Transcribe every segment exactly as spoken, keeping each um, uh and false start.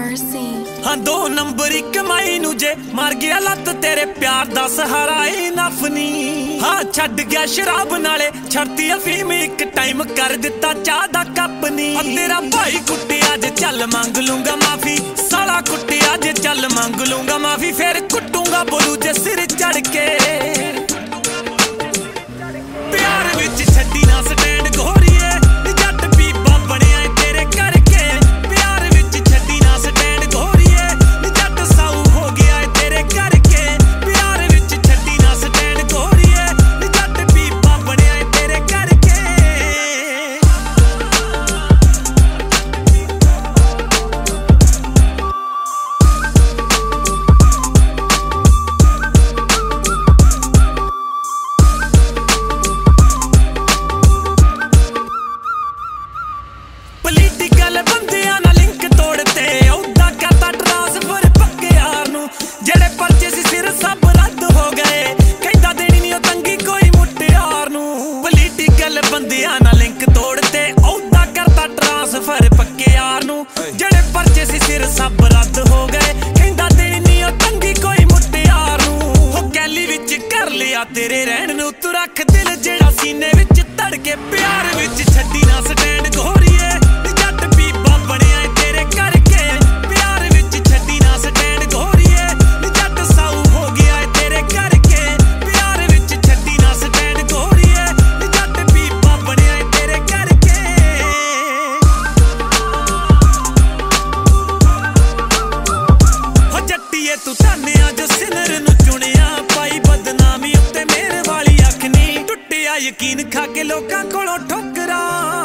Mercy। हाँ दो नंबर एक कमाई नू जे मार गया लत तेरे प्यार दा सहारा ए नफनी। हाँ छड़ गया शराब नाले छड़ती अफीम एक टाइम कर दिता चाह दा कप नी। तेरा भाई कुटिया जे चल मांग लूंगा माफी, साला कुटिया जे चल मांग लूंगा माफी, फिर कुटूंगा बोलू जे सिर चढ़ के। प्यार विच छड्डी ना स्टैंड गोरिए जट पीपा बनिया तेरे करके। प्यार विच छड्डी ना स्टैंड गोरिए जट साऊ हो गया तेरे करके। प्यार विच छड्डी ना स्टैंड गोरिए जट पीपा बनिया तेरे करके। पॉलिटिकल बंदियां ना लिंक तोड़ते औदा करता ट्रांसफर पक्के यार नू। जेड़े पर्चे सी सिर सब रद्द हो गए कहता देनी नहीं तंगी कोई मुटियार नू। पॉलिटिकल बंदियां ना लिंक तोड़ते औदा करता ट्रांसफर पक्के यार नू। जेड़े पर्चे सी सिर सब रद्द हो गए कहता देनी नहीं तंगी कोई मुटियार नू। हो गैली विच कर लिया तेरे रहन नू तू रख दिल जेड़ा सीने विच धड़के। प्यार विच छड्डी ना स्टैंड गोरिए जट पीपा बनिया तेरे करके। प्यार विच छड्डी ना स्टैंड गोरिए जट साऊ हो गया तेरे करके। प्यार विच छड्डी ना स्टैंड गोरिए जट पीपा बनिया तेरे करके। हो जट्टीए तू धन्या जो सिनर नू चुनिया पाई बदनामी उत्ते मेरे वाली अख नी। टुटिया यकीन खा के लोकां कोलों ठोकरा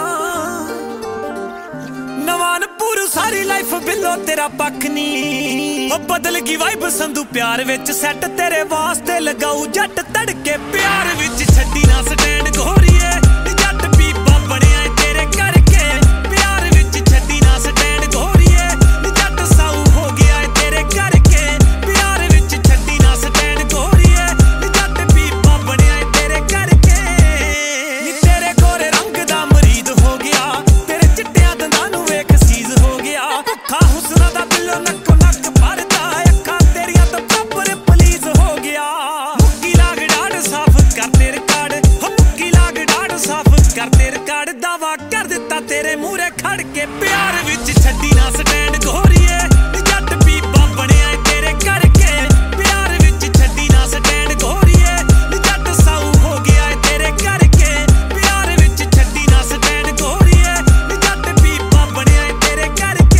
नवानपुर सारी लाइफ बिलो तेरा पख नी। ओ बदल गई वाइब संधू प्यार विच सैट तेरे वास्ते लगाऊ जट तड़के। प्यार विच छड्डी ना स्टैंड गोरिए जट पीपा बनिया तेरे करके। प्यार विच छड्डी ना स्टैंड गोरिए जट साऊ हो गया तेरे करके। प्यार विच छड्डी ना स्टैंड गोरिए जट पीपा बनिया तेरे करके। नी तेरे गोरे रंग दा मरीद हो गया तेरे चिट्टियां दंदां नू वेख सीज हो गया। अखा हुस्ना दा बिल्लो नक्को नक भरदा अखा तेरियां तो प्रॉपर पुलिस हो गया। मुक्की लाग डाड़ साफ कर तेरे कार्ड हो मुक्की लाग डाड़ साफ कर तेरे कार्ड। दावा कर दिता तेरे मूहरे खड़ के। प्यार विच छड्डी ना स्टैंड गोरिए जट पीपा बनिया तेरे करके। प्यार विच छड्डी ना स्टैंड गोरिए जट साऊ हो गया तेरे करके। प्यार विच छड्डी ना स्टैंड गोरिए जट पीपा बनिया तेरे करके।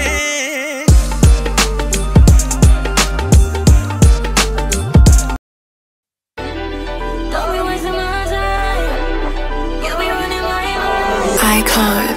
Icon।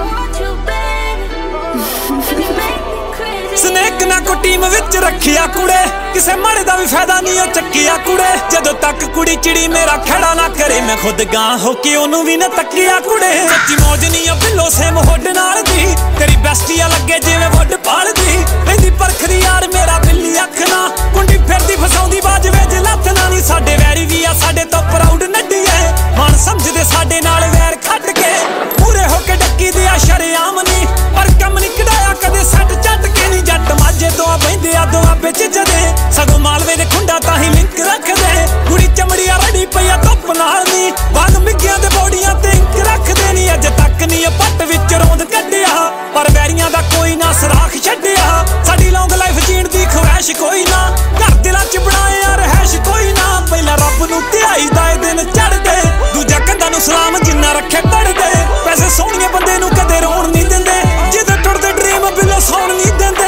स्नेक ना को टीम विच रखिया कुड़े किसे माड़े दा भी फायदा नहीं ओ चक्किया कुड़े। जदों तक कुड़ी चिड़ी मेरा खड़ा ना करे मैं खुद गां हो के ओनू भी ना तकिया कुड़े। सच्ची मौज नहीं ओ बिल्लो सेम होड नाल दी तेरी बेस्टिया लगे जिवें वुड पाल दी। लेंदी परखदी यार मेरा बिल्ली अख ना कुंडी फिरदी फसाउंदी बाजवे ज लथ ना नी। साडे वैरी भी आ साडे तो प्राउड नड्डी है मन समझदे साडे नाल वैर खट के। पूरे होके डक्की दिया शरेआम नी पर कम नहीं कढाया कदे सट झट के नी। जट माजे तो बहिंदे आ दोआं बिच जदे सगों मालवे दे खुंडा ताही लिंक रखदे। कुड़ी चमड़िया रड़ी पईया धुप नाल नी बाग मिग्गियां दे बौड़ियां ते इंक रखदे नी। अज तक नी पट विच रौंद कढिया पर वैरियां दा कोई ना सराख छड्डिया। साडी लौंग लाइफ जीण दी ख्वाहिश कोई ना घर दिलां च बनाया रहैश कोई ना। पहिला रब नू ध्याई दा ए दिन चढ़दे दूजा कंधां नू सलाम जिन्ना रखे पढ़दे। पैसे सोहणिए बंदे नू कदे रोण नहीं दिंदे जिद्दे टुटदे ड्रीम बिल्लो सौण नहीं दिंदे।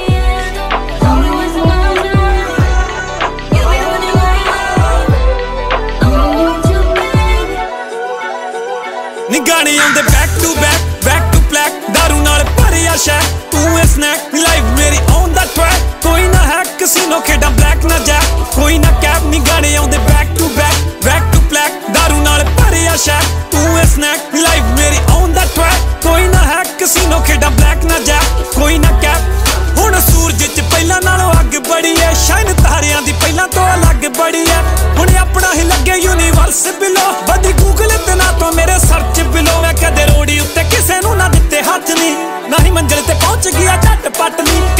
नी गाने आउंदे back to back back to black दारू नाल भरिया शैक तू ए स्नैक। लाइफ मेरी ऑन द ट्रैक कोई ना है कसीनो खेडा ब्लैक ना जैक कोई ना कैप। नी गाने आउंदे back to back back to black दारू नाल भरिया शैक तू ए स्नैक। लाइफ मेरी ऑन द ट्रैक कोई ना है कसीनो खेडा ब्लैक ना जैक कोई ना कैप। हुण सूरज च पहिलां नालों अग बड़ी है शाइन तारियां दी पहिलां तो अलग बड़ी है। हुण अपना ही लगे यूनीवर्स बिलो बदी गूगल ते ना तो मेरे सर्च बिलो। मैं कदे रोड़ी उत्ते किसे नू ना दित्ते हथ नी ना ही मंजिल ते पहुंच गया झट पट नी।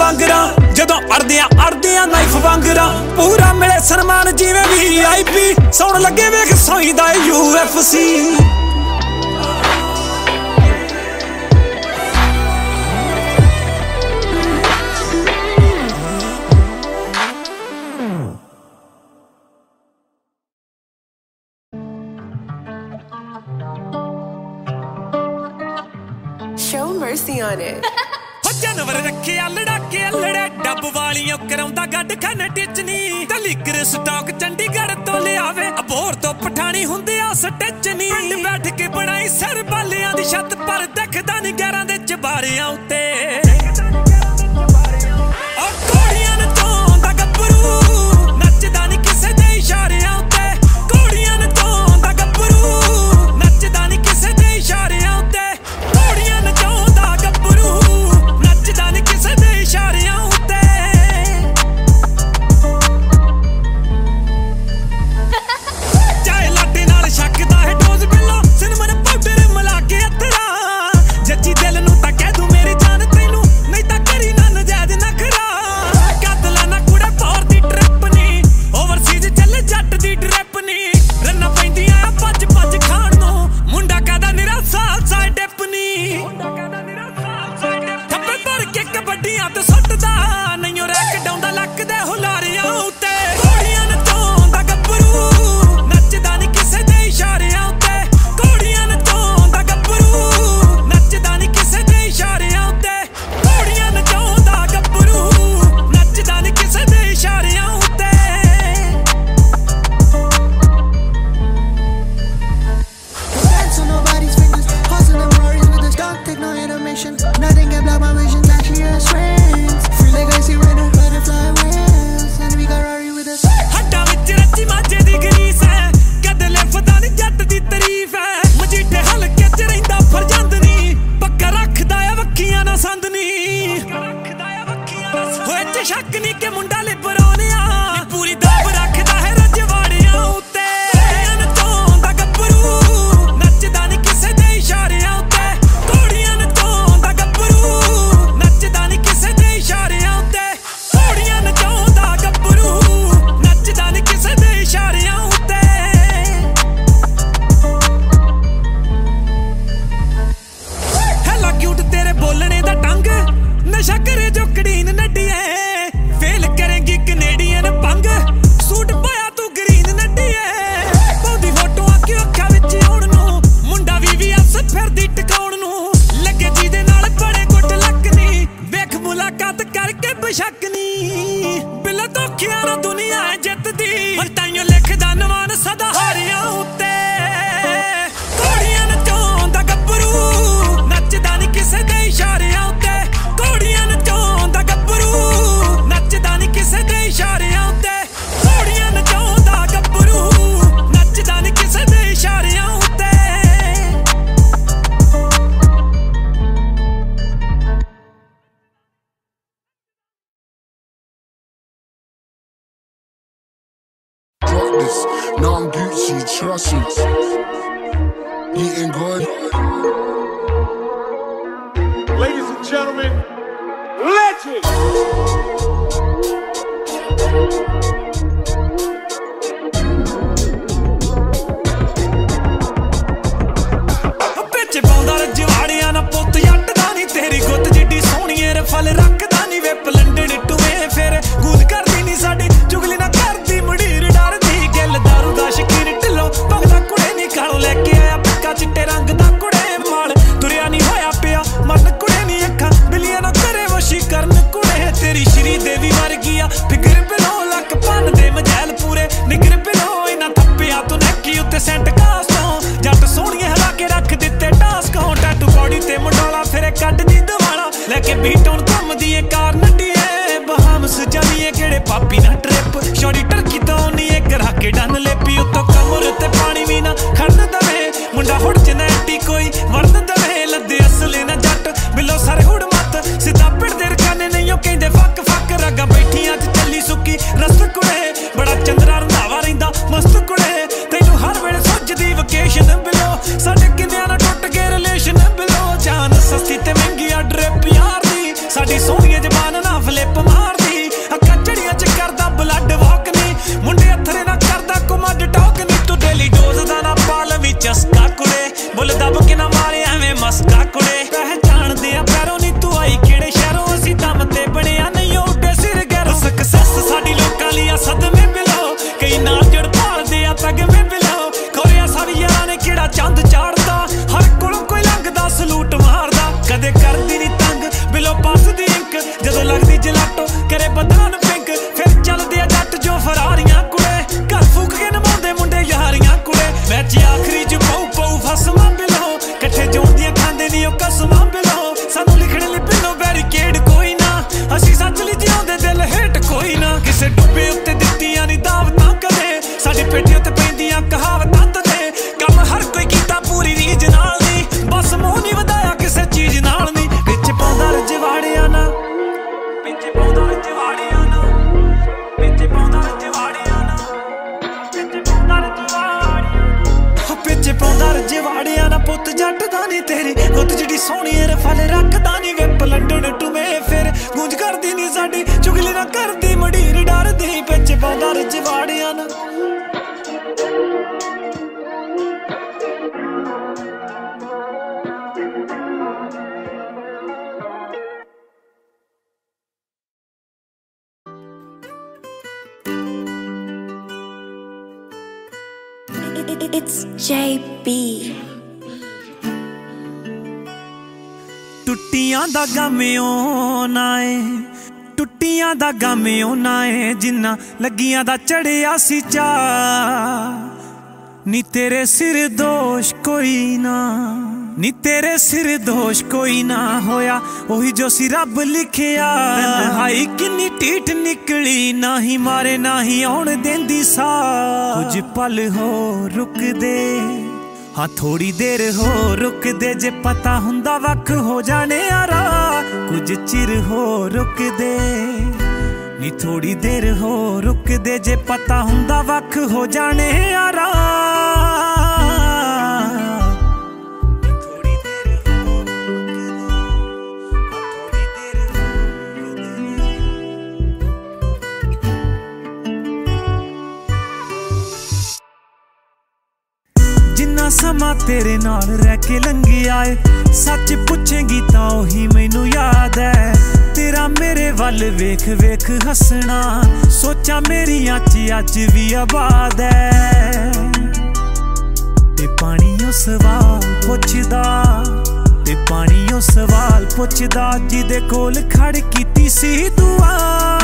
वांगरा जदों अड़दियां अड़दियां नाइफ वांगरा पूरा मिले सन्मान जिवें वी आई पी सौण लगे वेख सोईदा U F C Show mercy on it. जानवर रखे अलड़ा के अलड़े डब वालियों कराउंदा गड्ड खाने टिचनी ते लिकर स्टॉक चंडीगढ़ तो ले आवे अबोर तो पठानी हुंदे आ सटचनी पिंड बैठ के बनाई सर बालियां दी छत पर देखदा नी गैरां दे चबारियां उत्ते ओ कोड़ियां न चोंदा गब्बरू नचदा नी किसे दे इशारियां उत्ते कोड़ियां न चोंदा गब्बरू नचदा नी किसे दे इशारियां उत्ते कोड़ियां न चोंदा गब्बरू नचदा नी किसे दे इशारियां उत्ते चाहे लाटे नाल शकदा है डोज बिल्लो सिनमन पाउडर मिला के अतरा जच्ची दिल नू तां कह दूं मेरी जान तैनू नहीं तां करी ना नजायज नखरा कातला ना कुड़े पार दी ट्रिप नी ओवरसीज चले जट दी ट्रिप नी रन्ना पैंदियां आ पज पज खाण नू मुंडा कादा निरा साल साइड डिप नी थप्पड़ भर के कबड्डियां ते सुੱਟਦਾ नहीं रैक डाउंदा लकदे हुलारियां उत्ते कोड़ियां न चोंदा गब्बरू नचदा नी किसे दे इशारियां उत्ते कोड़ियां न चोंदा गब्बरू नचदा नी किसे दे इशारियां उत्ते कोड़ियां न चोंदा गब्बरू नचदा नी किसे दे इशारियां उत्ते Dance on nobody's fingers, hustling and Rory's with the stock, take no intermission. Nothing can block my vision, that she has strength. Free like I see Renner, butterfly wings, and we got Rory with us. ਹੱਡਾਂ ਵਿੱਚ ਰੱਜੀ ਮਾਝੇ ਦੀ grease ਹੈ ਕਦੇ ਲਿਫਦਾ ਨੀ ਜੱਟ ਦੀ ਤਾਰੀਫ ਹੈ ਮਜੀਠੇ ਹਲਕੇ ਚ ਰਹਿੰਦਾ ਫਰਜੰਦ ਨੀ ਪੱਕਾ ਰੱਖਦਾ ਆ ਵੱਖੀਆਂ ਨਾ ਸੰਦ ਨੀ ਹੋਏ ਚ ਸ਼ੱਕ ਨੀ ਕਿ ਮੁੰਡਾ ਲਿਬਰੋਨਿਆ ਨੀ ਪੂਰੀ ਦਾਬ ਰੱਖਦਾ ਹੈ ਰਜਵਾੜਿਆਂ ਉੱਤੇ ਕੋੜੀਆਂ ਨ ਚੋਂਦਾ ਗੱਭਰੂ ਨੱਚਦਾ ਨੀ ਕਿਸੇ ਦੇ ਇਸ਼ਾਰਿਆਂ ਉੱਤੇ ਕੋੜੀਆਂ ਨ ਚੋਂਦਾ ਗੱਭਰੂ ਨੱਚਦਾ ਨੀ ਕਿਸੇ ਦੇ ਇਸ਼ਾਰਿਆਂ ਉੱਤੇ ਕੋੜੀਆਂ ਨ ਚੋਂਦਾ ਗੱਭਰੂ ਨੱਚਦਾ ਨੀ ਕਿਸੇ ਦੇ ਇਸ਼ਾਰਿਆਂ ਉੱਤੇ ਹੈਲਾ ਕਿਊਟ ਤੇਰੇ ਬੋਲਣੇ ਦਾ ਟੰਗ ਨਸ਼ਾ ਕਰੇ ਜੋ ਕੜੀਨ ਨੱਡੀਏ ਫੇਲ ਕਰੇਗੀ ਕੈਨੇਡੀਅਨ ਪੰਗ ਸੂਟ ਪਾਇਆ ਤੂੰ ਗ੍ਰੀਨ ਨੱਡੀਏ ਬਹੁਤੀ ਫੋਟੋਆਂ ਕਿਉਂ ਅੱਖਾਂ ਵਿੱਚ ਆਉਣ ਨੂੰ ਮੁੰਡਾ ਵੀ ਵੀ ਅਸ ਫਿਰਦੀ ਟਿਕਾਉਣ ਨੂੰ ਲੱਗੇ ਜਿਹਦੇ ਨਾਲ ਬੜੇ ਗੁੱਟ ਲੱਕਨੀ ਵੇਖ ਮੁਲਾਕਾਤ ਕਰਕੇ ਬਸ਼ੱਕ ਨੀ ਬਿਲ ਧੋਖਿਆਂ ਨੂੰ ਦੁਨੀਆ ਜਿੱਤਦੀ ਹੁਣ ਤਾਈਓ ਲਿਖਦਾ ਨਵਾਨ ਸਦਾ ਹਾਰਿਆਂ ਉੱਤੇ ਕੋੜੀਆਂ ਨ ਚੋਂਦਾ ਗੱਭਰੂ ਨੱਚਦਾ ਨੀ ਕਿਸੇ ਦੇ ਇਸ਼ਾਰਿਆਂ ਉੱਤੇ ਕੋੜੀਆਂ ਨ ਚੋਂਦਾ ਗੱਭਰੂ ਨੱਚਦਾ ਨੀ ਕਿਸੇ ਦੇ ਇਸ਼ਾਰਿਆਂ ਉੱਤੇ ਕੋੜੀਆਂ ਨ ਚੋਂਦਾ ਗੱਭਰੂ ਨੱਚਦਾ ਨੀ ਕਿਸੇ ਦੇ ਇਸ਼ਾਰਿਆਂ ਉੱਤੇ Drop this, now I'm Gucci, trust me. Eating good. Ladies and gentlemen, legend! ਵਿੱਚ ਪਾਉਂਦਾ ਰਜਵਾੜਿਆਂ ਨਾ ਪੁੱਤ ਜੱਟ ਦਾ ਨੀ ਤੇਰੀ ਗੁੱਤ ਜਿੱਡੀ ਸੋਹਣੀਏ ਰਫਲ ਰੱਖਦਾ ਨੀ ਵੇ ਪਲੰਡਣ ਟੂਏ ਫਿਰ ਗੂਲ ਕਰਦੀ ਨੀ ਸਾਡੀ ਚੁਗਲੀ ਨਾ ਕਰਦੀ ਮੁੜੀਰ ਡਰਦੀ ਗਿੱਲ ਦਾਰੂ ਦਾ ਸ਼ਕੀਰ ਢਿੱਲੋਂ ਭਗਦਾ ਕੁੜੇ ਨੀ ਕਾਲੋਂ ਲੈ ਕੇ ਆਇਆ ਪੱਕਾ ਚਿੱਟੇ ਰੰਗ ਦਾ ਕੁੜੇ ਮਾਲ ਤੁਰਿਆ ਨੀ ਹੋਇਆ ਪਿਆ ਮਨ ਕੁੜੇ ਨੀ ਅੱਖਾਂ ਬਿਲੀਆਂ ਨਾ ਕਰੇ ਵਸ਼ੀ ਕਰਨ ਕੁੜੇ ਤੇਰੀ ਸ਼੍ਰੀ ਦੇਵੀ ਵਰਗੀ ਆ ਫਿਕਰ ਬਿਲੋ ਲੱਕ ਪੰਨ ਦੇ ਮਜੈਲ ਪੂਰੇ ਨਿਗਰ ਬਿਲੋ ਇਹਨਾਂ ਥੱਪਿਆ ਤੂੰ ਨੱਕੀ ਉੱਤੇ ਸੈਂਟ ਕਾਸੋਂ ਜੱਟ ਸੋਹਣੀਏ ਹਲਾ ਕੇ ਰੱਖ ਦਿੱਤੇ ਟਾਸਕੋਂ ਟੈਟੂ ਬੋਡੀ ਤੇ ਮੁੰਡਾਲਾ ਫਿਰੇ ਕੱਢ ਦੀ ਦਵਾਲਾ ਲੈ ਕੇ ਬੀਟ ਹੁਣ ਘੁੰਮਦੀ ਏ ਕਾਰ ਨੱਡੀਏ ਬਹਾਮਸ ਜਾਵੀਏ ਕਿਹੜੇ ਪਾਪੀ ਨਾ ਟ੍ਰਿਪ ਛੋੜੀ ਟਰਕੀ ਤੋਂ ਨੀ ਇੱਕ ਰੱਖ ਕੇ ਡੰਨ ਲੈਪੀ ਉੱਤੋਂ ਕਮਰ ਤੇ ਪਾਣੀ ਵੀ ਨਾ ਖੜਨ ਦਵੇ ਮੁੰਡਾ ਹੁੜ ਜਨੈਟੀ ਕੋਈ ਵਰਨ ਦਵੇ ਲੱਦੇ ਅਸਲੇ ਨਾ ਜੱਟ ਬਿੱਲੋ ਸਾਰੇ ਹੁੜ ਮੱਤ ਸਿੱਧਾ ਪਿੜਦੇ ਰਕਾਨੇ ਨਹੀਂ ਉਹ ਕਹਿੰਦੇ ਫੱਕ ਫੱਕ ਰਗਾ ਬੈਠੀਆਂ ਚ ਚੱਲੀ ਸੁੱਕੀ ਰਸਤ ਕੁੜੇ ਬੜਾ ਚੰਦਰਾ ਰੰਧਾਵਾ ਰਹਿੰਦਾ ਮਸਤ ਕੁੜੇ ਤੈਨੂੰ ਹਰ ਵੇਲੇ ਸੋਚਦੀ ਵਕੇਸ਼ਨ ਬਿੱਲੋ ਸਾਡੇ ਕਿੰਨਿਆਂ ਨਾਲ ਟੁੱਟ ਗਏ ਰਿਲੇਸ਼ਨ ਬਿੱਲੋ ਜਾਨ ਸਸਤੀ ਤੇ ਮਹਿੰਗੀ ਆ ਡਰਿਪ ਯਾਰ ਦੀ ਸਾਡੀ ਸੋਹਣੀਏ ਜ਼ਬਾਨ ਨਾ ਫਲੇ गुत जट दा नी तेरी गुत जिहड़ी सोहनी रे फल रखदा नी वे लंडन टूमे फिर गूंज करदी नी साडी चुगली ना करदी मडीर डरदी पिच पाउंदा रजवाड़ियां ना It's J B. टुट्टियां दा गम्यो ना ए टुट्टियां दा गम्यो ना ए जिन्ना लगियां दा चढ़िया सी चा नी तेरे सिर दोष कोई ना नी तेरे सिर दोष कोई ना होया ओही जो सी रब लिखिया हाई किन्नी टीठ निकली ना ही मारे ना ही आउण देंदी सा कुछ पल हो रुक दे हाँ थोड़ी देर हो रुक दे जे पता हुंदा वख हो जाने यारा कुछ चिर हो रुक दे नी थोड़ी देर हो रुक दे जे पता हुंदा वख हो जाने यारा जिन्ना समा तेरे नाल रह के लंघिया ए सच पुछेंगी तां ओही मैनू याद है तेरा मेरे वल वेख वेख हसना सोचा मेरियां च अज भी आबाद है ते पानियों सवाल पुछदा ते पानियों सवाल पुछदा जिदे कोल खड़ कीती सी दुआ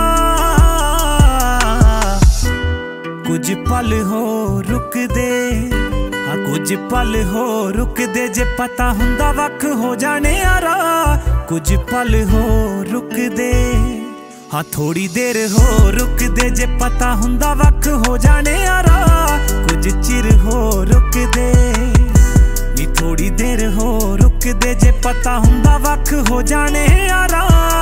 कुछ पल हो रुक दे हाँ कुछ पल हो रुक दे जे पता हुंदा वख हो जाने यारा कुछ पल हो रुक दे हाँ थोड़ी देर हो रुक दे जे पता हुंदा वख हो जाने यारा कुछ चिर हो रुक दे नी थोड़ी देर हो रुक दे जे पता हुंदा वख हो जाने यारा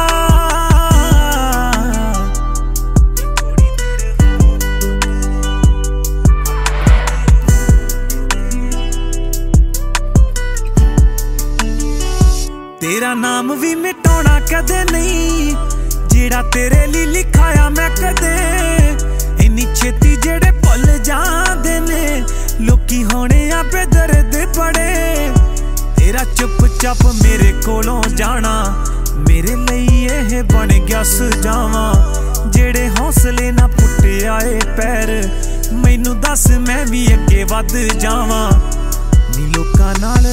तेरा नाम भी मिटाना कदे नहीं जेड़ा तेरे लिए लिखाया मैं कदे इन्नी छेती जेड़े भुल जांदे ने लोकी होने आ बेदर्द बड़े तेरा चुप चाप मेरे कोलों जाना मेरे लिए यह बन गया सजावा जेड़े हौसले ना पुट्टे आए पैर मैनू दस मैं भी अगे वध जावा नी लोकां नाल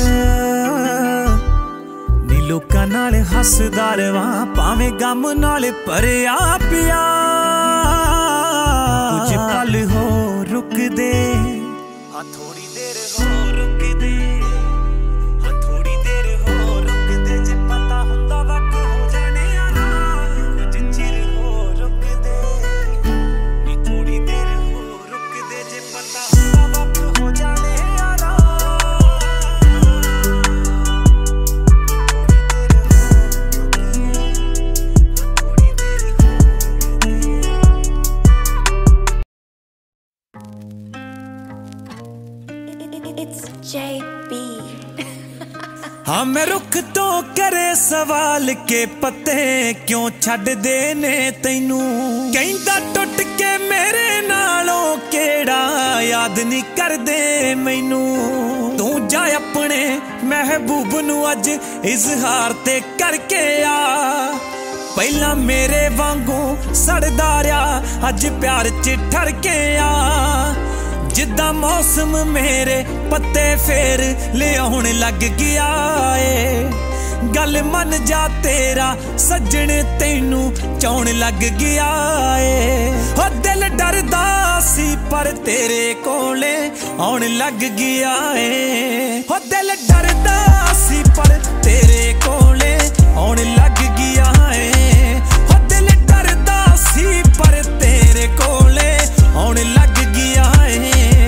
लोकां नाल हसदा रवां भावें गम नाल भरिया पिया कुछ पल हो रुक दे हाँ थोड़ी देर हो रुक दे हाँ थोड़ी देर हो रुक दे जे पता हुंदा वख हो जाने यारा कुछ चिर हो रुक दे नी थोड़ी देर हो रुक दे जे पता हुंदा वख हो जाने J B. हाँ मैं रुख तो करे सवाल के पत्ते क्यों छड़ दे ने तैनू कहंदा टुट के मेरे नालों केड़ा याद नहीं कर दे मैनू तू जा अपने महबूब नू अज इजहार ते करके आ पहला मेरे वांगू सड़दा रहा अज प्यार च ठर के आ जिद्दां मौसम मेरे पत्ते फेर ले आउण लग गया ए गल मन जा तेरा सज्जण तैनू चाउण लग गया ए हो दिल डरदा सी पर तेरे कोले आउण लग गया ए हो दिल डरदा सी पर तेरे कोले आउण लग गया ए हो दिल डरदा सी पर तेरे कोले आउण लग गया ए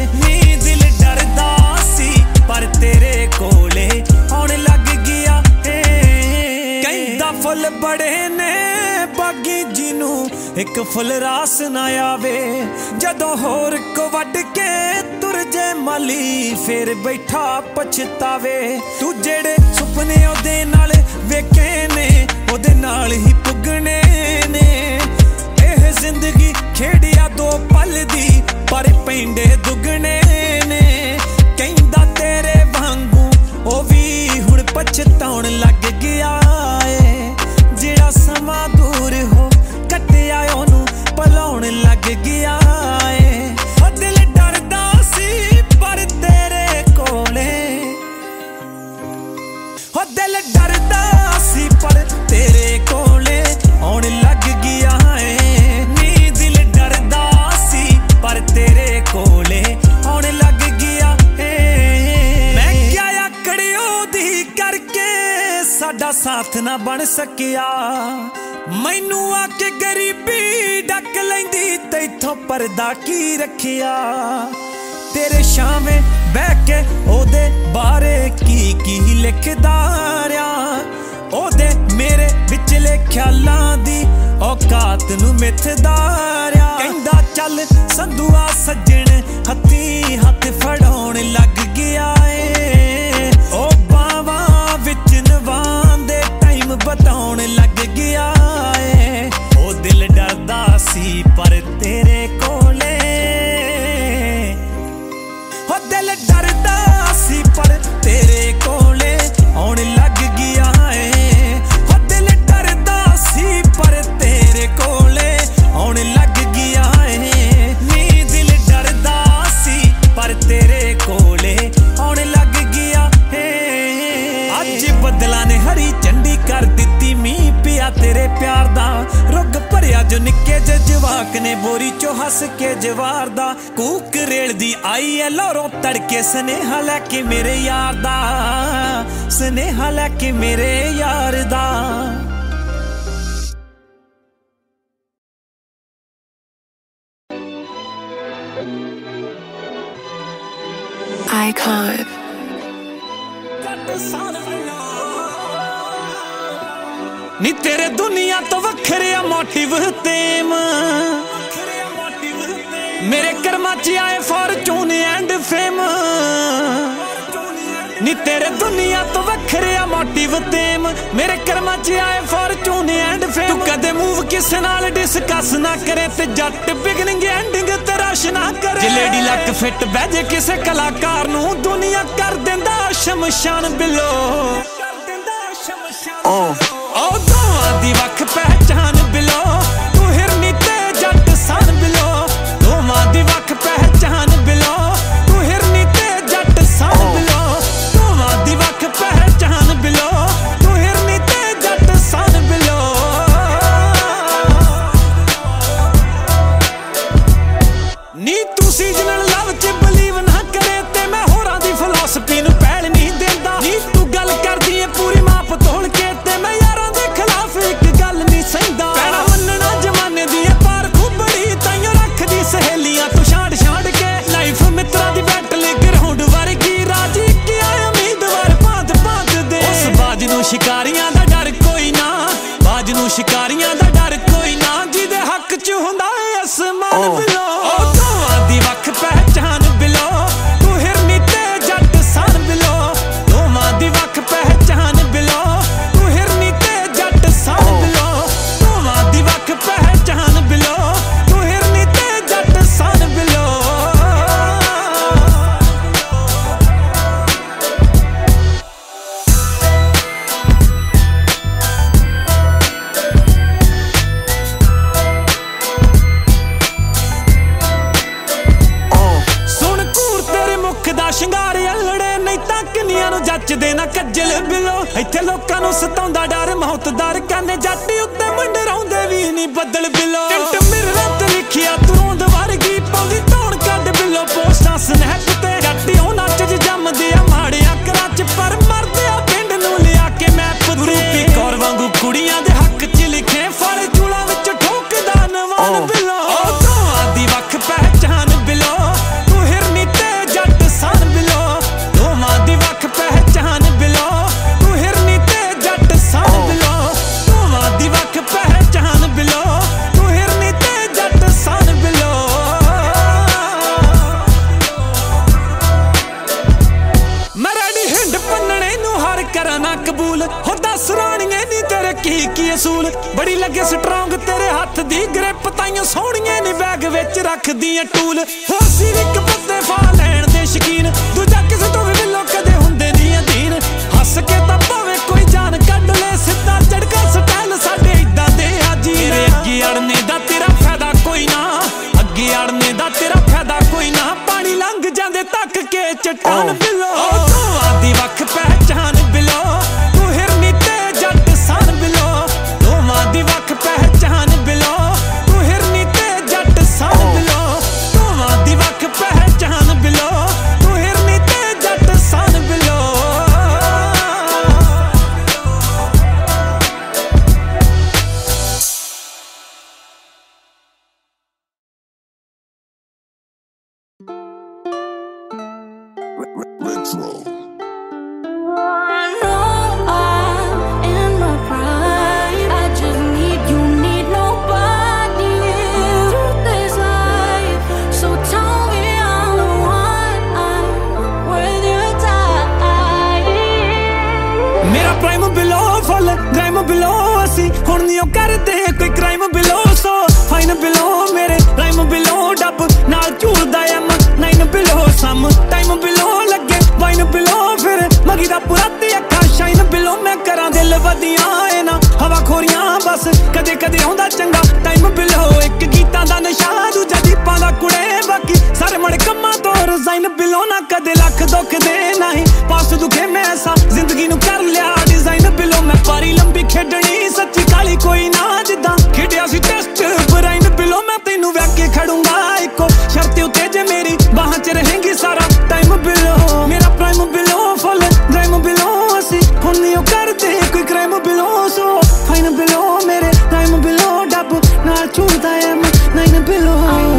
पर तेरे कोले आउण लग गया कहंदा फुल बड़े ने बागी जिनू एक फुल रास ना आवे जदों होर को वड के तुर जे माली फिर बैठा पछतावे तू जेड़े सुपने ओदे नाल वेखे ने ओदे नाल ही पुगने ने एह जिंदगी खेड़िया दो पल दी पर पेंडे दुगने ने कहंदा तेरे वांगू ओ वी हुण पछताउण लग गया ए जेड़ा समा दूर हो कटिया ओनू भुलाउण लग गया ए दिल डरदा सी पर तेरे कोले हो दिल डरदा सी पर तेरे कोले आउण लग गया ए नी दिल डरदा सी पर तेरे कोले आउण लग गया ए मैं क्या आकड़ियो दी करके साडा साथ ना बन सकिया मैनू आके गरीबी डक लैंदी तैथों पर्दा की रखिया तेरे शामे बह के ओदे बारे की की लिखदा रहा ओदे मेरे विचले ख्यालां दी औकात नू मिथदा रहा कहंदा चल संधुआ सज्जण हत्थी हत्थ फड़ाउण लग गया ए ओ बावां विच नवांदे टाइम बताउण लग गया ए ओ दिल डरदा सी पर तेरे कोले ओ दिल डरदा सी पर तेरे कोले आउण लग गया ए ओ दिल डरदा सी पर तेरे कोले आउण लग गया ए नी दिल डरदा सी पर तेरे कोले आउण लग गया ए अज बदला ने हरी झंडी कर दित्ती मींह पिया तेरे प्यार दा रुग भरिया जो निक्के जे जवाक ने बोरी चो हस के जवार दा कूक रेल दी आई है लोरों तड़के स्नेहा लैके मेरे यार दा स्नेहा लैके मेरे यार दा Icon. नी तेरे दुनिया तो वखरे मोटिव तेम मेरे कर्मा च आए फॉर्चून एंड फेम नी तेरे दुनिया तो वखरे मोटिव तेम मेरे कर्मा च आए फॉर्चून एंड फेम तू कदे मूव किसे नाल डिस्कस ना करे ते जट बिगनिंग एंडिंग ते रश ना करे जे लेडी लक फिट बैजे किसे कलाकार नू दुनिया कर देंदा शमशान बिलो ओ दोवां दी वख पहचान बिलो तू हिरनी ते जट सन बिलो दोवां दी वख पहचान बिलो तू हिरनी ते जट सन बिलो दोवां दी वख पहचान बिलो तू हिरनी ते जट सन बिलो नी तू सीजनल लव च बिलीव ना करे ते मैं होरां दी फिलॉसफी नू पैल नहीं देंदा नी तू गल करदी है पूरी माप तोड़ के ते मैं यारां दे खिलाफ एक गल नहीं सहिंदा पैणा मन्नना जमाने दी है पार खुबड़ी ताइयों रखदी सहेलियां तू छाड़ छाड़ के लाइफ मित्रा दी बैटल ग्राउंड वर्गी राजी की आए उम्मीदवार भांत भांत दे उस बाज नू शिकारियां दा डर कोई ना बाज नू शिकारियां दा डर कोई ना जिदे हक च हुंदा है आसमान बिलो ओ दोवां दी वख पहचान बिलो तू हिरनी ते जट सन बिलो दोवां दी वख पहचान बिलो तू हिरनी ते जट सन बिलो दोवां दी वख पहचान बिलो तू हिरनी ते जट सन बिलो ਸ਼ਿੰਗਾਰ ਅਲੜੇ ਨਹੀਂ ਤਾਂ ਕਿੰਨੀਆਂ ਨੂੰ ਜੱਚਦੇ ਨਾ ਕੱਜਲ ਬਿਲੋ ਇੱਥੇ ਲੋਕਾਂ ਨੂੰ ਸਤਾਉਂਦਾ ਡਰ ਮੌਤ ਦਰ ਕਹਿੰਦੇ ਜੱਟ ਉੱਤੇ ਮੰਡਰਾਉਂਦੇ ਵੀ ਨਹੀਂ ਬੱਦਲ ਬਿਲੋ ਟਿੰਟ ਮਿਰਰਾਂ ਤੇ ਲਿਖਿਆ ਤੂੰ ਰੋਂਦ ਵਰਗੀ ਪਾਉਂਦੀ ਧੌਣ ਕੱਢ ਬਿਲੋ ਪੋਸਟਾਂ ਸਨੈਪ ਤੇ ਜੱਟ ਉਹ ਨੱਚ ਜ ਜੰਮਦੇ ਆ ਮਾੜਿਆ ਕਰਾਂ ਚ ਪਰ ਮਰਦੇ ਆ ਪਿੰਡ ਨੂੰ ਲਿਆ ਕੇ ਮੈਪ ਤੇ ਰੂਪੀ ਕੌਰ ਵਾਂਗੂ ਕੁੜੀਆਂ ਦੇ ਹੱਕ ਚ ਲਿਖੇ ਫਲ ਚੂਲਾ ਵਿੱਚ ਠੋਕਦਾ ਨਵਾਨ ਬਿਲੋ ਉਹ ਦੋਵਾਂ ਦੀ ਵੱਖ ਪਹਿਚਾਨ ਬਿਲੋ ਤੂੰ ਹਿਰਨੀ ਤੇ ਜੱਟ सन बिलो दोवां दी वख पहचान बिलो तू हिरनी ते जट सन बिलो दोवां दी वख पहचान बिलो तू हिरनी बड़ी लगे स्ट्रोंग तेरे हाथ दी ग्रिप ताइयों सोहणियां नी बैग विच रखदियां टूल हो सिर एक पत्ते फा लैण दे शकीन दूजा किसे तो भी मिलो कदे हुंदे नी अधीन हस के तां भावें कोई जान कढ ले सिद्धा झड़का स्टाइल साडे इदां दे आजी अगे अड़ने दा तेरा फायदा कोई ना अगे अड़ने दा तेरा फायदा कोई ना पानी लंघ जांदे तक के चट्टान बिलो दोवां दी वख पहचान बिलो तू हिरनी ते जट सन बिलो दोवां दी वख पहचान बिलो तू हिरनी ते जट सन बिलो दोवां दी वख पहचान बिलो तू हिरनी ते जट सन बिलो Retro. क्राइम बिलो असी हुण नी ओ करदे कोई क्राइम बिलो सो फाइन बिलो मेरे राइम बिलो डब नाल झूलदा एम नाइन बिलो सम टाइम बिलो लगे वाइन बिलो फिर मगी दा पूरा ते अखा शाइन बिलो मैं करां दिल वदियां ए ना हवा खोरियां बस कदे कदे आउंदा चंगा टाइम बिलो एक गीतां दा नशा दूजा दीपां दा कुड़े बाकी सारे मड़े कम्मां तो रिजाइन बिलो ना कदे लख दुख दे नहीं पास दुखे मैं ऐसा जिंदगी नू कर लिया डिजाइन बिलो मैं पारी लंबी खेडनी सच्ची काली कोई ना जिद्दां खेडिया सी टेस्ट ब्राइन बिलो मैं तेनू वैग के खड़ूंगा इको शर्त उते जे मेरी बाहां च रहेंगी सारा टाइम बिलो मेरा प्राइम बिलो फुल क्राइम बिलो असी हुण नी ओ करदे कोई क्राइम बिलो सो फाइन बिलो मेरे टाइम बिलो डब नाल झूलदा एम नाइन बिलो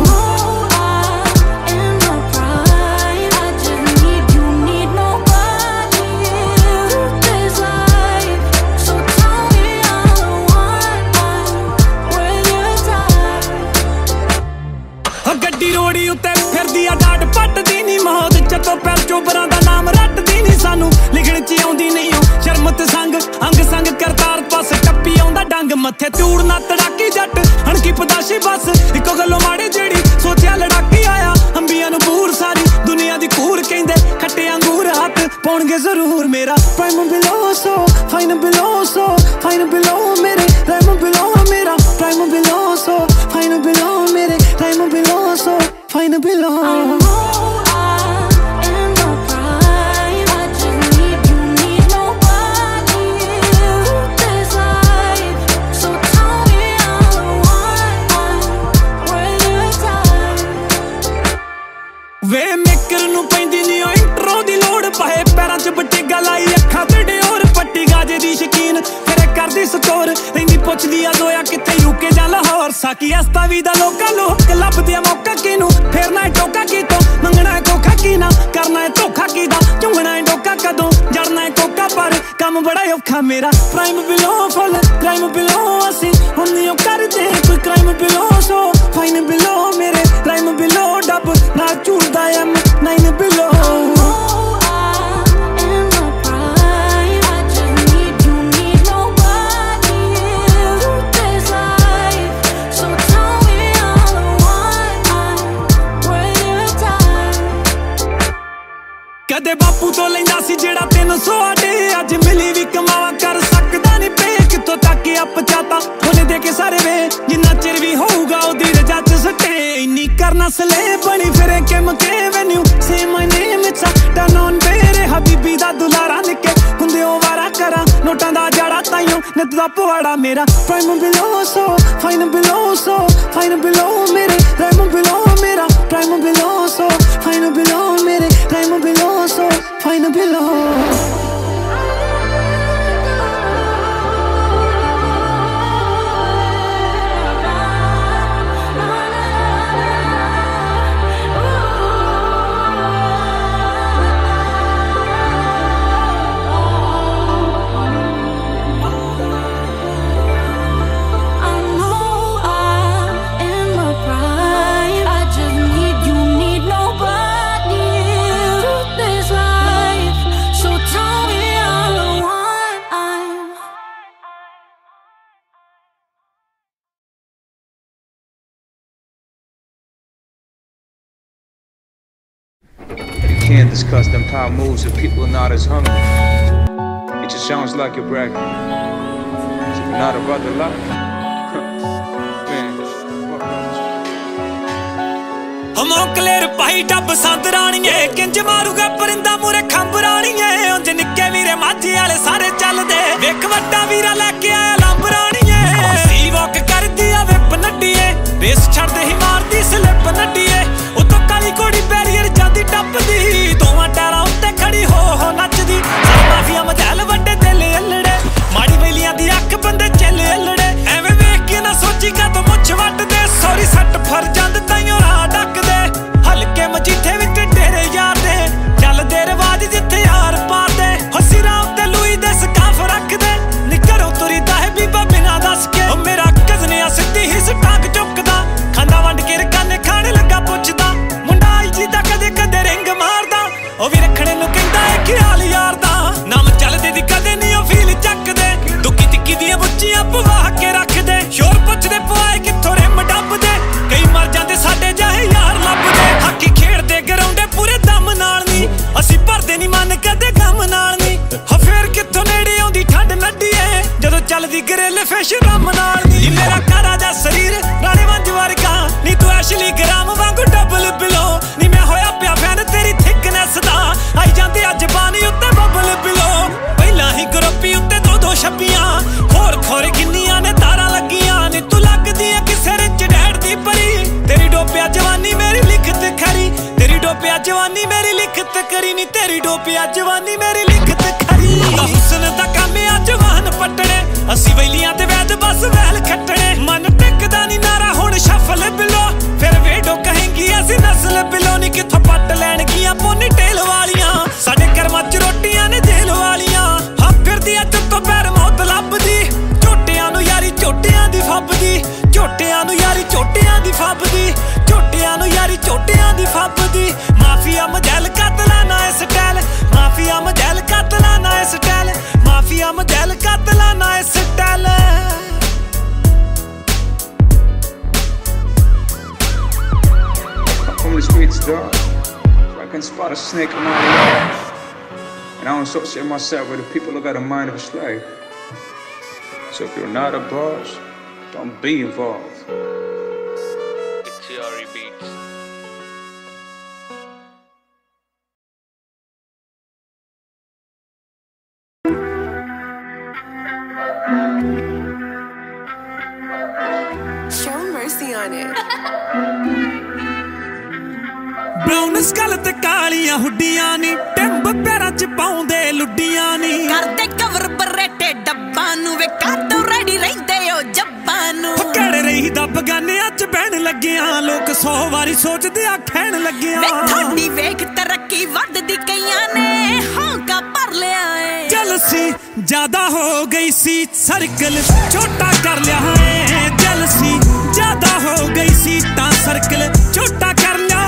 गड्डी रोड़ी उत्ते फिरदी आ डाट पटदी नी मौत चतो पैर चोबरां दा नाम रटदी नी सानू लिखण च आउंदी नहीं ओ शर्म ते संग अंग संग करतार पास टप्पी आउंदा डंग मत्थे तूड़ ना तड़ाकी जट हणकी पदाशी बस इको गल्लो माड़े जेड़ी सोचिया लड़ाकी आया अंबियां नू बूर सारी दुनिया दी कूर कहंदे खट्टे अंगूर हथ पाउणगे जरूर मेरा प्राइम बिलो सो फाइन बिलो सो फाइन बिलो मेरे प्राइम बिलो मेरा प्राइम बिलो सो फाइन बिलो मेरे प्राइम बिलो सो फाइन बिलो वे मेकर नू पैंदी नी ओ इंट्रो दी लोड़ पाए पैरां च बटेगा लाई अखां ते डिओर पट्टी गाजे दी शकीन फिर करदी स्टोर रहिंदी पुछदी आ जोया किथे यूके जां लाहौर साकी अस्ता वी दा लोका लोक लभदे मौका किनू फेरना है टोका कीतों मंगना है कोखा की ना करना है धोखा कीदा झुंगना है डोका कदों जड़ना है कोका पर कम बड़ा औखा मेरा प्राइम बिलो फुल क्राइम बिलो असी हुण नी ओ करदे कोई क्राइम बिलो सो फाइन बिलो मेरे क्राइम बिलो डब ना झूलदा एम नाइन बिलो कदे बापू तो लेंदा सी जेड़ा तीन सौ आडे अज मिली भी कमावा कर सकदा नहीं पे कितों तक आप चाहता होने दे के सारे वे जिन्ना चिर भी होऊगा ओदी रजा च सटे इन्नी करना सले बनी फिरे के मके venue say my name it's turn on बेरे हबीबी दा दुलारा निके हुंदे ओ वारा करा नोटां दा जाड़ा ताइयों नित दा पवाड़ा मेरा प्राइम बिलो सो फाइन बिलो सो फाइन बिलो मेरे प्राइम बिलो मेरा प्राइम बिलो सो फाइन बिलो मेरे प्राइम बिलो सो फाइन बिलो I know I'm in my prime. I can't discuss them power moves if people are not as hungry. It just sounds like you're bragging. So you're not about the life. ਮੌਕਲੇਰ ਭਾਈ ਡੱਬ ਸੰਦ ਰਾਣੀਏ ਕਿੰਜ ਮਾਰੂਗਾ ਪਰਿੰਦਾ ਮੂਰੇ ਖੰਭ ਰਾਣੀਏ ਉਂਝ ਨਿੱਕੇ ਵੀਰੇ ਮਾਝੀ ਵਾਲੇ ਸਾਰੇ ਚੱਲਦੇ ਵੇਖ ਵੱਡਾ ਵੀਰਾ ਲੈ ਕੇ ਆਇਆ ਲੰਬ ਰਾਣੀਏ ਸੀ ਵਾਕ ਕਰਦੀ ਆ ਵਿਪ ਨੱਡੀਏ ਰੇਸ ਛੱਡਦੇ ਹੀ ਮਾਰਦੀ ਸਲਿੱਪ ਨੱਡੀਏ ਉਤੋਂ ਕਾਲੀ ਕੋੜੀ ਬੈਰੀਅਰ ਜਾਂਦੀ ਟੱਪਦੀ ਦੋਵਾਂ ਟਾਰਾਂ ਉੱਤੇ ਖੜੀ ਹੋ ਹੋ ਨੱਚਦੀ ਮਾਫੀਆ ਮਝਲ ਵੱਡੇ ਦਿਲ ਅਲੜੇ ਮਾੜੀ ਵੇਲੀਆਂ ਦੀ ਅੱਖ ਬੰਦੇ ਚੱਲੇ ਅਲੜੇ ਐਵੇਂ ਵੇਖ ਕੇ ਨਾ ਸੋਚੀ ਕਦੋਂ ਮੁੱਛ ਵੱਟਦੇ ਸੌਰੀ ਸੱਟ ਫਰ ਜਾਂਦ ਤਾਈਓ ਰਾਹ ਡੱਕਦੇ ਹਲਕੇ ਮਜੀਠੇ ਵਿੱਚ ਡੇਰੇ ਯਾਰ ਦੇ ਚੱਲਦੇ ਰਿਵਾਜ ਜਿੱਥੇ ਯਾਰ ਪਾਰਦੇ ਹੱਸੀ ਰਾਮ ਤੇ ਲੂਈ ਦੇ ਸਕਾਫ ਰੱਖਦੇ ਨੀ ਘਰੋਂ ਤੁਰੀਦਾ ਹੈ ਬੀਬਾ ਬਿਨਾਂ ਦੱਸ ਕੇ ਉਹ ਮੇਰਾ ਕਜ਼ਨਿਆ ਸਿੱਧੀ ਹੀ ਸਟਾਕ ਚੁੱਕਦਾ ਖਾਂਦਾ ਵੰਡ ਕੇ ਰਕਾਨੇ ਖਾਣ ਲੱਗਾ ਪੁੱਛਦਾ ਮੁੰਡਾ ਆਈ ਜੀ ਦਾ ਕਦੇ ਕਦੇ ਰਿੰਗ ਮਾਰਦਾ ਉਹ ਵੀ ਰੱਖਣੇ ਨੂੰ ਕਹਿੰਦਾ ਹੈ ਖਿਆਲ ਯਾਰ ਦਾ ਨਾਮ ਚੱਲਦੇ ਦੀ ਕਦੇ ਨਹੀਂ ਉਹ ਫੀਲ ਚੱਕਦੇ ਦੁੱਕੀ ਟਿੱਕੀ ਦੀਆਂ ਬੁੱਚੀਆਂ ਪਵਾ ਕੇ ਰੱਖਦੇ ਸ਼ੋਰ ਪੁੱਛਦੇ ਪਵਾਏ ਕਿੱਥੋਂ ਰਿਮ ਡੱਬਦੇ ਕਈ ਮਰ ਜਾਂਦੇ ਸਾਡੇ ਜਾਹੇ ਯਾਰ ਲੱਭਦੇ ਹਾਕੀ ਖੇਡਦੇ ਗਰਾਉਂਡੇ ਪੂਰੇ ਦਮ ਨਾਲ ਨਹੀਂ ਅਸੀਂ ਭਰਦੇ ਨਹੀਂ ਮਨ ਕਦੇ ਗਮ ਨਾਲ ਨਹੀਂ ਹਾਂ ਫੇਰ ਕਿੱਥੋਂ ਨੇੜੇ ਆਉਂਦੀ ਠੰਡ ਨੱਡੀਏ ਜਦੋਂ ਚੱਲਦੀ ਗਰੇਲੇ ਫੈਸ਼ ਰਮ ਨਾਲ ਨਹੀਂ ਮੇਰਾ ਕਾਰਾ ਦਾ ਸਰੀਰ ਰਾਣੇ ਵੰਜ ਵਰਗਾ ਨਹੀਂ ਤੂੰ ਐਸ਼ਲੀ ਗ੍ਰਾਮ ਵਾਂਗੂ ਡਬਲ ਬਿਲੋ ਨਹੀਂ ਮੈਂ ਹੋਇਆ ਪਿਆ ਫੈਨ ਤੇਰੀ ਥਿਕਨੈਸ ਦਾ ਆਈ ਜਾਂਦੇ ਅੱਜ ਬਾਣੀ ਉੱਤੇ ਬਬਲ ਬਿਲੋ ਪਹਿਲਾਂ ਹੀ ਗਰੁੱਪੀ ਉੱਤੇ ਦੋ ਦੋ ਛੱਪੀਆਂ ਹੋਰ ਖੋਰ ਕਿੰਨੀਆਂ ਨੇ ਤਾਰਾਂ ਲੱਗੀਆਂ ਨੀ ਤੂੰ ਲੱਗਦੀ ਆ ਕਿਸੇ ਰਿਚ ਡੈਡ ਦੀ ਪਰੀ ਤੇਰੀ ਡੋਪਿਆ ਜਵਾਨੀ ਮੇਰੀ ਲਿਖਤ ਖਰੀ ਤੇਰੀ ਡੋਪਿਆ ਜਵਾਨੀ ਮੇਰੀ ਲਿਖਤ ਕਰੀ ਨੀ ਤੇਰੀ ਡੋਪਿਆ ਜਵਾਨੀ ਮੇਰੀ ਲਿਖਤ ਖਰੀ ਹੁਸਨ ਦਾ ਕੰਮ ਆ ਜਵਾਨ ਪੱਟਣੇ ਅਸੀਂ ਵੈਲੀਆਂ ਤੇ ਵੈਦ ਬਸ ਵੈਲ ਖੱਟਣੇ ਮਨ ਟਿਕਦਾ ਨੀ ਨਾਰਾ ਹੁਣ ਸ਼ਫਲ ਬਿਲੋ ਫਿਰ ਵੇਡੋ ਕਹੇਂਗੀ ਅਸੀਂ ਨਸਲ ਬਿਲੋ ਨੀ ਕਿੱਥੋਂ ਪੱਟ ਲੈਣਗੀਆਂ ਪੋਨੀ ਟੇਲ ਵਾਲੀਆਂ ਸਾਡੇ ਕਰਮਾਂ ਚ ਰੋਟੀਆਂ ਨੇ ਜੇਲ ਵਾਲੀਆਂ ਹਾਂ ਫਿਰਦੀ ਅੱਜ ਤੋਂ ਪੈਰ ਮੌਤ ਲੱਭਦੀ ਝੋਟਿਆਂ ਨੂੰ ਯਾਰੀ ਝੋਟਿਆਂ ਦੀ ਫੱਬਦੀ ਝੋਟਿਆਂ ਨੂੰ ਯਾਰੀ ਝੋਟਿਆਂ ਦੀ ਫੱਬਦੀ ਝੋਟਿਆਂ ਨੂੰ ਯਾਰੀ ਝੋਟਿਆਂ ਦੀ ਫੱਬਦੀ ਮਾਫੀਆ ਮਜਲ ਕਤਲਾ ਨਾ ਇਸ ਸਟਾਈਲ ਮਾਫੀਆ ਮਜਲ ਕਤਲਾ ਨਾ ਇਸ ਸਟਾਈਲ ਮਾਫੀਆ ਮਜਲ ਕਤਲਾ ਨਾ ਇਸ style From the streets, dog, so I can spot a snake a mile away. And I don't associate myself with the people who got a mind of a slave. So if you're not a boss, don't be involved. It's Yari Beats. Show mercy on it. Brown skull ਤੇ ਕਾਲੀਆਂ ਹੁੱਡੀਆਂ ਨੀ ਟਿੰਬ ਪੈਰਾਂ ਚ ਪਾਉਂਦੇ ਲੁੱਡੀਆਂ ਨੀ ਕਰਦੇ cover ਬਰੇਟੇ ਡੱਬਾਂ ਨੂੰ ਵੇ ਕਾਟੋ ਰੈਡੀ ਰਹਿੰਦੇ ਓ ਜੱਬਾਂ ਨੂੰ ਕਿਹੜੇ ਰਹੀ ਦਾ ਬਗਾਨਿਆਂ ਚ ਬਹਿਣ ਲੱਗਿਆਂ ਲੋਕ ਸੌ ਵਾਰੀ ਸੋਚਦੇ ਆ ਖੈਣ ਲੱਗਿਆਂ ਵੇ ਤੁਹਾਡੀ ਵੇਖ ਤਰੱਕੀ ਵੱਧਦੀ ਕਈਆਂ ਨੇ ਹੌਂਕਾ ਭਰ ਲਿਆ ਏ ਜਲਸੀ ਜ਼ਿਆਦਾ ਹੋ ਗਈ ਸੀ ਸਰਕਲ ਛੋਟਾ ਕਰ ਲਿਆ ਏ ਜਲਸੀ ਜ਼ਿਆਦਾ ਹੋ ਗਈ ਸੀ ਤਾਂ ਸਰਕਲ ਛੋਟਾ ਕਰ ਲਿਆ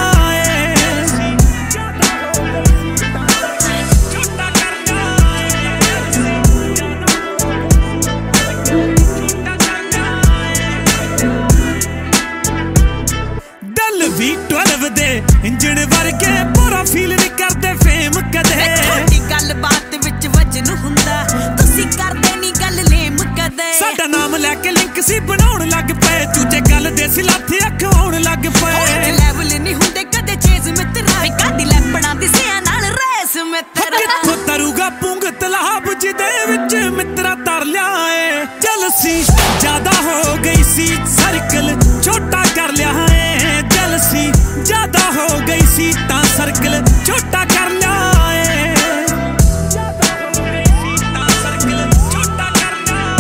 ਇੰਜਣ ਵਰਗੇ ਪੂਰਾ ਫੀਲ ਨਹੀਂ ਕਰਦੇ ਫੇਮ ਕਦੇ ਤੁਹਾਡੀ ਗੱਲ ਬਾਤ ਵਿੱਚ ਵਜਨ ਹੁੰਦਾ ਤੁਸੀਂ ਕਰਦੇ ਨਹੀਂ ਗੱਲ ਲੇਮ ਕਦੇ ਸਾਡਾ ਨਾਮ ਲੈ ਕੇ ਲਿੰਕ ਸੀ ਬਣਾਉਣ ਲੱਗ ਪਏ ਚੂਚੇ ਗੱਲ ਦੇ ਸੀ ਲਾਥੇ ਅਖਵਾਉਣ ਲੱਗ ਪਏ ਲੈਵਲ ਨਹੀਂ ਹੁੰਦੇ ਕਦੇ ਚੇਜ਼ ਮਿੱਤਰਾ ਕਾਦੀ ਲੈਪਣਾ ਦਿਸਿਆ ਨਾਲ ਰੇਸ ਮਿੱਤਰਾ ਕਿੱਥੋਂ ਤਰੂਗਾ ਪੁੰਗ ਤਲਾਬ ਜਿਹਦੇ ਵਿੱਚ ਮਿੱਤਰਾ ਤਰ ਲਿਆ ਏ ਜਲਸੀ ਜ਼ਿਆਦਾ ਹੋ ਗਈ ਸੀ ਸਰਕਲ ਛੋਟਾ ਕਰ ਲਿਆ ਏ ਜਲਸੀ ਜ਼ਿਆਦਾ ਹੋ ਗਈ ਸੀ ਤਾਂ ਸਰਕਲ ਛੋਟਾ ਕਰ ਲਿਆ ਏ ਜ਼ਿਆਦਾ ਹੋ ਗਈ ਸੀ ਤਾਂ ਸਰਕਲ ਛੋਟਾ ਕਰ ਲਿਆ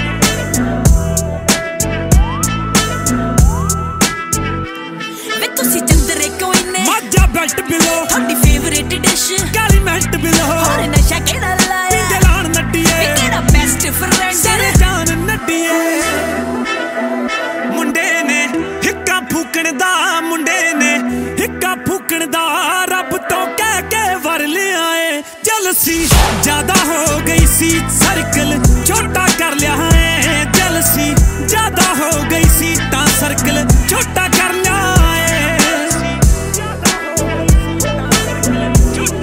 ਵੇ ਤੁਸੀਂ ਚੰਦਰੇ ਕੋਈ ਨੇ ਮਾਝਾ ਬੈਲਟ ਬਿਲੋ ਤੁਹਾਡੀ ਫੇਵਰੇਟ ਡਿਸ਼ ਕਾਲੀ ਮੈਲਟ ਬਿਲੋ ਹੋਰ ਨਸ਼ਾ ਕਿਹੜਾ ਲਾਇਆ ਦਿਲਾਨ ਨੱਡੀਏ ਕਿਹੜਾ ਬੈਸਟ ਫਰੈਂਡ ਸਾਰੇ ਜਾਨ ਨੱਡੀਏ ਮੁੰਡੇ ਨੇ ਹਿੱਕਾਂ ਫੂਕਣ ਦਾ ਮੁੰਡੇ ਨੇ ਹਿੱਕਾਂ ਫੂਕਣ ਦਾ ਰੱਬ ਤੋਂ ਕਹਿ ਕੇ ਵਰ ਲਿਆ ਏ ਜਲਸੀ ਜ਼ਿਆਦਾ ਹੋ ਗਈ ਸੀ ਸਰਕਲ ਛੋਟਾ ਕਰ ਲਿਆ ਏ ਜਲਸੀ ਜ਼ਿਆਦਾ ਹੋ ਗਈ ਸੀ ਤਾਂ ਸਰਕਲ ਛੋਟਾ ਕਰ ਲਿਆ ਏ ਜ਼ਿਆਦਾ ਹੋ ਗਈ ਸੀ ਤਾਂ ਸਰਕਲ ਛੋਟਾ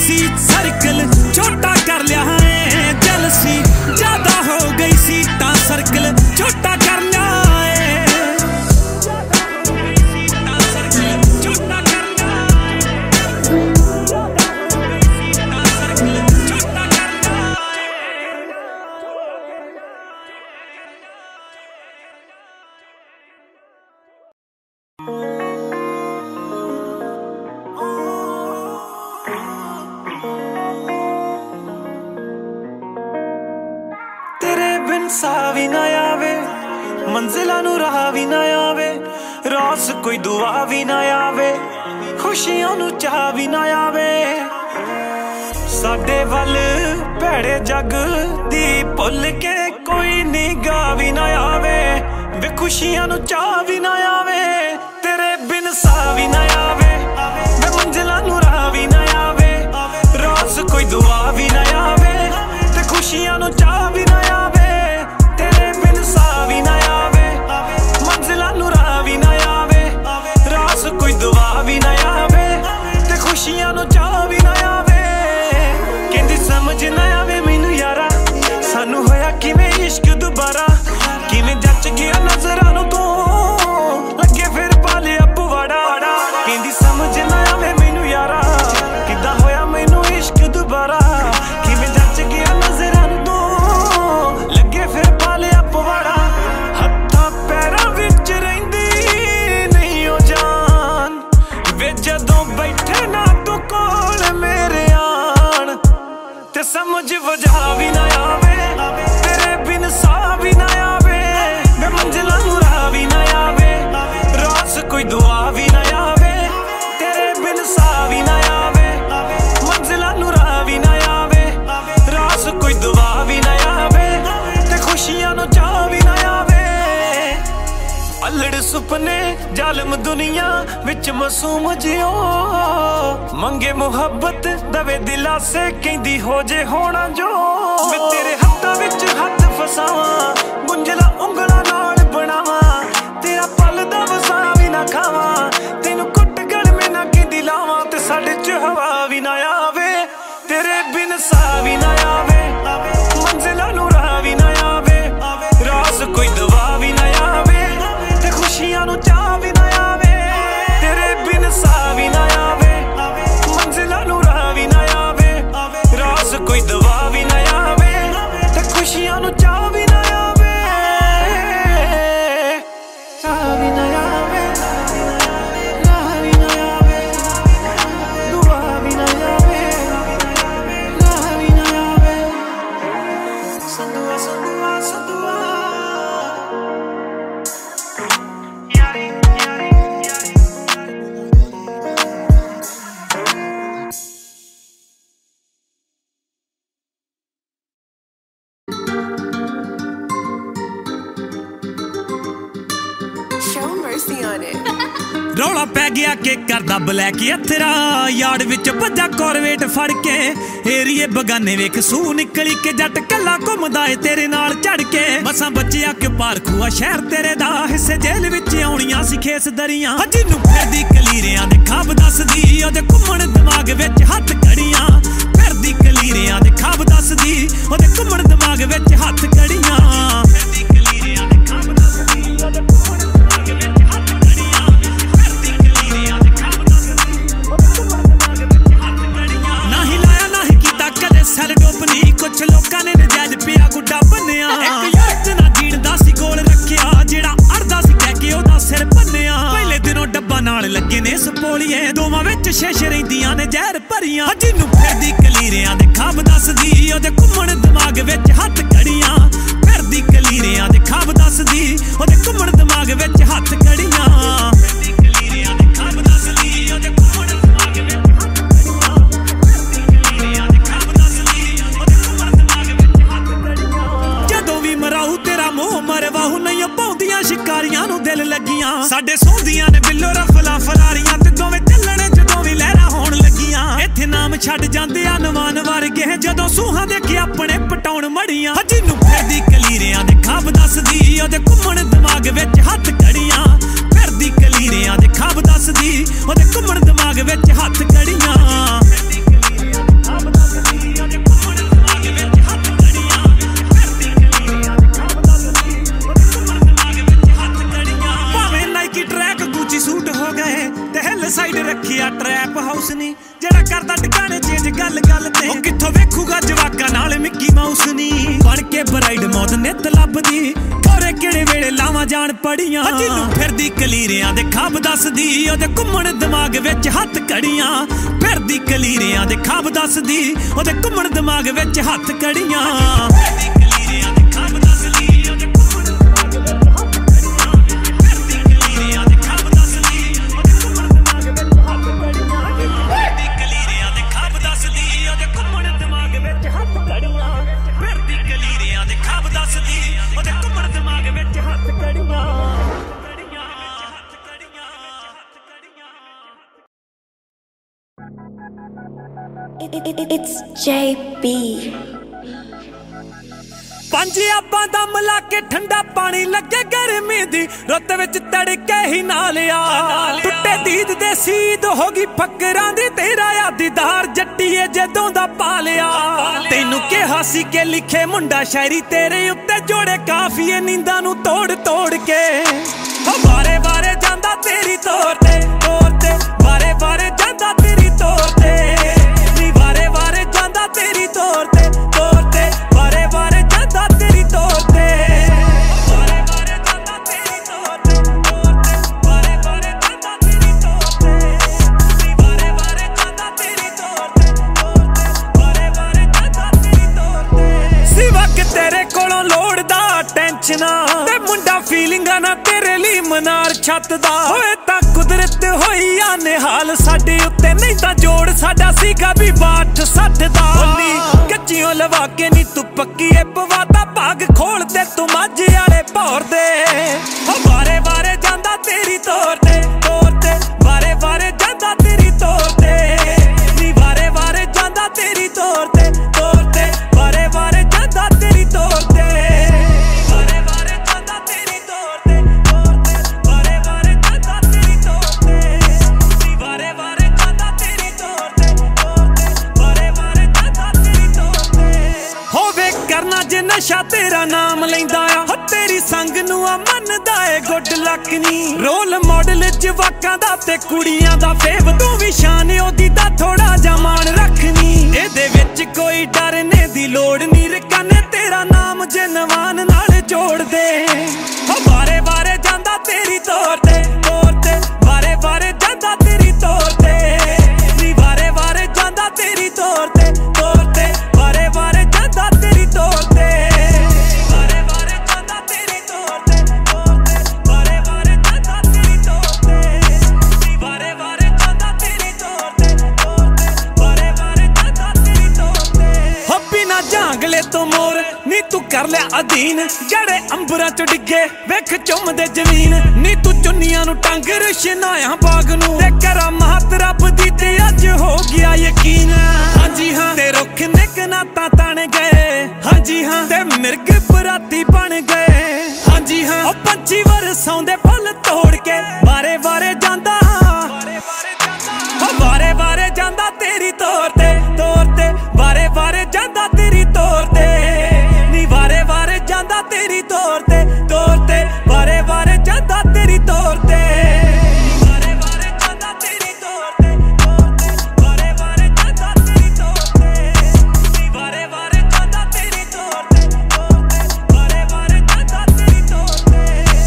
सी सर्कल छोटा कर लिया है, जलसी ज्यादा हो गई सी ता सर्कल छोटा कर लिया है, छोटा कर लिया सा भी ना आवे, मंजिला नू राह भी ना आवे, रास कोई दुआ भी ना आवे, खुशियां नू चाह भी ना आवे, साडे वल भैड़े जग दी भुल के कोई निगाह भी ना आवे, वे खुशियां नू चाह भी ना आवे, तेरे बिन सा भी ना आवे, वे मंजिला नू राह भी ना आवे, रास कोई दुआ भी ना आवे, ते खुशियां नू चाह भी ना आवे, भी ना आवे, मंजिला नू राह भी ना आवे, रास कोई दुआ भी ना आवे, ते खुशियां नू चाह भी ना आवे, कहंदी समझ ना आवे मैनू यारा, सानू होया किवें इश्क दुबारा, किवें जच गया नजरां नू तू लगे फिर पा लिया पुवाड़ा, कहंदी समझ ना आवे मैनू यारा, किदां होया मैनू इश्क दुबारा, किवें जच गया नजरां नू तू लगे फिर पा लिया पुवाड़ा, जदों बैठे ना तू कोल मेरे आन, ते समझ वजह भी ना आवे, तेरे बिन सा भी ना आवे, मैं मंजिला नू राह भी ना आवे, रास कोई दुआ भी ना आवे, तेरे बिन सा भी ना आवे, मंजिला नू राह भी ना आवे, रास कोई दुआ भी ना आवे, ते खुशियां नू चाह भी ना आवे, अल्लड़ सुपने जालम दुनिया विच मासूम जियो, मंगे मुहब्बत दवे दिलासे कहंदी हो जे होना जो, मैं तेरे हत्थां विच हत्थ फसावां, गुंजला उंगलां नाल बनावां, तेरा पल दा वसा भी ना खावां, तेनू कुट गल में ना कहंदी लावां, ते साडे च हवा भी ना आवे, तेरे बिन सा भी ना आवे, मंजिला नू राह भी ना आवे, रास कोई दवा भी ना आवे, खुशियां नू चाह भी ना आवे, तेरे बिन सा भी ना आवे, मंजिला नू राह भी ना आवे, रास कोई दवा भी ना आवे, ते खुशियां नू चाह भी ना आवे, चाह भी ना आवे, राह भी ना आवे, दुआ भी ना आवे, राह भी ना आवे, संदुआ संदुआ संदुआ रौला पै गया के करदा ब्लैक अथरा, यार्ड विच भज्जा कॉरवेट फड़ के, एरिए बगाने वेख सू निकली के, जट कला घुमदा ए तेरे नाल चढ़ के, मसां बचिया के पार खुआ शहर तेरे दा, हिस्से जेल विच आउणियां सी खेस दरियां, जिन्नू फिरदी कलीरियां दे खाब दसदी, ओदे घुमण दिमाग विच हत्थ कड़ियां, फिरदी कलीरियां दे खाब दसदी, ओदे घुमण दिमाग विच हत्थ कड़ियां, फिरदी कलीरियां दे खाब दसदी, ओदे घुमण दिमाग विच हत्थ कड़ियां, फिरदी कलीरियां दे खाब दसदी, ओदे घुमण दिमाग विच हत्थ कड़ियां, ना ही लाया ना ही कीता कदे सैल डोपनी, कुछ लोकां ने नजायज पिया गुड्डा बन्निया, इक यार ना जीणदा सी गोल रखिया, जेड़ा अड़दा सी कह के ओदा सिर भन्निया, पहले दिनों डब्बा नाल लगे ने सपोलिए, दोवां विच शेश रहिंदियां ने जहर भरियां, जिन्नू फिरदी कलीरियां दे खाब दसदी, ओदे घुमण दिमाग विच हत्थ कड़ियां, फिरदी कलीरियां दे खाब दसदी, ओदे घुमण दिमाग विच हत्थ कड़ियां, फिरदी कलीरियां दे खाब दसदी, ओदे घुमण दिमाग विच हत्थ कड़ियां, फिरदी कलीरियां दे खाब दसदी, ओदे घुमण दिमाग विच हत्थ कड़ियां, जदों भी मराऊ तेरा मोह मरवाहू, नहीं पाउंदियां शिकारियां नू दिल लगियां, साडे सौंदियां ने बिल्लो रफला फलारियां, ते दोवें ਚੱਲਣੇ ਜਦੋਂ ਵੀ ਲਹਿਰਾਂ ਹੋਣ ਲੱਗੀਆਂ, ਇੱਥੇ ਨਾਮ ਛੱਡ ਜਾਂਦੇ ਆ ਨਵਾਨ ਵਰਗੇ, ਜਦੋਂ ਸੂਹਾਂ ਦੇਖੇ ਆਪਣੇ ਪਟਾਉਣ ਮੜੀਆਂ, ਜਿਹਨੂੰ ਫਿਰਦੀ ਕਲੀਰਿਆਂ ਦੇ ਖਾਬ ਦੱਸਦੀ, ਉਹਦੇ ਘੁੰਮਣ ਦਿਮਾਗ ਵਿੱਚ ਹੱਥ ਕੜੀਆਂ, ਫਿਰਦੀ ਕਲੀਰਿਆਂ ਦੇ ਖਾਬ ਦੱਸਦੀ, ਉਹਦੇ ਘੁੰਮਣ ਦਿਮਾਗ ਵਿੱਚ ਹੱਥ ਕੜੀਆਂ, ਫਿਰਦੀ ਕਲੀਰਿਆਂ ਦੇ जान पड़ियां जिन्नू फिरदी कलीरियां दे खाब दसदी ओदे घुम्मण दिमाग विच हत्थ कड़ियां फिरदी कलीरियां दे खाब दसदी ओदे घुम्मण दिमाग विच हत्थ कड़ियां फिरदी कलीरियां दे खाब दसदी ओदे घुम्मण दिमाग विच हत्थ कड़ियां फिरदी कलीरियां दे खाब दसदी ओदे घुम्मण दिमाग विच हत्थ कड़ियां फिरदी कलीरियां दे खाब दसदी ओदे घुम्मण दिमाग विच हत्थ कड़ियां फिरदी कलीरियां दे खाब दसदी ओदे घुम्मण दिमाग विच हत्थ कड़ियां It's J B. पंज आपां दा मिला के ठंडा पानी लगे गर्मी दी रुत विच तड़के ही नाल आ टुटे दीद दे सीद हो गई फकरां दी तेरा यादीदार जट्टीए जदों दा पालिया तैनू किहा सी के लिखे मुंडा शायरी तेरे उत्ते जोड़े काफिए नींदां नू तोड़ तोड़ के ओ बारे बारे जांदा तेरी तोर ते तोर ते बारे बारे जांदा तेरी तोर ते नी बारे बारे जांदा तेरी तोर ते तोर ते बारे बारे जांदा तेरी तोर ते बारे बारे जांदा तेरी तोर ते तोर ते बारे बारे जांदा तेरी तोर ते नी बारे बारे जांदा तेरी तोर ते तोर ते बारे बारे जांदा तेरी तोर ते सिवा कि तेरे कोलों लोड़दा टेंशना ते मुंडा फीलिंगां ना तेरे लिए मनार छत दा होए तां कुदरत होई आ निहाल साडे उत्ते नहीं तां जोड़ साडा सीगा भी बाठ सठ दा होली कच्चियों लवा के नी तू पक्की ए पवादा भाग खोल दे तू माझे आले भौर दे ओ बारे बारे जांदा तेरी तोर ते तोर ते बारे बारे जांदा तेरी तोर ते नी बारे बारे जांदा तेरी तोर ते तोर ते बारे बारे जांदा तेरी तोर ते बारे बारे जांदा तेरी तोर ते तोर ते बारे बारे जांदा तेरी तोर ते नी बारे बारे जांदा तेरी तोर ते तोर ते बारे बारे जांदा तेरी तोर ते होवे करना जे नशा तेरा नाम लैंदा आ तेरी संग नू आ मनदा ए गुड लक नी रोल मॉडल जवाकां दा ते कुड़ियां दा फेव तू भी शान ओदी दा थोड़ा जा मान रखनी एदे विच कोई डरने दी लोड़ नी रकाने तेरा नाम जनवान नाल जोड़ दे ओ बारे बारे जांदा तेरी तोर ते तोर ते बारे बारे जांदा तेरी तोर ते नी बारे बारे जांदा तेरी तोर ते तोर ते बारे बारे जांदा तेरी तोर ते बारे बारे जांदा तेरी तोर ते तोर ते बारे बारे जांदा तेरी तोर ते नी बारे बारे जांदा तेरी तोर ते तोर ते बारे बारे जांदा तेरी तोर ते हो बिना जांगले तो मोर नी तू कर ले अधीन जड़े अंबरां च डिगे वेख चुमदे जमीन नी तू चुन्नियां नू टंग रशनाया बाग नू ते करा महत रब दी ते अज हो गया यकीन हां जी हां ते रुख ने कनाता तन गए हां जी हां ते मिर्ग बराती बन गए हां जी हां ओ पंछी वरसौंदे फल तोड़ के बारे बारे जांदा ओ बारे बारे जांदा तेरी तोर ते तोर ते बारे बारे जांदा तेरी तोर ते नी बारे बारे जांदा तेरी तोर ते तोर ते बारे बारे जांदा तेरी तोर ते बारे बारे जांदा तेरी तोर ते तोर ते बारे बारे जांदा तेरी तोर ते नी बारे बारे जांदा तेरी तोर ते तोर ते बारे बारे जांदा तेरी तोर ते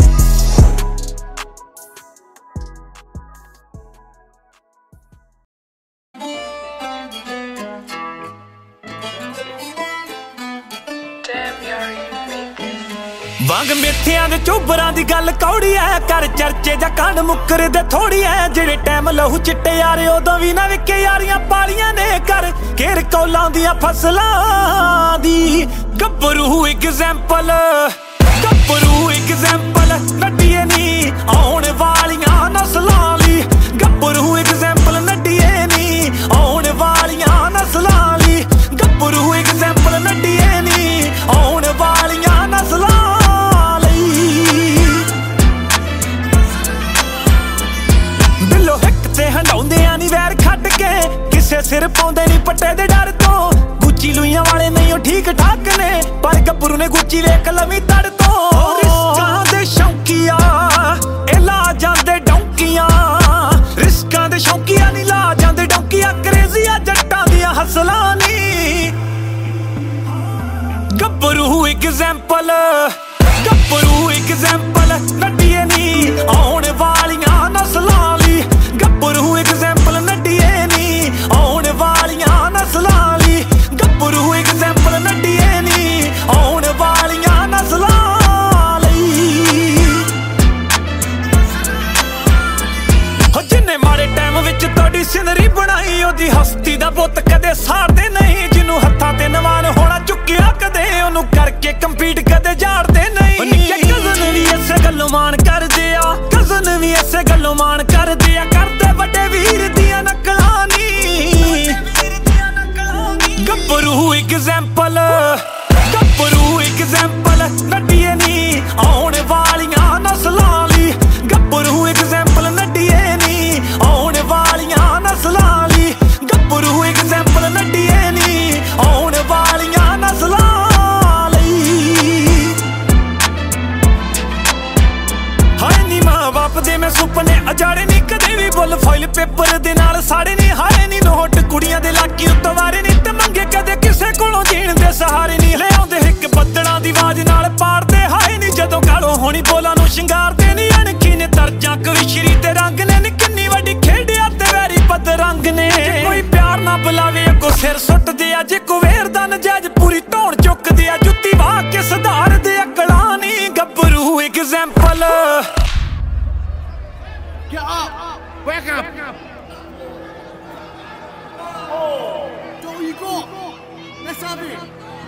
वांग मिठियां दे चोबरां दी गल कौड़ी ऐ कर चर्चे जा कांड मुकर दे थोड़ी ऐ जेड़े टाइम लहू चिट्टे यारे उदों भी ना विके यारियां पालियां ने कर घेर कौलां दियां फसलां दी गब्बरू एग्जाम्पल गब्बरू एग्जाम्पल नड्डिए नी आउण वालियां नस्लां ली गब्बरू एग्जाम्पल नड्डिए नी आउण वालियां नस्लां ली गब्बरू एग्जाम्पल नड्डिए नी आउण वालियां नस्लां हंडाउंदियां नी वैर खट के किसे सिर पाउंदे नी पट्टे दे डर तो गुच्ची लुइयां वाले नहीं ठीक ठाक ने पर गब्बरू ने गुच्ची वेख लवी तड़ तो रिस्कां दे शौकिया ए ला जांदे डौंकियां रिस्कां दे शौकिया नी ला जांदे डौंकियां क्रेजिया जट्टां दियां हसलां नी गब्बरू एग्जाम्पल गब्बरू एग्जाम्पल एग्जाम्पल नड्डिए नी आने वालियां नस्लां ली गब्बरू एग्जाम्पल नड्डिए नी आने वालियां नस्लां ली गब्बरू एग्जाम्पल नड्डिए नी आने वालियां नस्लां माड़े टाइम विच तोड़ी सिनरी बनाई ओदी हस्ती दा बुत कदे साड़दे नहीं जिन्नू हत्थां ते नवान होना चुक्किया कदे ओनू करके कंपीट कदे झाड़दे नहीं निक्के कज़न भी इसे गल्लों मान करदे आ कज़न भी इसे गल्लों मान करदे आ करदे वड्डे वीर दियां नकलां नी गब्बरू एग्जाम्पल गब्बरू एग्जाम्पल नड्डिए नी आने वालियां नस्लां ली गब्बरू एग्जाम्पल नड्डिए नी आने वालियां नस्लां ली गब्बरू एग्जाम्पल नड्डिए नी आने वालियां नस्लां ली हाय नी मां बाप दे मैं सुपने अजाड़े नी कदे भी बुल फॉइल पेपर दे नाल साड़े नी हाय नी नोट कुड़ियां दे लाकी उतवारे नी ते मंगे कदे किसे कोलों जीण दे सहारे नी ले आउंदे हिक बद्दड़ां दी आवाज नाल पाड़दे हाय नी जदों गालों होनी बोलां नूं शिंगारदे नी अणखी ने दर्जां कविश्री ते रंग ने नी किन्नी वड्डी खेडिया ते वैरी पदरंग ने कोई प्यार ना बुलावे अगों सिर सुट्टदे आ जे कुवेर दा नजायज पूरी धौण चुकदे आ जुत्ती वाह के सुधारदे अकलां नी गब्बरू example Get up! Wake up! Oh! What you got? Let's have it!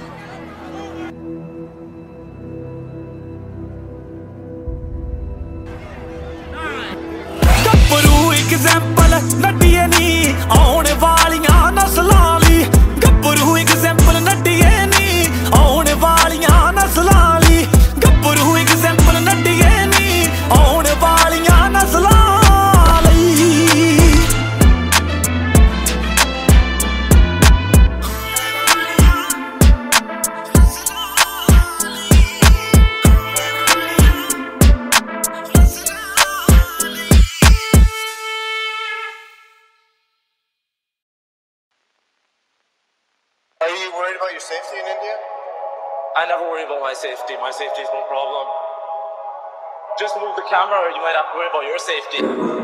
गब्बरू एग्जाम्पल नड्डिए नी आने वालियां नस्लां ली गब्बरू एग्जाम्पल नड्डिए नी आने वालियां नस्लां ली गब्बरू एग्जाम्पल नड्डिए नी आने वालियां नस्लां ली Are you worried about your safety in India? I never worry about my safety. My safety is no problem. Just move the camera or you might have to worry about your safety.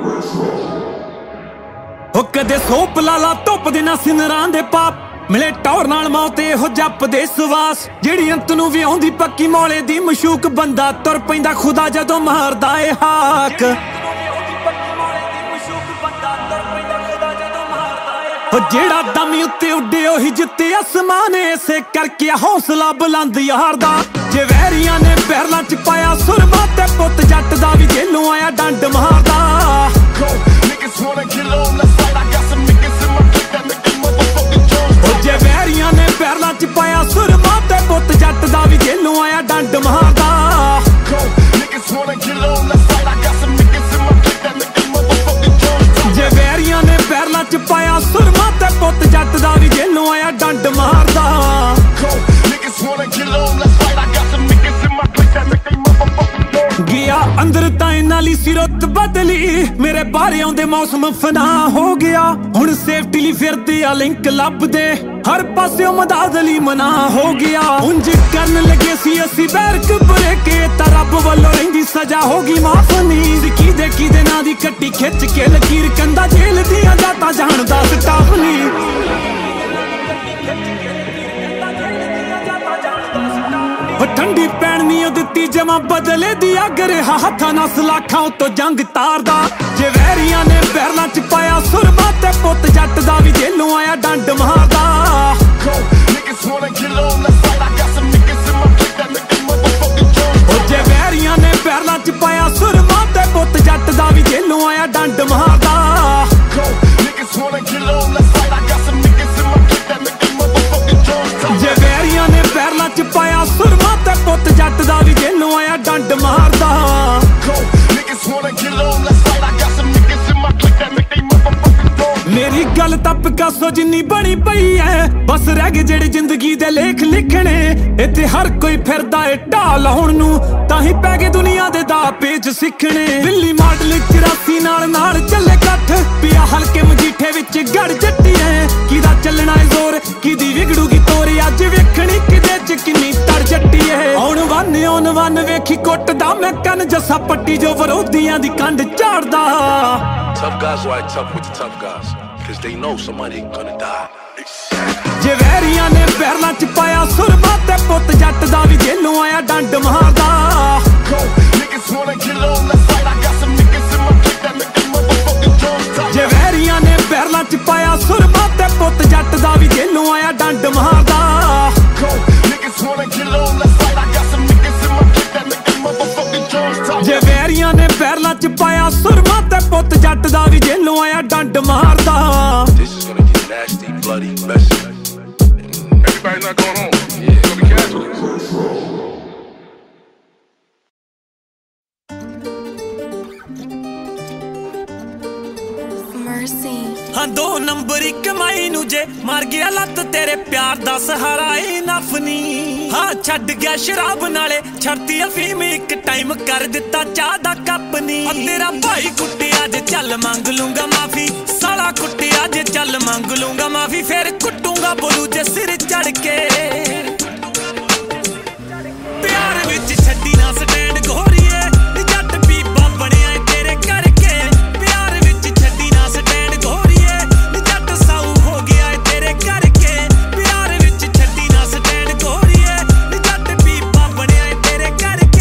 हो कदे soap लाला धुप दे ना सिनरां दे पाप मिले टौर नाल मौत एहो जप दे सवास जेड़ी अंत नूं भी आउंदी पक्की मौले दी मशूक बंदा तुर पैंदा खुदा जदों मारदा ए हाक हो जेड़ा दम उत्ते उड्डे ओही जित्ते आसमान इसे करके हौसला बुलंद यार दा जे वैरियां ने पैरलां च पाया सुरमा ते पुੱਤ जट दा भी जेलों आया डंड मारदा हो जे वैरियां ने पैरलां च पाया सुरमा ते पुੱਤ जट दा भी जेलों आया डंड मारदा जे वैरियां ने पैरलां च पाया सुरमा ते पुੱਤ जट दा भी जेलों आया डंड मारदा गया अंदर ताई नाली सिरत बदली मेरे बारे आउंदे मौसम फना हो गया हुण सेफ्टी ली फिरदे आ लिंक लभदे हर पासे मदद ली मना हो गया उंज करन लगे सी असी बैरक बरेके तां रब वल्लों रहिंदी सजा होगी माफ नींद की दे की दे ना दी कट्टी खिच के लकीर कंदा जेल दियां जाता जानदा स्टाफ नी ठंडी पैनी दित्ती जमा बदले दी अगर हाथा नस लाखां तो जंग तारदा जे वैरियां ने पैरलां च पाया सुरमा ते पुੱਤ जट दा भी जेलों आया डंड मारदा जे वैरियां ने पैरलां च पाया सुरमा ते पुੱਤ जट दा भी जेलों आया डंड मारदा जे वैरियां ने पैरलां च पाया सुरमा ते पुੱਤ जट दा भी जेलों आया डंड मारदा मेरी गल तां पिकासो जिन्नी बनी पई है बस रह गए जेड़े जिंदगी दे लेख लिखने इत्थे हर कोई फिरदा है ढाल लाउण नूं तां ही पै गए दुनिया दे दा पेज सिखने दिल्ली मॉडल चौरासी नाल नाल चले कट्ठ पिया हल्के मजीठे विच गड़ जट्टी है किदा चलना है जोर किदी विगड़ूगी तोर अज वेखणी किदे च किन्नी तड़ जट्टी है औण वन औण वन वेख ਅੱਖੀ ਕੁੱਟਦਾ ਮੈਂ ਕੰਨ ਜੱਸਾ ਪੱਟੀ ਜੋ ਵਿਰੋਧੀਆਂ ਦੀ ਕੰਡ ਝਾੜਦਾ Tough guys are tough with the tough guys cause they know somebody gonna die ਜੇ ਵੈਰੀਆਂ ਨੇ ਪੈਰਾਂ ਚ ਪਾਇਆ ਸੁਰਮਾ ਤੇ ਪੁੱਤ ਜੱਟ ਦਾ ਵੀ ਜੇਲੋਂ ਆਇਆ ਡੰਡ ਮਾਰਦਾ ਜੇ ਵੈਰੀਆਂ ਨੇ ਪੈਰਾਂ ਚ ਪਾਇਆ ਸੁਰਮਾ ਤੇ ਪੁੱਤ ਜੱਟ ਦਾ ਵੀ ਜੇਲੋਂ ਆਇਆ ਡੰਡ ਮਾਰਦਾ ਜੇ ਵੈਰੀਆਂ ਨੇ ਪੈਰਾਂ ਚ ਪਾਇਆ ਸੁਰਮਾ ਤੇ ਪੁੱਤ ਜੱਟ ਦਾ ਵੀ ਜੇਲੋਂ ਆਇਆ ਡੰਡ ਮਾਰਦਾ nasty, bloody, messy. Everybody not going home. Yeah, go to casualties. Mercy. ਹਾਂ ਦੋ ਨੰਬਰ ਇੱਕ ਮਾਈ ਨੂੰ ਜੇ ਮਰ ਗਿਆ ਲੱਤ ਤੇਰੇ ਪਿਆਰ ਦਾ ਸਹਾਰਾ ਏ ਨਫਨੀ ਹਾਂ ਛੱਡ ਗਿਆ ਸ਼ਰਾਬ ਨਾਲੇ ਛੱਡਤੀ ਅਫੀਮ ਇੱਕ ਟਾਈਮ ਕਰ ਦਿੱਤਾ ਚਾਹ ਦਾ ਕੱਪ ਨੀ ਤੇਰਾ ਭਾਈ ਕੁੱਟਿਆ ਜੇ ਚੱਲ ਮੰਗ ਲੂੰਗਾ ਮਾਫੀ ਸਾਲਾ ਕੁੱਟਿਆ ਜੇ ਚੱਲ ਮੰਗ ਲੂੰਗਾ ਮਾਫੀ ਫਿਰ ਕੁੱਟੂੰਗਾ ਬੋਲੂ ਜੇ ਸਿਰ ਚੜ ਕੇ ਪਿਆਰ ਵਿੱਚ ਛੱਡੀ ਨਾ ਸਟੈਂਡ ਗੋਰੀਏ ਜੱਟ ਬੀਬਾ ਬਣਿਆ ਤੇਰੇ ਕਰਕੇ ਪਿਆਰ ਵਿੱਚ ਛੱਡੀ ਨਾ ਸਟੈਂਡ ਗੋਰੀਏ ਜੱਟ ਸਾਊ ਹੋ ਗਿਆ ਤੇਰੇ ਕਰਕੇ ਪਿਆਰ ਵਿੱਚ ਛੱਡੀ ਨਾ ਸਟੈਂਡ ਗੋਰੀਏ ਜੱਟ ਬੀਬਾ ਬਣਿਆ ਤੇਰੇ ਕਰਕੇ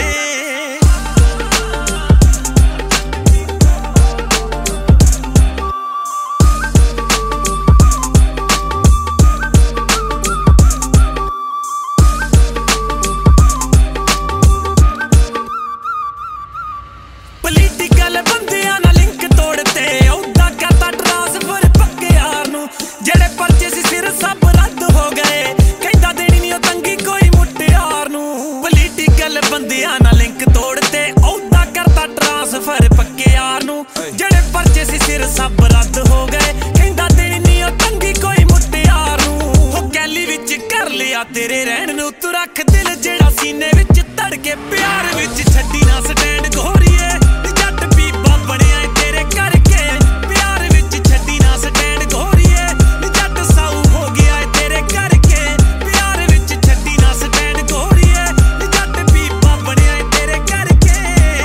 ਪੋਲੀਟੀਕਲ ਬੰਦਿਆਂ ਨਾਲ ਲਿੰਕ ਤੋੜਤੇ ਉਹਦਾ ਕਰਤਾ ਟ੍ਰਾਂਸਫਰ ਪੱਕੇ ਯਾਰ ਨੂੰ ਜਿਹੜੇ ਪਰਚੇ ਸੀ ਸਿਰ ਸਭ ਰੱਦ ਹੋ ਗਏ ਕਹਿੰਦਾ ਦੇਣੀ ਨਹੀਂ ਉਹ ਤੰਗੀ ਕੋਈ ਮੁੱਟਿਆਰ ਨੂੰ ਪੋਲੀਟੀਕਲ ਬੰਦਿਆਂ ਨਾਲ ਲਿੰਕ ਤੋੜਤੇ ਉਹਦਾ ਕਰਤਾ ਟ੍ਰਾਂਸਫਰ ਪੱਕੇ ਯਾਰ ਨੂੰ ਜਿਹੜੇ ਪਰਚੇ ਸੀ ਸਿਰ ਸਭ ਰੱਦ ਹੋ ਗਏ ਕਹਿੰਦਾ ਦੇਣੀ ਨਹੀਂ ਉਹ ਤੰਗੀ ਕੋਈ ਮੁੱਟਿਆਰ ਨੂੰ ਉਹ ਗੈਲੀ ਵਿੱਚ ਕਰ ਲਿਆ ਤੇਰੇ ਰਹਿਣ ਨੂੰ ਤੂੰ ਰੱਖ ਦਿਲ ਜਿਹੜਾ ਸੀਨੇ ਵਿੱਚ ਧੜਕੇ ਪਿਆਰ ਵਿੱਚ ਛੱਡੀ ਨਾ ਸਟੈਂਡ ਗੋਰੀਏ ਬਣਿਆ ਤੇਰੇ ਕਰਕੇ ਪਿਆਰ ਵਿੱਚ ਛੱਡੀ ਨਾ ਸਟੈਂਡ ਗੋਰੀਏ ਜੱਟ ਸਾਊ ਹੋ ਗਿਆ ਤੇਰੇ ਕਰਕੇ ਪਿਆਰ ਵਿੱਚ ਛੱਡੀ ਨਾ ਸਟੈਂਡ ਗੋਰੀਏ ਜੱਟ ਬੀਬਾ ਬਣਿਆ ਤੇਰੇ ਕਰਕੇ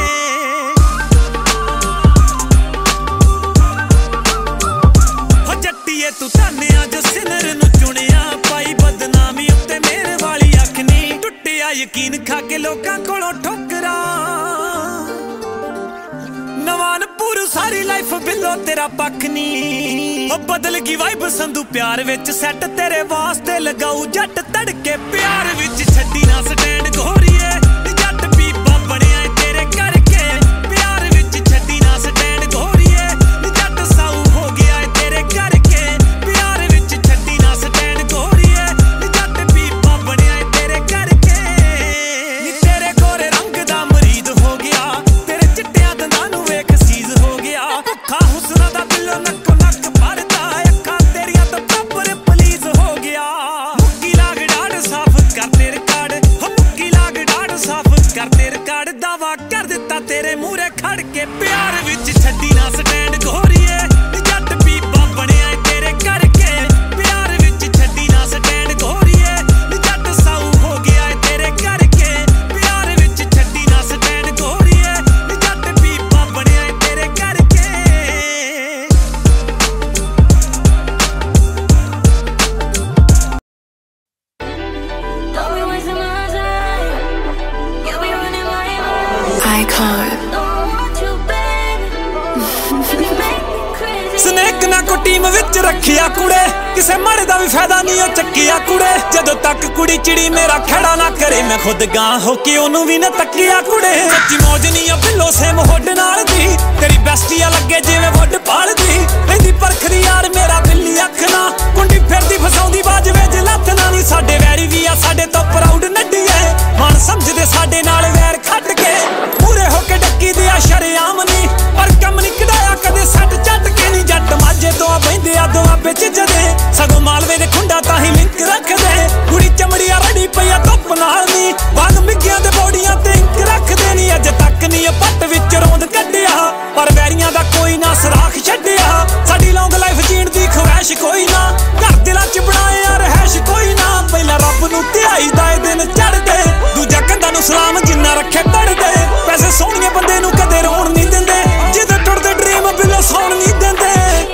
ਹੋ ਜੱਟੀਏ ਤੂੰ ਧੰਨਿਆ ਜੋ ਸਿਨਰ ਨੂੰ ਚੁਣਿਆ ਪਾਈ ਬਦਨਾਮੀ ਉੱਤੇ ਮੇਰੇ ਵਾਲੀ ਅੱਖ ਨੀ ਟੁੱਟਿਆ ਯਕੀਨ ਖਾ ਕੇ ਲੋਕਾਂ ਕੋਲੋਂ ਠੋਕਰਾਂ ਨਵਾਨਪੁਰ ਸਾਰੀ ਲਾਈਫ ਬਿੱਲੋ ਤੇਰਾ ਪੱਖ ਨੀ ਉਹ ਬਦਲ ਗਈ ਵਾਈਬ ਸੰਧੂ ਪਿਆਰ ਵਿੱਚ ਸੈੱਟ ਤੇਰੇ ਵਾਸਤੇ ਲਗਾਉ ਜੱਟ ਤੜਕੇ ਪਿਆਰ ਵਿੱਚ ਛੱਡੀ ਨਾ ਸਟੈਂਡ ਗੋਰੀਏ ਜੱਟ ਬੀਬਾ ਬਣਿਆ ਤੇਰੇ ਕਰਕੇ ਪਿਆਰ ਵਿੱਚ ਛੱਡੀ ਨਾ ਸਟੈਂਡ ਗੋਰੀਏ ਜੱਟ ਸਾਊ ਹੋ ਗਿਆ ਤੇਰੇ ਕਰਕੇ ਪਿਆਰ ਵਿੱਚ ਛੱਡੀ ਨਾ ਸਟੈਂਡ ਗੋਰੀਏ ਜੱਟ ਬੀਬਾ ਬਣਿਆ ਤੇਰੇ ਕਰਕੇ ਨੀ ਤੇਰੇ ਗੋਰੇ ਰੰਗ ਦਾ ਮਰੀਦ ਹੋ ਗਿਆ ਤੇਰੇ ਚਿੱਟਿਆਂ ਦੰਦਾਂ ਨੂੰ ਵੇਖ ਸੀਜ਼ ਹੋ ਗਿਆ ਅੱਖਾਂ ਹੁਸਨਾ ਦਾ ਬਿੱਲੋ ਨੱਕੋ ਨੱਕ ਭਰਦਾ ਅੱਖਾਂ ਤੇਰੀਆਂ ਤਾਂ ਪ੍ਰੋਪਰ ਪਲੀਜ਼ ਹੋ ਗਿਆ ਮੁੱਕੀ ਲਾਗ ਡਾੜ ਸਾਫ਼ ਕਰਦੇ ਰਿਕਾਰਡ ਹੋ ਮੁੱਕੀ ਲਾਗ ਡਾੜ ਸਾਫ਼ ਕਰਦੇ ਰਿਕਾਰਡ ਦਾਵਾ ਕਰ ਦਿੱਤਾ ਤੇਰੇ ਮੂਹਰੇ ਖੜ ਕੇ ਪਿਆਰ ਵਿੱਚ ਛੱਡੀ ਨਾ ਸਟੈਂਡ ਗੋਰੀਏ ਜੱਟ ਬੀਬਾ ਬਣਿਆ ਤੇਰੇ ਕਰਕੇ ਪਿਆਰ ਵਿੱਚ ਛੱਡੀ ਨਾ ਸਟੈਂਡ ਗੋਰੀਏ ਜੱਟ ਸਾਊ ਹੋ ਗਿਆ ਤੇਰੇ ਕਰਕੇ ਪਿਆਰ ਵਿੱਚ ਛੱਡੀ ਨਾ ਸਟੈਂਡ ਗੋਰੀਏ ਜੱਟ ਬੀਬਾ ਬਣਿਆ ਤੇਰੇ ਕਰਕੇ Icon. ਸਨੇਕ ਨਾ ਕੋ ਟੀਮ ਵਿੱਚ ਰੱਖਿਆ ਕੁੜੇ ਕਿਸੇ ਮਾੜੇ ਦਾ ਵੀ ਫਾਇਦਾ ਨਹੀਂ ਉਹ ਚੱਕਿਆ ਕੁੜੇ ਜਦੋਂ ਤੱਕ ਕੁੜੀ ਚਿੜੀ ਮੇਰਾ ਖੜਾ ਨਾ ਕਰੇ ਮੈਂ ਖੁਦ ਗਾਂ ਹੋ ਕੇ ਉਹਨੂੰ ਵੀ ਨਾ ਤੱਕਿਆ ਕੁੜੇ ਸੱਚੀ ਮੌਜ ਨਹੀਂ ਆ ਬਿੱਲੋ ਸੇਮ ਹੁੱਡ ਨਾਲ ਦੀ ਤੇਰੀ ਬੈਸਟੀਆ ਲੱਗੇ ਜਿਵੇਂ ਵੱਡ ਪਾਲਦੀ ਇਹਦੀ ਪਰਖਦੀ ਯਾਰ ਮੇਰਾ ਬਿੱਲੀ ਅੱਖ ਨਾ ਕੁੰਡੀ ਫਿਰਦੀ ਫਸਾਉਂਦੀ ਬਾਜਵੇ ਜੇ ਲੱਥ ਨਾ ਨਹੀਂ ਸਾਡੇ ਵੈਰੀ ਵੀ ਆ ਸਾਡੇ ਤੋਂ ਪ੍ਰਾਊਡ ਨੱਡੀਏ ਮਨ ਸਮਝਦੇ ਸਾਡੇ ਨਾਲ ਵੈਰ ਖੱਟ ਕੇ ਪੂਰੇ ਹੋ ਕੇ ਡੱਕੀ ਦੇ ਆ ਸ਼ਰੇਆਮ ਨਹੀਂ ਪਰ ਕੰਮ ਨਹੀਂ ਕਢਾਇਆ ਕਦੇ ਸੱਟ ਚੱਟ ਕੇ ਨਹੀਂ ਜੱਟ ਮਾਝੇ ਤੋਂ ਬਹਿੰਦੇ ਆ ਦੋਆਂ ਵਿੱਚ ਜਦੇ ਸਗੋਂ ਮਾਲਵੇ ਦੇ ਖੁੰਡਾ ਤਾਂ ਹੀ ਲਿੰਕ ਰੱਖਦੇ ਕੁੜੀ ਚਮੜੀਆਂ ਰੜੀ ਪਈਆ ਧੁੱਪ ਨਾਲ ਨਹੀਂ ਬਾਗ ਮਿੱਗਿਆਂ ਦੇ ਬੋੜੀਆਂ ਤੇ ਇੰਕ ਰੱਖਦੇ ਨਹੀਂ ਅੱਜ ਤੱਕ ਨਹੀਂ ਪੱਟ ਵਿੱਚ ਰੋਂਦ ਕੱਢਿਆ ਪਰ ਵੈਰੀਆਂ ਦਾ ਕੋਈ ਨਾ ਸਰਾਖ ਛੱਡਿਆ ਸਾਡੀ ਲੌਂਗ ਲਾਈਫ ਜੀਣ ਦੀ ਖਵਾਇਸ਼ ਕੋਈ ਨਾ ਘਰ ਦਿਲਾਂ ਚ ਬਣਾਇਆ ਰਹਿਸ਼ ਰੱਖੇ ਪੜਦੇ ਪੈਸੇ ਸੋਹਣੀਏ ਬੰਦੇ ਨੂੰ ਕਦੇ ਰੋਣ ਨਹੀਂ ਦਿੰਦੇ ਜਿਹਦੇ ਟੁੱਟਦੇ ਡ੍ਰੀਮ ਬਿਲੋ ਸੌਣ ਨਹੀਂ ਦਿੰਦੇ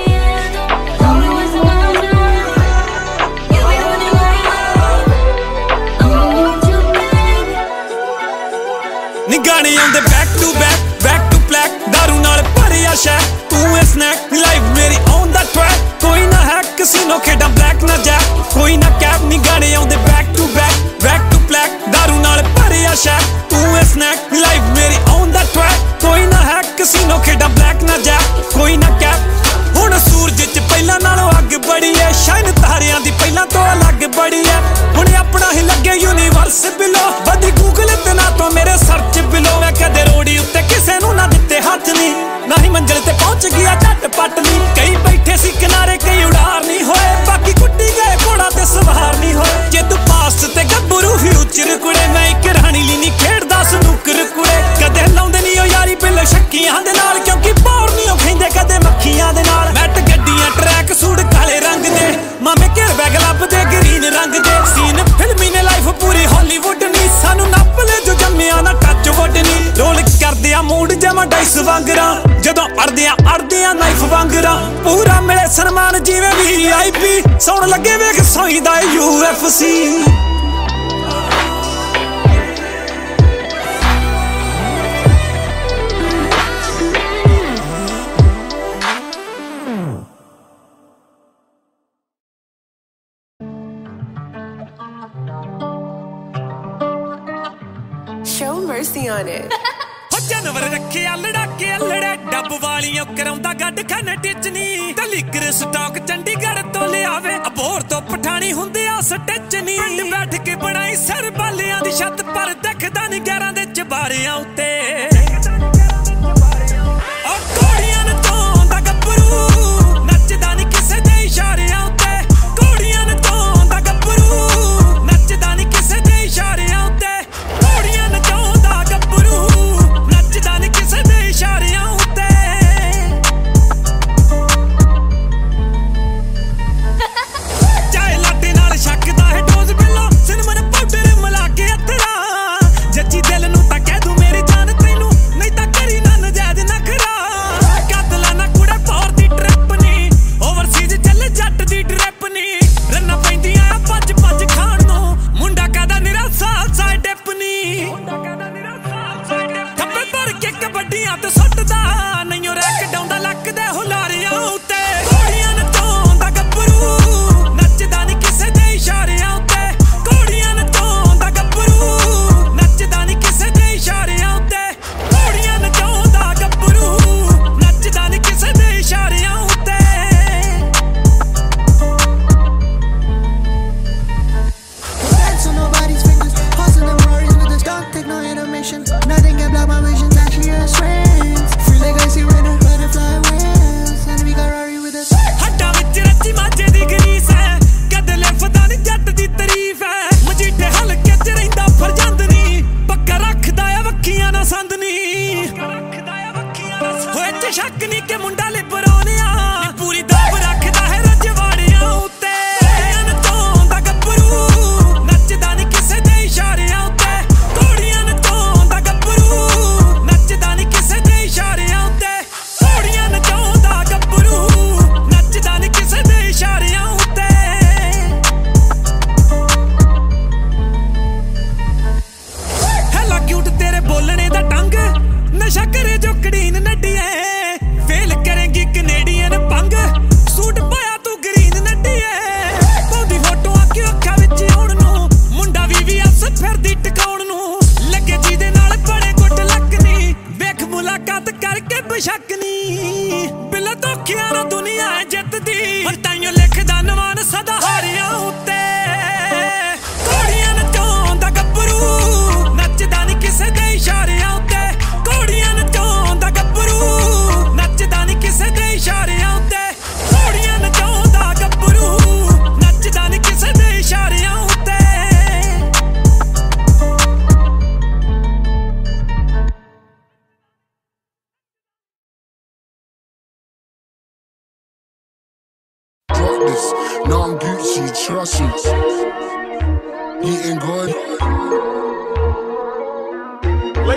ਨੀ ਗਾਣੇ ਆਉਂਦੇ back to back back to black ਦਾਰੂ ਨਾਲ ਭਰਿਆ ਸ਼ਹਿਰ ਤੂੰ ਇਹ ਸਨੈਕ ਲਾਈਫ ਮੇਰੀ ਔਨ ਦਾ ਟਰੈਕ ਕੋਈ ਨਾ ਹੈ ਕਸੀਨੋ ਖੇਡਾਂ ਬਲੈਕ ਨਾ ਜੈਕ ਕੋਈ ਨਾ ਕੈਪ ਨੀ ਗਾਣੇ ਆਉਂਦੇ back to back back to black ਦਾਰੂ ਨਾਲ ਭਰਿਆ ਸ਼ਹਿਰ ਤੂੰ ਇਹ ਸਨੈਕ ਲਾਈਫ ਮੇਰੀ ਔਨ ਦਾ ਟਰੈਕ ਕੋਈ ਨਾ ਹੈ ਕਸੀਨੋ ਖੇਡਾਂ ਬਲੈਕ ਨਾ ਜੈਕ ਕੋਈ ਨਾ ਕੈਪ ਹੁਣ ਸੂਰਜ ਚ ਪਹਿਲਾਂ ਨਾਲੋਂ ਅੱਗ ਬੜੀ ਐ ਸ਼ਾਈਨ ਤਾਰਿਆਂ ਦੀ ਪਹਿਲਾਂ ਤੋਂ ਅਲੱਗ ਬੜੀ ਐ ਹੁਣ ਆਪਣਾ ਹੀ ਲੱਗੇ ਯੂਨੀਵਰਸ ਬਿਲੋ ਵਧੀ ਗੂਗਲ ਤੇ ਨਾ ਤੋਂ ਮੇਰੇ ਸਰਚ ਬਿਲੋ ਮੈਂ ਕਦੇ ਰੋੜੀ ਉੱਤੇ ਕਿਸੇ ਨੂੰ ਨਾ ਦਿੱਤੇ ਹੱਥ ਨਹੀਂ ਨਾ ਹੀ ਮੰਜ਼ਿਲ ਤੇ ਪਹੁੰਚ ਗਿਆ ਝੱਟ ਪੱਟ ਨਹੀਂ ਕਈ ਬੈਠੇ ਸੀ ਕਿਨਾਰੇ ਕਈ ਉਡਾਰ ਨਹੀਂ ਹੋਏ ਬਾਕੀ ਕੁੱਟੀ ਗਏ ਘੋੜਾ ਤੇ ਸਵਾਰ ਨਹੀਂ ਹੋਏ ਜੇ ਤੂੰ ਪਾਸਟ ਤੇ ਗੱਭਰੂ ਫਿਊਚਰ ਕੁੜੇ ਮੈਂ ਇੱਕ ਰਾਣੀ ਲਈ ਨਹੀਂ ਖੇਡਦਾ ਸਨੂਕਰ ਕੁੜੇ ਕਦੇ ਲਾਉਂਦੇ ਨਹੀਂ ਉਹ ਯਾਰੀ ਬਿੱਲ ਸ਼ੱਕੀਆਂ ਦੇ ਨਾਲ ਕਿਉਂਕਿ ਬੋਰ ਨਹੀਂ ਉਹ ਖੈਂਦੇ ਕਦੇ ਮੱਖੀਆਂ ਦੇ ਨਾਲ ਮੈਟ ਗੱਡੀਆਂ ਟਰੈਕ ਸੂਟ ਕਾਲੇ ਰੰਗ ਦੇ ਮਾਮੇ ਘੇਰ ਬੈਗ ਲੱਭਦੇ ਗ੍ਰੀਨ ਰੰਗ ਦੇ ਸੀਨ ਫਿਲਮੀ ਨੇ ਲਾਈਫ ਪੂਰੀ ਹਾਲੀਵੁੱਡ ਨਹੀਂ ਸਾਨੂੰ ਨੱਪ ਲੈ ਜੋ ਜੰਮਿਆ ਨਾ ਟੱਚ ਵੁੱਡ ਨਹੀਂ ਰੋਲ ਕਰਦੇ ਆ ਮੂਡ ਜਮਾ ਡਾਈਸ ਵਾਂਗਰਾਂ ਜਦੋਂ ਅੜਦੇ ਆ ਅੜਦੇ ਆ ਨਾਈਫ ਵਾਂਗਰਾਂ ਪੂਰਾ ਮਿਲੇ ਸਨਮਾਨ ਜਿਵੇਂ ਵੀ ਆਈ ਪੀ ਸੌਣ ਲੱਗੇ ਵੇਖ ਸੌਂਦਾ U F C Show mercy on it. ਜਾਨਵਰ ਰੱਖਿਆ ਲੜਾਕੇ ਲੜੇ ਡੱਬ ਵਾਲੀਆਂ ਕਰਾਉਂਦਾ ਗੱਡ ਖਾਨੇ ਟਿਚਨੀ ਤੇ ਲਿਕਰ ਸਟਾਕ ਚੰਡੀਗੜ੍ਹ ਤੋਂ ਲਿਆਵੇ ਅਬੋਰ ਤੋਂ ਪਠਾਣੀ ਹੁੰਦੇ ਆ ਸਟਿਚਨੀ ਪਿੰਡ ਬੈਠ ਕੇ ਬਣਾਈ ਸਰ ਬਾਲਿਆਂ ਦੀ ਛੱਤ ਪਰ ਦਿਖਦਾ ਨੀ ਗੈਰਾਂ ਦੇ ਚਬਾਰਿਆਂ ਉੱਤੇ ਉਹ ਕੋੜੀਆਂ ਨੇ ਤੋਂ ਦਾ ਗੱਭਰੂ ਨੱਚਦਾ ਨੀ ਕਿਸੇ ਦੇ ਇਸ਼ਾਰਿਆਂ ਉੱਤੇ ਕੋੜੀਆਂ ਨੇ ਤੋਂ ਦਾ ਗੱਭਰੂ ਨੱਚਦਾ ਨੀ ਕਿਸੇ ਦੇ ਇਸ਼ਾਰਿਆਂ ਉੱਤੇ ਕੋੜੀਆਂ ਨੇ ਤੋਂ ਦਾ ਗੱਭਰੂ ਨੱਚਦਾ ਨੀ ਕਿਸੇ ਦੇ ਇਸ਼ਾਰਿਆਂ ਉੱਤੇ ਚਾਹੇ ਲਾਟੇ ਨਾਲ ਛੱਕਦਾ ਹੈ ਡੋਜ਼ ਬਿੱਲੋ ਸਿਨਮਨ ਪਾਊਡਰ ਮਿਲਾ ਕੇ ਅਤਰਾ ਜੱਜੀ ਦਿਲ ਨੂੰ ਤਾਂ ਕਹਿ ਦੂੰ ਮੇਰੀ ਜਾਨ ਤੈਨੂੰ ਨਹੀਂ ਤਾਂ ਕਰੀ ਨਾ ਨਜਾਇਜ਼ ਨਖਰਾ ਕਾਤਲਾ ਨਾ ਕੁੜੇ ਪੌਰ ਦੀ ਟ੍ਰਿਪ ਨੀ ਓਵਰਸੀਜ਼ ਚੱਲੇ ਜੱਟ ਦੀ ਟ੍ਰਿਪ ਨੀ ਰੰਨਾ ਪੈਂਦੀਆਂ ਆ ਪੰਜ ਪੰਜ ਖਾਣ ਨੂੰ ਮੁੰਡਾ ਕਾਦਾ ਨਿਰਾਸਾ ਸਾਈਡ ਡਿਪ ਨੀ ਥੱਪੇ ਭਰ ਕੇ ਕਬੱਡੀਆਂ ਤੇ ਸੁੱਟਦਾ ਨਹੀਂਓ ਰੈਕ ਡਾਉਂਦਾ ਲੱਕ ਦੇ ਹੁਲਾਰਿਆਂ ਉੱਤੇ ਕੋੜੀਆਂ ਨੇ ਤੋਂ ਦਾ ਗੱਭਰੂ ਨੱਚਦਾ ਨੀ ਕਿਸੇ ਦੇ ਇਸ਼ਾਰਿਆਂ ਉੱਤੇ ਕੋੜੀਆਂ ਨੇ ਤੋਂ ਦਾ ਗੱਭਰੂ ਨੱਚਦਾ ਨੀ ਕਿਸੇ ਦੇ ਇਸ਼ਾਰਿਆਂ ਉੱਤੇ ਕੋੜੀਆਂ ਨੇ ਤੋਂ ਦਾ ਗੱਭਰੂ ਨੱਚਦਾ ਨੀ ਕਿਸੇ ਦੇ ਇਸ਼ਾਰਿਆਂ ਉੱਤੇ Dance on nobody's fingers, hustling and worries with us. Don't take no intermission. Nothing can block my vision. That she has strength. Free like I see runner, butterfly wings, and we got Rory with us. ਹੱਡਾਂ ਵਿੱਚ ਰੱਜੀ ਮਾਝੇ ਦੀ grease ਹੈ ਕਦੇ ਲਿਫਦਾ ਨੀ ਜੱਟ ਦੀ ਤਾਰੀਫ ਹੈ ਮਜੀਠੇ ਹਲਕੇ ਚ ਰਹਿੰਦਾ ਫਰਜੰਦ ਨੀ ਪੱਕਾ ਰੱਖਦਾ ਏ ਵੱਖੀਆਂ ਨਾ ਸੰਦ ਨੀ ਹੋਏ ਤੇ ਸ਼ੱਕ ਨੀ ਕਿ ਮੁੰਡਾ ਲਿਬਰੋਨਿਆ ਨੀ ਪੂਰੀ ਦਾਬ ਰੱਖਦਾ ਹੈ ਰਜਵਾੜਿਆਂ ਉੱਤੇ ਤੋਂ ਦਾ ਗੱਭਰੂ ਨੱਚਦਾ ਨੀ ਕਿਸੇ ਦੇ ਇਸ਼ਾਰਿਆਂ ਉੱਤੇ ਕੋੜੀਆਂ ਨੇ ਤੋਂ ਦਾ ਗੱਭਰੂ ਨੱਚਦਾ ਨੀ ਕਿਸੇ ਦੇ ਇਸ਼ਾਰਿਆਂ ਉੱਤੇ ਕੋੜੀਆਂ ਨੇ ਤੋਂ ਦਾ ਗੱਭਰੂ ਨੱਚਦਾ ਨੀ ਕਿਸੇ ਦੇ ਇਸ਼ਾਰਿਆਂ ਉੱਤੇ ਹੈਲਾ ਕਿਊਟ ਤੇਰੇ ਬੋਲਣੇ ਦਾ ਟੰਗ ਨਸ਼ਾ ਕਰੇ ਜੋ ਕੜੀਨ ਨੱਡੀਏ ਫੇਲ ਕਰੇਂਗੀ ਕੈਨੇਡੀਅਨ ਪੰਗ ਸੂਟ ਪਾਇਆ ਤੂੰ ਗ੍ਰੀਨ ਨੱਡੀਏ ਪਾਉਂਦੀ ਫੋਟੋਆਂ ਕਿ ਅੱਖਾਂ ਵਿੱਚ ਆਉਣ ਨੂੰ ਮੁੰਡਾ ਵੀ ਵੀ ਅਸ ਫਿਰਦੀ ਟਿਕਾਉਣ ਨੂੰ ਲੱਗੇ ਜਿਹਦੇ ਨਾਲ ਬੜੇ ਗੁੱਟ ਲੱਕ ਨੀ ਵੇਖ ਮੁਲਾਕਾਤ ਕਰਕੇ ਬਸ਼ੱਕ ਨੀ ਬਿਲ ਧੋਖਿਆਂ ਨੂੰ ਦੁਨੀਆ ਜਿੱਤਦੀ ਹੁਣ ਤਾਈਓ ਲਿਖਦਾ ਨਵਾਨ ਸਦਾ ਹਾਰਿਆਂ ਉੱਤੇ ਕੋੜੀਆਂ ਨੇ ਤੋਂ ਦਾ ਗੱਭਰੂ ਨੱਚਦਾ ਨੀ ਕਿਸੇ ਦੇ ਇਸ਼ਾਰਿਆਂ ਉੱਤੇ ਕੋੜੀਆਂ ਨੇ ਤੋਂ ਦਾ ਗੱਭਰੂ ਨੱਚਦਾ ਨੀ ਕਿਸੇ ਦੇ ਇਸ਼ਾਰਿਆਂ ਉੱਤੇ ਕੋੜੀਆਂ ਨੇ ਤੋਂ ਦਾ ਗੱਭਰੂ ਨੱਚਦਾ ਨੀ ਕਿਸੇ ਦੇ ਇਸ਼ਾਰਿਆਂ ਉੱਤੇ Now I'm Gucci, trust me. Eating good.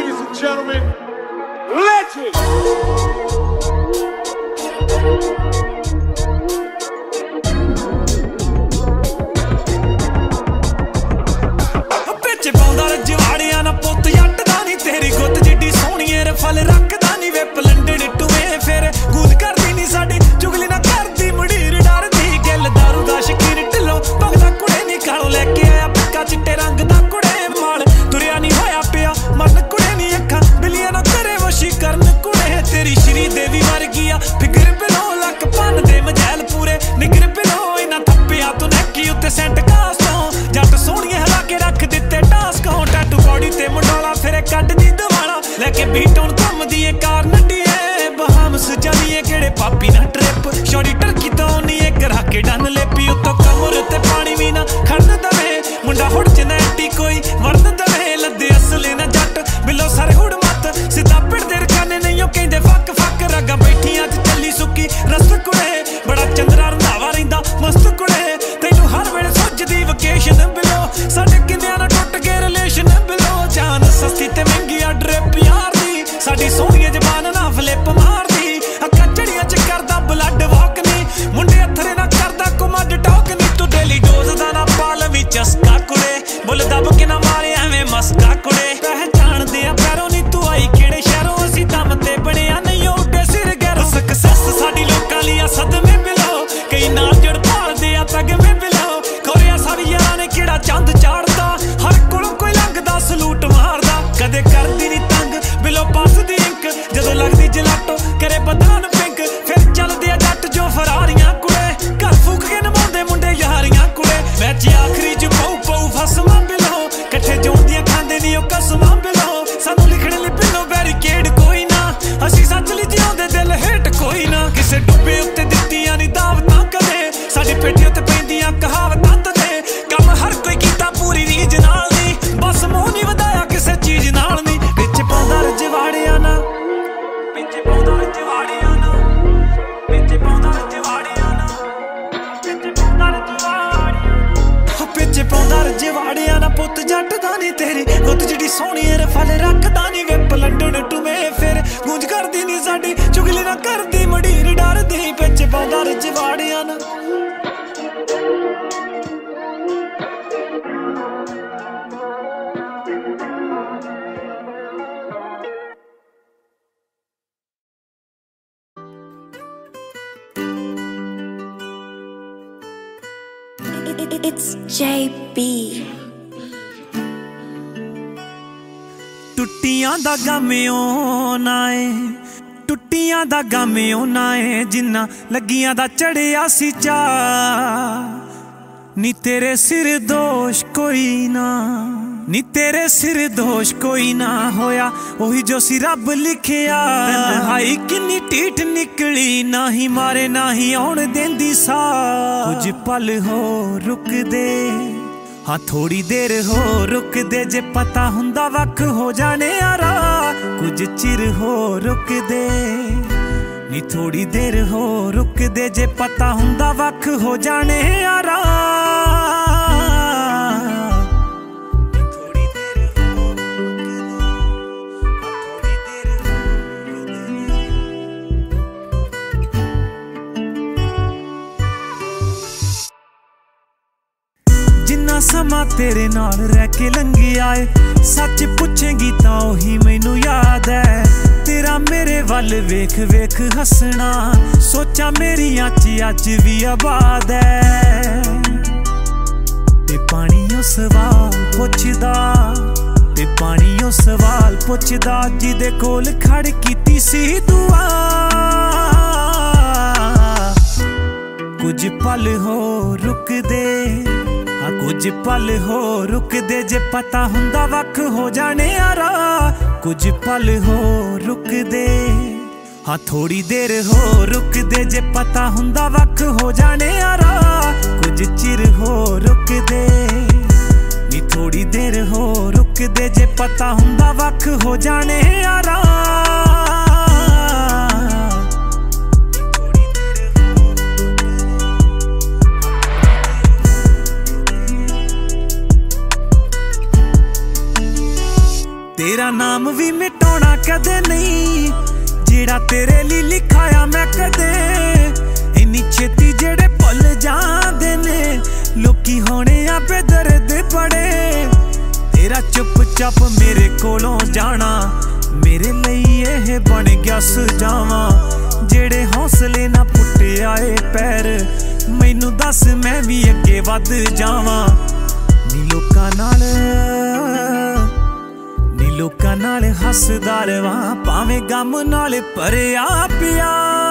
फल रखदा नी वे पलंडड़ टूए फिर गूंज करदी नी साडी चुगली ना करदी मुड़ीर डरदी गिल दारू दा शकीन ढिल्लों भगदा कुड़े नी कालों लेके आया पक्का चिट्टे रंग दा कुड़े माल तुरिया नी होया पिया मन कुड़े नी अखा बिलिया ना करे वशी करन कुड़े तेरी श्री देवी वर्गी आ फिगर बिलो लक भन दे मजैल पूरे निगर बिलो इना थप्पिया तू नैकी उत्ते सेंट कास्टों जट सोहणिए हिला के रख दित्ते टास्कों टैटू बॉडी ते मुंडाला फिर कट दी दवाला लेके बीट ऑन कम दिए कार नड्डिए बहामस जानिए केड़े पापी ना ट्रिप शॉरी टर्की तो नी एक राके डन लेपी उतो कमर ते पानी भी ना खड़न दवे मुंडा हुड़ जनेटी कोई वरन दवे लद्दे असले ना जट बिलो सारे हुड़ मत सीधा पिड़दे रखाने नहीं कहंदे फक फक रगा बैठियां च चली सुकी रस्त कुड़े बड़ा चंद्रा रंधावा रहिंदा मस्त कुड़े तैनू हर वेले सोचदी वेकेशन बिलो साडे किन्नियां ना टुट गए रिलेशन बिलो जान सस्ती ते महंगी आ ड्रिप यार दी साडी सोहणिए जबान ना फ्लिप मारदी अक्खां चढ़ियां च करदा ब्लड वॉक नी मुंडे हथरे ना करदा कुमड टॉक नी तू डेली डोज दा ना पाल वी चस्का कुड़े बुल दब के ना मारे एवें मस्का कुड़े पहचान दे आ पैरों नी तू आई केड़े शहरों असीं दम ते बणिया नहीं उड्डे सिर गैर सक्सेस साडी लोकां लिया सदमे बिलो कई नाल जड़ भालदे आ तगमे बिलो खोरिया सारी यारां ने केड़ा चंद चाड़दा हर कोलों कोई लंघदा सलूट मारदा कदे करदी नी तंग बिलो पास दी इंक जदों लगदी जलाटो करे बदन पिंक फिर चलदे आ जट जो फरारियां कुड़े घर फूक के नवाउंदे मुंडे यारियां कुड़े मैच आखरी च पऊ पऊ फसमा बिलो कट्ठे जोंदियां खांदे नी ओ कसमां बिलो सानू लिखणे लई बिलो बैरीकेड कोई ना असीं सच ली जिउंदे दिल हेट कोई ना किसे डुब्बे उत्ते दित्तियां नी दावतां कदे साडी पेठी उत्ते पैंदियां कहावतां तदे कम हर कोई कीता पूरी रीज नाल नी बस मूंह नी वधाया किसे चीज नाल नी विच पाउंदा रजवाड़ियां ना विच पाउंदा रजवाड़ियां ना विच पाउंदा रजवाड़ियां ना विच पाउंदा रजवाड़ियां विच पाउंदा रजवाड़ियां ना पुੱਤ जट दा नी तेरी गुੱਤ जिहड़ी सोहणी रे फल रखदा नी वे पलंडण टूमे फिर गूंज करदी नी साडी चुगली ना करदी मुड़ीर डरदी विच पाउंदा रजवाड़ियां ना It's J B. टुट्टियां दा गम्यो ना ए टुट्टियां दा गम्यो ना ए जिन्ना लगियां दा चढ़िया सी चा नी तेरे सिर दोष कोई ना नी तेरे सिर दोष कोई ना होया ओही जो सी रब लिखिया हाई किन्नी टीठ निकली ना ही मारे ना ही आउण देंदी सा कुछ पल हो रुक दे हाँ थोड़ी देर हो रुक दे जे पता हुंदा वख हो जाने यारा कुछ चिर हो रुक दे नी थोड़ी देर हो रुक दे जे पता हुंदा वख हो जाने यारा जिन्ना समा तेरे नाल रह के लंघिया ए सच पुछेंगी तां ओही मैनू याद है तेरा मेरे वल वेख वेख हसना सोचा मेरियां च अज भी आबाद है ते पानियों सवाल पुछदा ते पानियों सवाल पुछदा जिदे कोल खड़ कीती सी दुआ कुछ पल हो रुक दे कुछ पल हो रुक दे जे पता हुंदा वख हो जाने यारा कुछ पल हो रुक दे हाँ थोड़ी देर हो रुक दे जे पता हुंदा वख हो जाने यारा कुछ चिर हो रुक दे नी थोड़ी देर हो रुक दे जे पता हुंदा वख हो जाने यारा तेरा नाम भी मिटाना कदे नहीं जेड़ा तेरे लिए लिखाया मैं कदे इन्नी छेती जेड़े भुल जांदे ने लोकी होने आ बेदर्द बड़े तेरा चुप चाप मेरे कोलों जाना मेरे लिए यह बन गया सुझावा जेड़े हौसले ना पुट्टे आए पैर मैनू दस मैं भी अगे वध जावां नी लोकां नाल नी लोकां नाल हसदा रवां भावें गम नाल भरिया पिया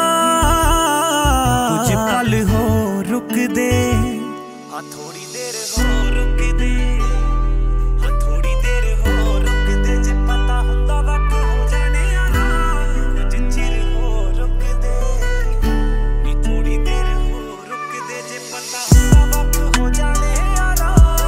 कुछ पल हो रुक दे आ थोड़ी देर हो रुक दे आ थोड़ी देर हो रुक दे जे पता हुंदा वक्त हो जाने आना कुछ चिर हो रुक दे नी थोड़ी देर हो रुक दे जे पता हुंदा वक्त हो जाने आना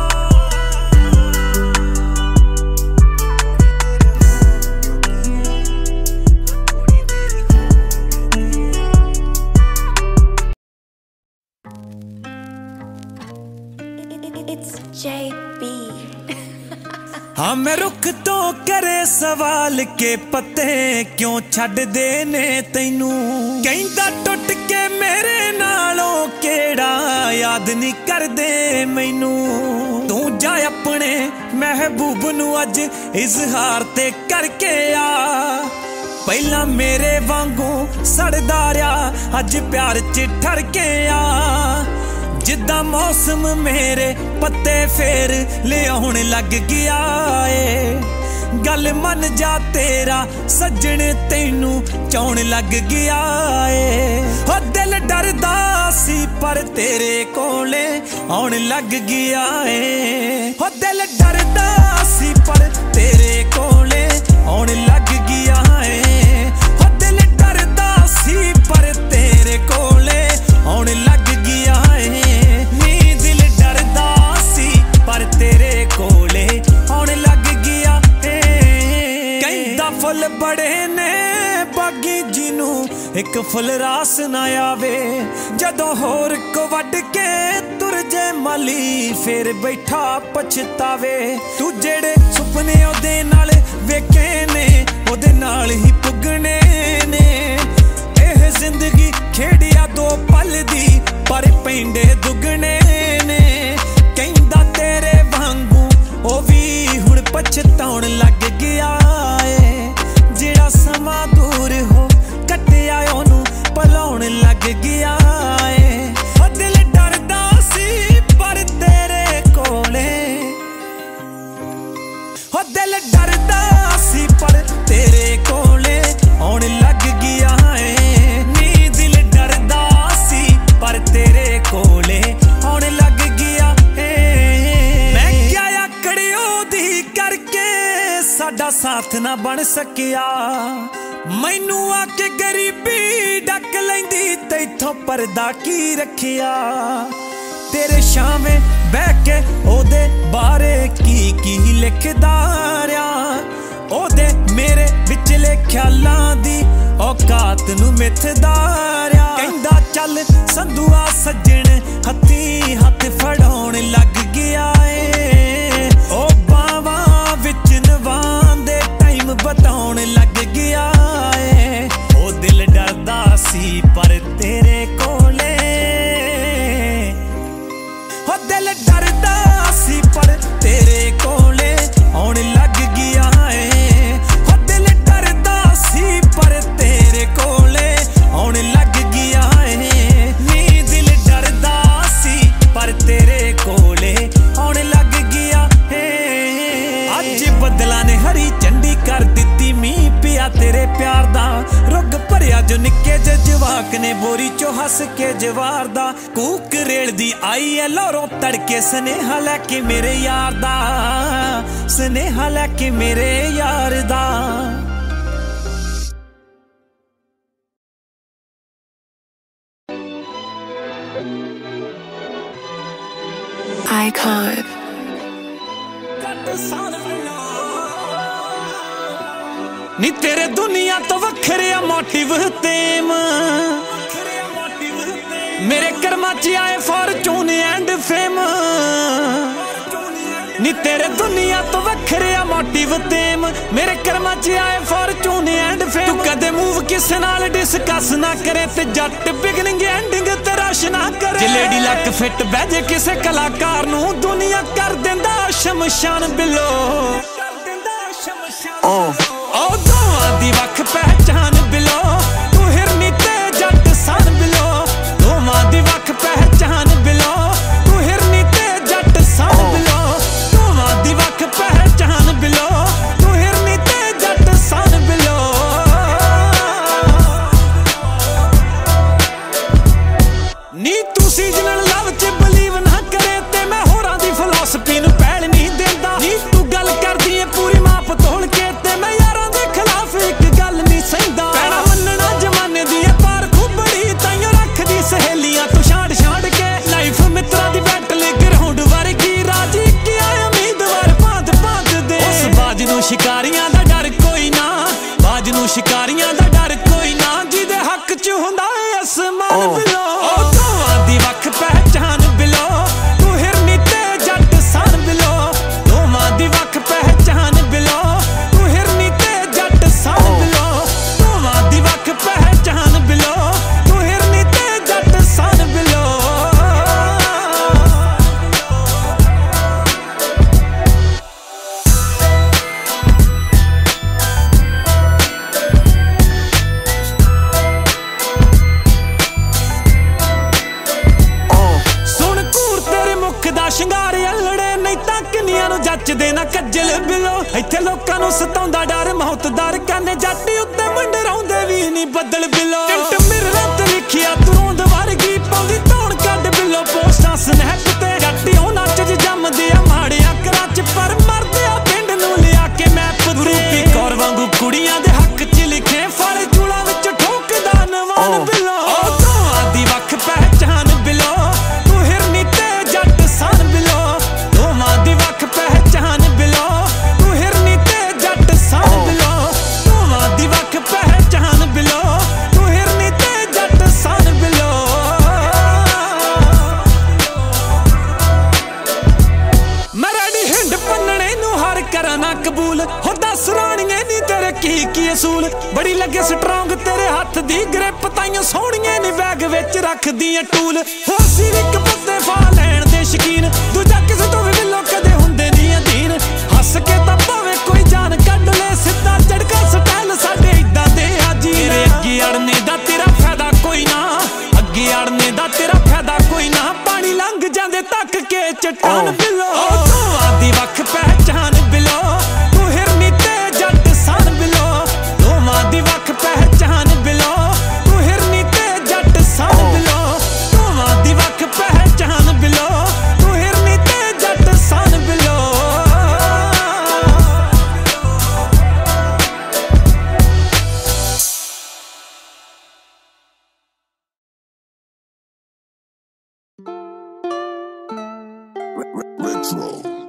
It's J B. हाँ मैं रुख तो करे सवाल के पत्ते क्यों छड़ दे ने तैनू कहंदा टुट के मेरे नालों केड़ा याद नहीं कर दे मैनू तू जा अपने महबूब नू अज इजहार ते करके आ पहला मेरे वांगू सड़दा रहा अज प्यार च ठर के आ जिद्दां मौसम मेरे पत्ते फेर ले आउण लग गया ए गल मन जा तेरा सज्जण तैनू चाउण लग गया ए ओ दिल डरदा सी पर तेरे कोले आउण लग गया ए ओ दिल डरदा सी पर तेरे कोले आउण लग गया ए ओ दिल डरदा सी पर तेरे कोले आउण लग गया ए पर तेरे कोले आउण लग गया कहंदा फुल बड़े ने बागी जिनू एक फुल रास ना आवे जदों होर को वड के तुर जे माली फिर बैठा पछतावे तू जेड़े सुपने ओदे नाल वेखे ने ओदे नाल ही पुगने ने एह जिंदगी खेड़िया दो पल दी पर पेंडे दुगने ने कहंदा तेरे वांगू ओ भी हुण पछताउण लग गया ए जेड़ा समा दूर हो कटिया ओनू भुलाउण लग गया ए ओ दिल डरदा सी पर तेरे कोले ओ दिल डरदा सी पर तेरे कोले आउण लग गया ए नी दिल डरदा सी पर तेरे कोले आउण लग गया साडा साथ ना बन सकिया मैनू आके गरीबी डक लैंदी तैथों पर्दा की रखिया तेरे शामे बह के ओदे बारे की की लिखदा रहा ओदे मेरे विचले ख्यालां दी औकात नू मिथदा रहा कहंदा चल संधुआ सज्जण हत्थी हत्थ फड़ाउण लग गया ए ओ बावां विच नवांदे टाइम बताउण लग गया ए ओ दिल डरदा सी पर तेरे कोले ओ दिल डरदा सी पर तेरे कोले आउण लग गया ए ओ दिल डरदा सी पर तेरे कोले आउण लग गया ए नी दिल डरदा सी पर तेरे कोले आउण लग गया ए अज बदला ने हरी झंडी कर दित्ती मींह पिया तेरे प्यार दा रुग भरिया जो निक्के जे जवाक ने बोरी चो हस के जवार दा कूक रेल दी आई है लोरों तड़के स्नेहा लैके मेरे यार दा स्नेहा लैके मेरे यार दा Icon. नी तेरे दुनिया तो वखरे मोटिव तेम मेरे कर्मा च आए फॉर्चून एंड फेम नी तेरे दुनिया तो वखरिया मोटिव तेम मेरे कर्मा च आए फॉर्चून एंड फेम तू कदे मूव किसे नाल डिस्कस ना करे ते जट बिगनिंग एंडिंग ते रश ना करे जे लेडी लक फिट बहजे किसे कलाकार नू दुनिया कर देंदा शमशान बिलो कर देंदा शमशान ओ दोवां दी वख पहचान बिलो तू हिरनी ते जट सन बिलो दोवां दी वख पहचान बिलो तू हिरनी ते जट सन बिलो दोवां दी वख पहचान बिलो तू हिरनी ते जट सन बिलो नी तू सीजनल लव च बिलीव ना करे ते मैं होरां दी फिलॉसफी नू पैल नहीं देंदा नी तू गल करदी है पूरी माप तोड़ के ते मैं यारां दे खिलाफ एक गल नहीं सहिंदा पैणा मन्नना जमाने दी है पार खुबड़ी ताइयों रखदी सहेलियां तू छाड़ छाड़ के लाइफ मित्रा दी बैटल ग्राउंड वर्गी राजी की आया उम्मीदवार भांत भांत दे उस बाज नू शिकारियां दा डर कोई ना बाज नू शिकारियां दा डर कोई ना जिहदे हक च हुंदा है आसमान बिलो ओ दोवां दी वख पहचान बिलो तू हिरनी ते जट सन बिलो दोवां दी वख पहचान बिलो तू हिरनी ते जट सन बिलो दोवां दी वख पहचान बिलो तू हिरनी ते जट सन बिलो ਸ਼ਿੰਗਾਰ ਅਲੜੇ ਨਹੀਂ ਤਾਂ ਕਿੰਨੀਆਂ ਨੂੰ ਜੱਚਦੇ ਨਾ ਕੱਜਲ ਬਿਲੋ ਇੱਥੇ ਲੋਕਾਂ ਨੂੰ ਸਤਾਉਂਦਾ ਡਰ ਮੌਤ ਦਰ ਕਹਿੰਦੇ ਜੱਟ ਉੱਤੇ ਮੰਡਰਾਉਂਦੇ ਵੀ ਨਹੀਂ ਬੱਦਲ ਬਿਲੋ ਟਿੰਟ ਮਿਰਰਾਂ ਤੇ ਲਿਖਿਆ ਤੂੰ ਰੋਂਦ ਵਰਗੀ ਪਾਉਂਦੀ ਧੌਣ ਕੱਢ ਬਿਲੋ ਪੋਸਟਾਂ ਸਨੈਪ ਤੇ ਜੱਟੀ ਉਹ ਨੱਚ ਜ ਜੰਮਦੇ ਆ ਮਾੜਿਆ ਕਰਾਂ ਚ ਪਰ ਮਰਦੇ ਆ ਪਿੰਡ ਨੂੰ ਲਿਆ ਕੇ ਮੈਪ ਤੇ ਰੂਪੀ ਕੌਰ ਵਾਂਗੂ ਕੁੜੀਆਂ ਦੇ ਹੱਕ ਚ ਲਿਖੇ ਫਲ ਚੂਲਾ ਵਿੱਚ ਠੋਕਦਾ ਨਵਾਨ ਬਿਲੋ ਉਹ ਦੋਵਾਂ ਦੀ ਵੱਖ ਪਹਿਚਾਨ ਬਿਲੋ ਤੂੰ ਹਿਰਨੀ ਤੇ ਜੱਟ सन बिलो दोवां दी वख पहचान बिलो तू हिरनी ते जट सन बिलो दोवां दी वख पहचान बिलो तू हिरनी ते जट सन बिलो मैं रेडी हिंड पन्नणे नू हर करा ना कबूल हो दस राणिए नी तेरे की की असूल बड़ी लगे स्ट्रोंग तेरे हथ दी ग्रिप ताइयों सोहणिए नी बैग विच रखदी टूल हो सी इक पत्ते फा लैण दे शकीन दूजा किसे तो भी मिलो कदे हुंदे नी अधीन हस के तां भावें कोई जान कढ ले सिद्धा झड़का स्टाइल साडे इदां दे हाजी तेरे अगे अड़ने दा तेरा फायदा कोई ना अगे अड़ने दा तेरा फायदा कोई ना पानी लंघ जांदे तक के चट्टान बिलो ओ दोवां दी वख पहचान बिलो तू हिरनी ते जट सन बिलो दोवां दी वख पहचान बिलो तू हिरनी ते जट सन बिलो दोवां दी वख पहचान बिलो तू हिरनी ते जट सन बिलो Retro.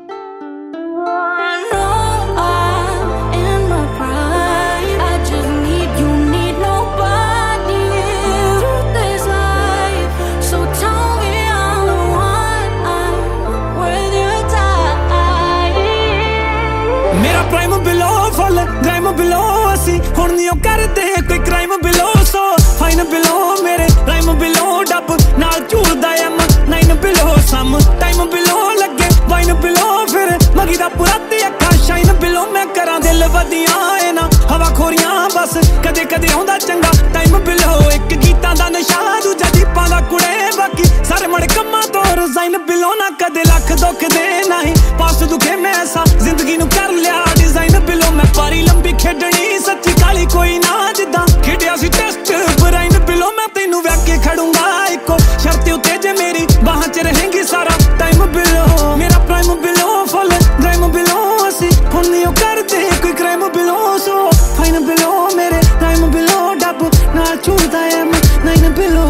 क्राइम बिलो असी हुण नहीं करदे कोई क्राइम बिलो सो फाइन बिलो मेरे राइम बिलो डब नाल झूलदा एम नाइन बिलो सम टाइम बिलो लगे वाइन बिलो फिर मगी दा पूरा दी अखा शाइन बिलो मैं करां दिल वदियां ए ना हवा खोरियां बस कदे कदे आउंदा चंगा टाइम बिलो एक गीतां दा नशा दूजा दीपां दा कुड़े बाकी सारे मड़ कम्मां तो रजाइन बिलो ना कदे लख दुख दे नहीं पास दुखे मैं ऐसा जिंदगी नू कर लिया डिजाइन बिलो मैं पारी लंबी खेडनी सच्ची काली कोई ना जिद्दां खेडिया सी टेस्ट ब्राइन बिलो मैं तैनू वैग के खड़ूंगा इको शर्त उत्ते जे मेरी बाहां च रहेंगी सारा टाइम बिलो मेरा प्राइम बिलो फुल क्राइम बिलो असी हुण नहीं करदे कोई क्राइम बिलो सो फाइन बिलो मेरे टाइम बिलो डब नाल झूलदा एम नाइन बिलो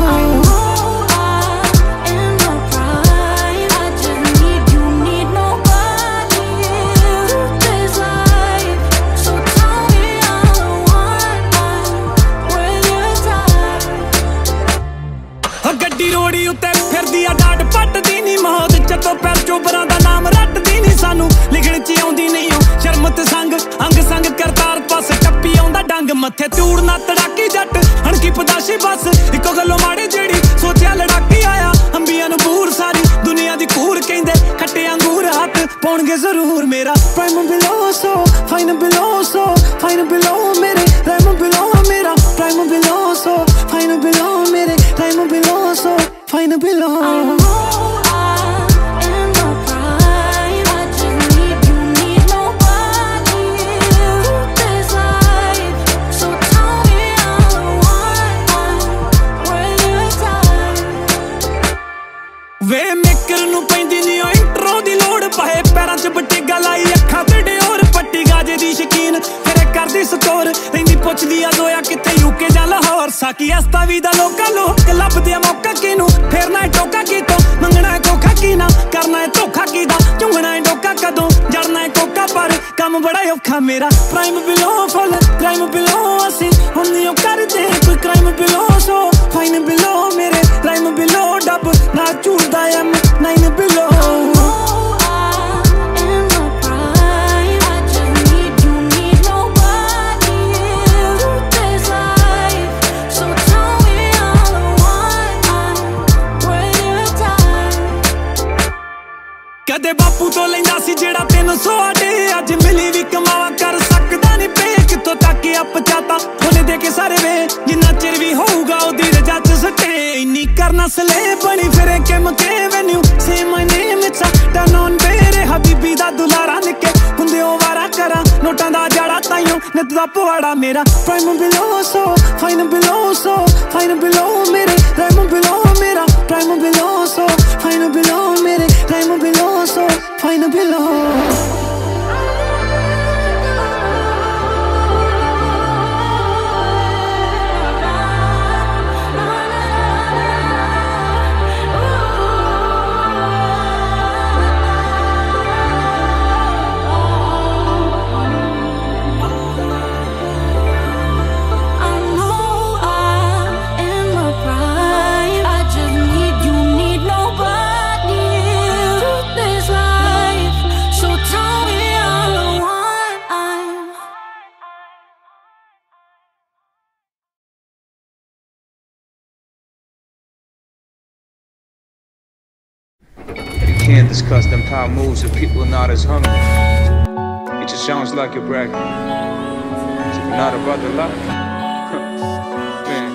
मथे तूड़ना तड़ाकी जट हणकी पदाशी बस इको गलो माड़े जेड़ी सोचिया लड़ाकी आया अंबिया नूं बूर सारी दुनिया दी कूर कहंदे खट्टे अंगूर हाथ पाउणगे जरूर मेरा प्राइम बिलो सो फाइन बिलो सो फाइन बिलो मेरे प्राइम बिलो मेरा प्राइम बिलो सो फाइन बिलो मेरे प्राइम बिलो सो फाइन बिलो वे मेकर नूं पैंदी नी ओ इंट्रो दी लोड़ पाए पैरां च बट्टीगा लाई अखां ते डिओर पट्टी गाजे दी शकीन फिर करदी स्टोर रहिंदी पुछदी आ जोया किथे यूके जां लाहौर साकी अस्ता वी दा लोका लोक लभदे मौका किनू फेरना है टोका कीतों मंगना है कोखा कीना करना है धोखा कीदा चुंगना है डोका कदों जड़ना है कोका पर काम बड़ा औखा मेरा प्राइम बिलो फुल क्राइम बिलो असी हुण नी ओ करदे कोई क्राइम बिलो सो फाइन बिलो मेरे प्राइम बिलो डब ना झूठदा एम नाइन बिलो कदे बापू तो लेंदा सी जेड़ा तीन सौ आडे अज मिली भी कमावा कर सकदा नहीं पे कितों तक आप चाहता होने दे के सारे वे जिन्ना चिर भी होऊगा ओदी रजा च सटे इन्नी करना सले बनी फिरे के मके venue say my name it's done on बेरे हबीबी दा दुलारा निके हुंदे ओ वारा करा नोटां दा जड़ा ताइयों नित दा पवाड़ा मेरा प्राइम बिलो सो फाइन बिलो सो फाइन बिलो मेरे प्राइम बिलो मेरा प्राइम बिलो सो फाइन बिलो मेरे प्राइम बिलो so fine below Can't discuss them power moves if people are not as hungry. It just sounds like you're bragging. If you're not about the life, man,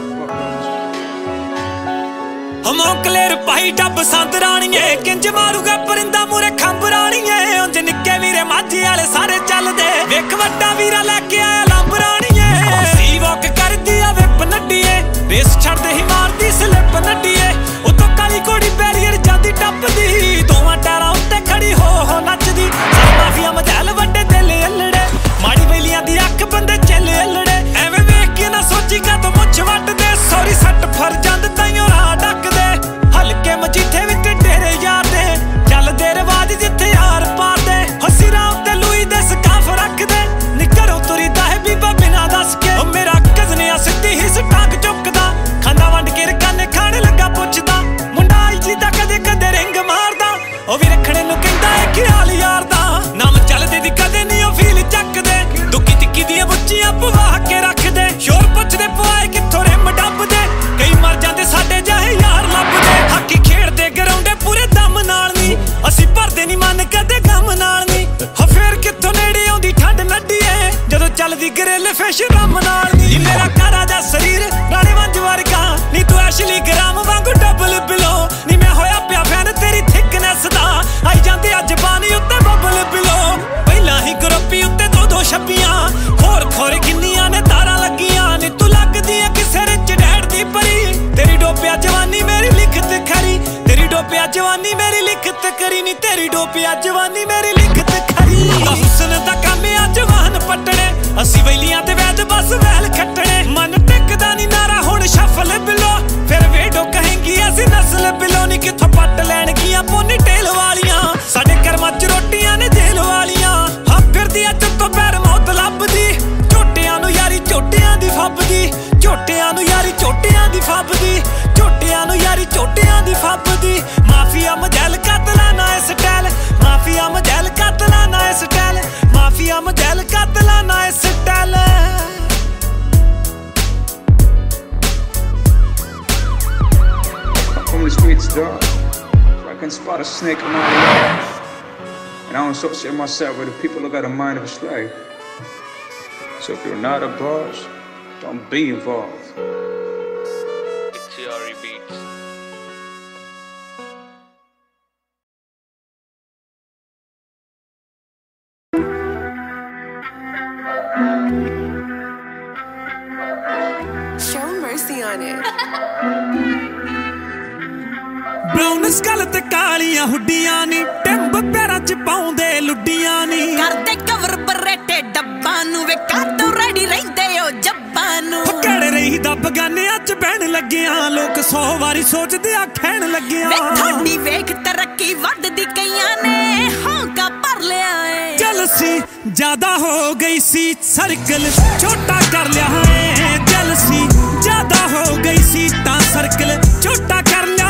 हम क्लेर पाई dub संत राणीए किंज मारूगा परिंदा मुरे खंब राणीए उंज निक्के वीरे माझी वाले सारे चलदे वेख वड्डा वीरा लेके आया लंब राणीए सी वॉक करदी आ विप नड्डीए रेस छड़दे ही मारदी स्लिप नड्डीए उतों काली कोड़ी बैरियर जांदी टपदी दोवां टारां उत्ते खड़ी हो हो नचदी माफिया मजल वड्डे दिल अल्लड़े माड़ी वेलियां दी अख बंदे चले अल्लड़े एवें वेख के ना सोची का तो मुछ वड्डदे सॉरी सट फर जंद ताइयों राह डकदे हल्के मजीठे विच डेरे यार दे चलदे रिवाज जिथे यार पादे हसी राम ते लुई दे स्काफ रखदे नी घरों तुरीदा है बीबा बिना दस के ओ मेरा कजनिया सिद्धी ही स्टाक चुकदा खाना वंड के रकाने खाने लगा पुछदा मुंडा आई जी दा कदे कदे रिंग मारदा ओ वी रखणे नूं कहंदा है ख्याल यार दा नाम चलदे दी कदे नी ओ फील चकदे दुखी तिक्की दी बुच्चियां पवा के रखदे शोर पुछदे पवाए कित्थों रिम डबदे कई मर जांदे साडे जाहे यार लभदे हाकी खेड़दे ग्राउंडे पूरे दम नाल नी असीं भरदे नी मन कदे गम नाल नी हो फेर कित्थों नेड़े आउंदी ठंड नड्डीए जदों चलदी ग्रिल फिश रम नाल नी मेरा कारा दा शरीर राणे वंज वर्गा नी तू एशली ग्राम वांगू डबल बिलो नी मैं होया पिया फैन तेरी थिकनेस दा आई जांदे अज बानी उत्ते बबल बिलो पहला ही ग्रुपी उत्ते दो दो छप्पियां होर खोर किन्नियां ने तारां लगियां नी तू लगदी है किसे रिच डैड दी परी तेरी डोपिया जवानी मेरी लिखत खरी तेरी डोपिया जवानी मेरी लिखत करी नी तेरी डोपिया जवानी मेरी लिखत खरी हुस्न दा काम आ जवान पटने असी वैलियां ते वैद बस वैल खटने मन टिकदा नी नारा हुण शफल बिलो फिर वेडो कहेंगी असी नस्ल बिलो नी किथों पट लैण गियां पोनी टेल वालियां साडे कर्मां च रोटियां ने जेल वालियां हां फिरदी अज तो पैर मौत लभदी झोटियां नूं यारी झोटियां दी फबदी झोटियां नूं यारी झोटियां दी फबदी झोटियां नूं यारी झोटियां दी फबदी माफिया मजल कतला ना इस स्टाइल माफिया मजल कतला ना इस स्टाइल माफिया मजल कतला ना इस style spot a snake a mile away. And I don't associate myself with the people who got a mind of a slave. So if you're not a boss, don't be involved. It's Yari Beats. Show mercy on it. Brown skull te kaaliyan ਹੁੱਡੀਆਂ ਨੀ ਟਿੰਬ ਪੈਰਾਂ ਚ ਪਾਉਂਦੇ ਲੁੱਡੀਆਂ ਨੀ ਕਰਦੇ cover ਬਰੇਟੇ ਡੱਬਾਂ ਨੂੰ ਵੇ ਕਾਤੋਂ ready ਰਹਿੰਦੇ ਓ ਜੱਬਾਂ ਨੂੰ ਕਿਹੜੇ ਰਹੀ ਦਾ ਬਗਾਨਿਆਂ ਚ ਬਹਿਣ ਲੱਗਿਆਂ ਲੋਕ ਸੌ ਵਾਰੀ ਸੋਚਦੇ ਆ ਖੈਣ ਲੱਗਿਆਂ ਵੇ ਤੁਹਾਡੀ ਵੇਖ ਤਰੱਕੀ ਵੱਧਦੀ ਕਈਆਂ ਨੇ ਹੌਂਕਾ ਭਰ ਲਿਆ ਏ ਜਲਸੀ ਜ਼ਿਆਦਾ ਹੋ ਗਈ ਸੀ ਸਰਕਲ ਛੋਟਾ ਕਰ ਲਿਆ ਏ ਜਲਸੀ ਜ਼ਿਆਦਾ ਹੋ ਗਈ ਸੀ ਤਾਂ ਸਰਕਲ ਛੋਟਾ ਕਰ ਲਿਆ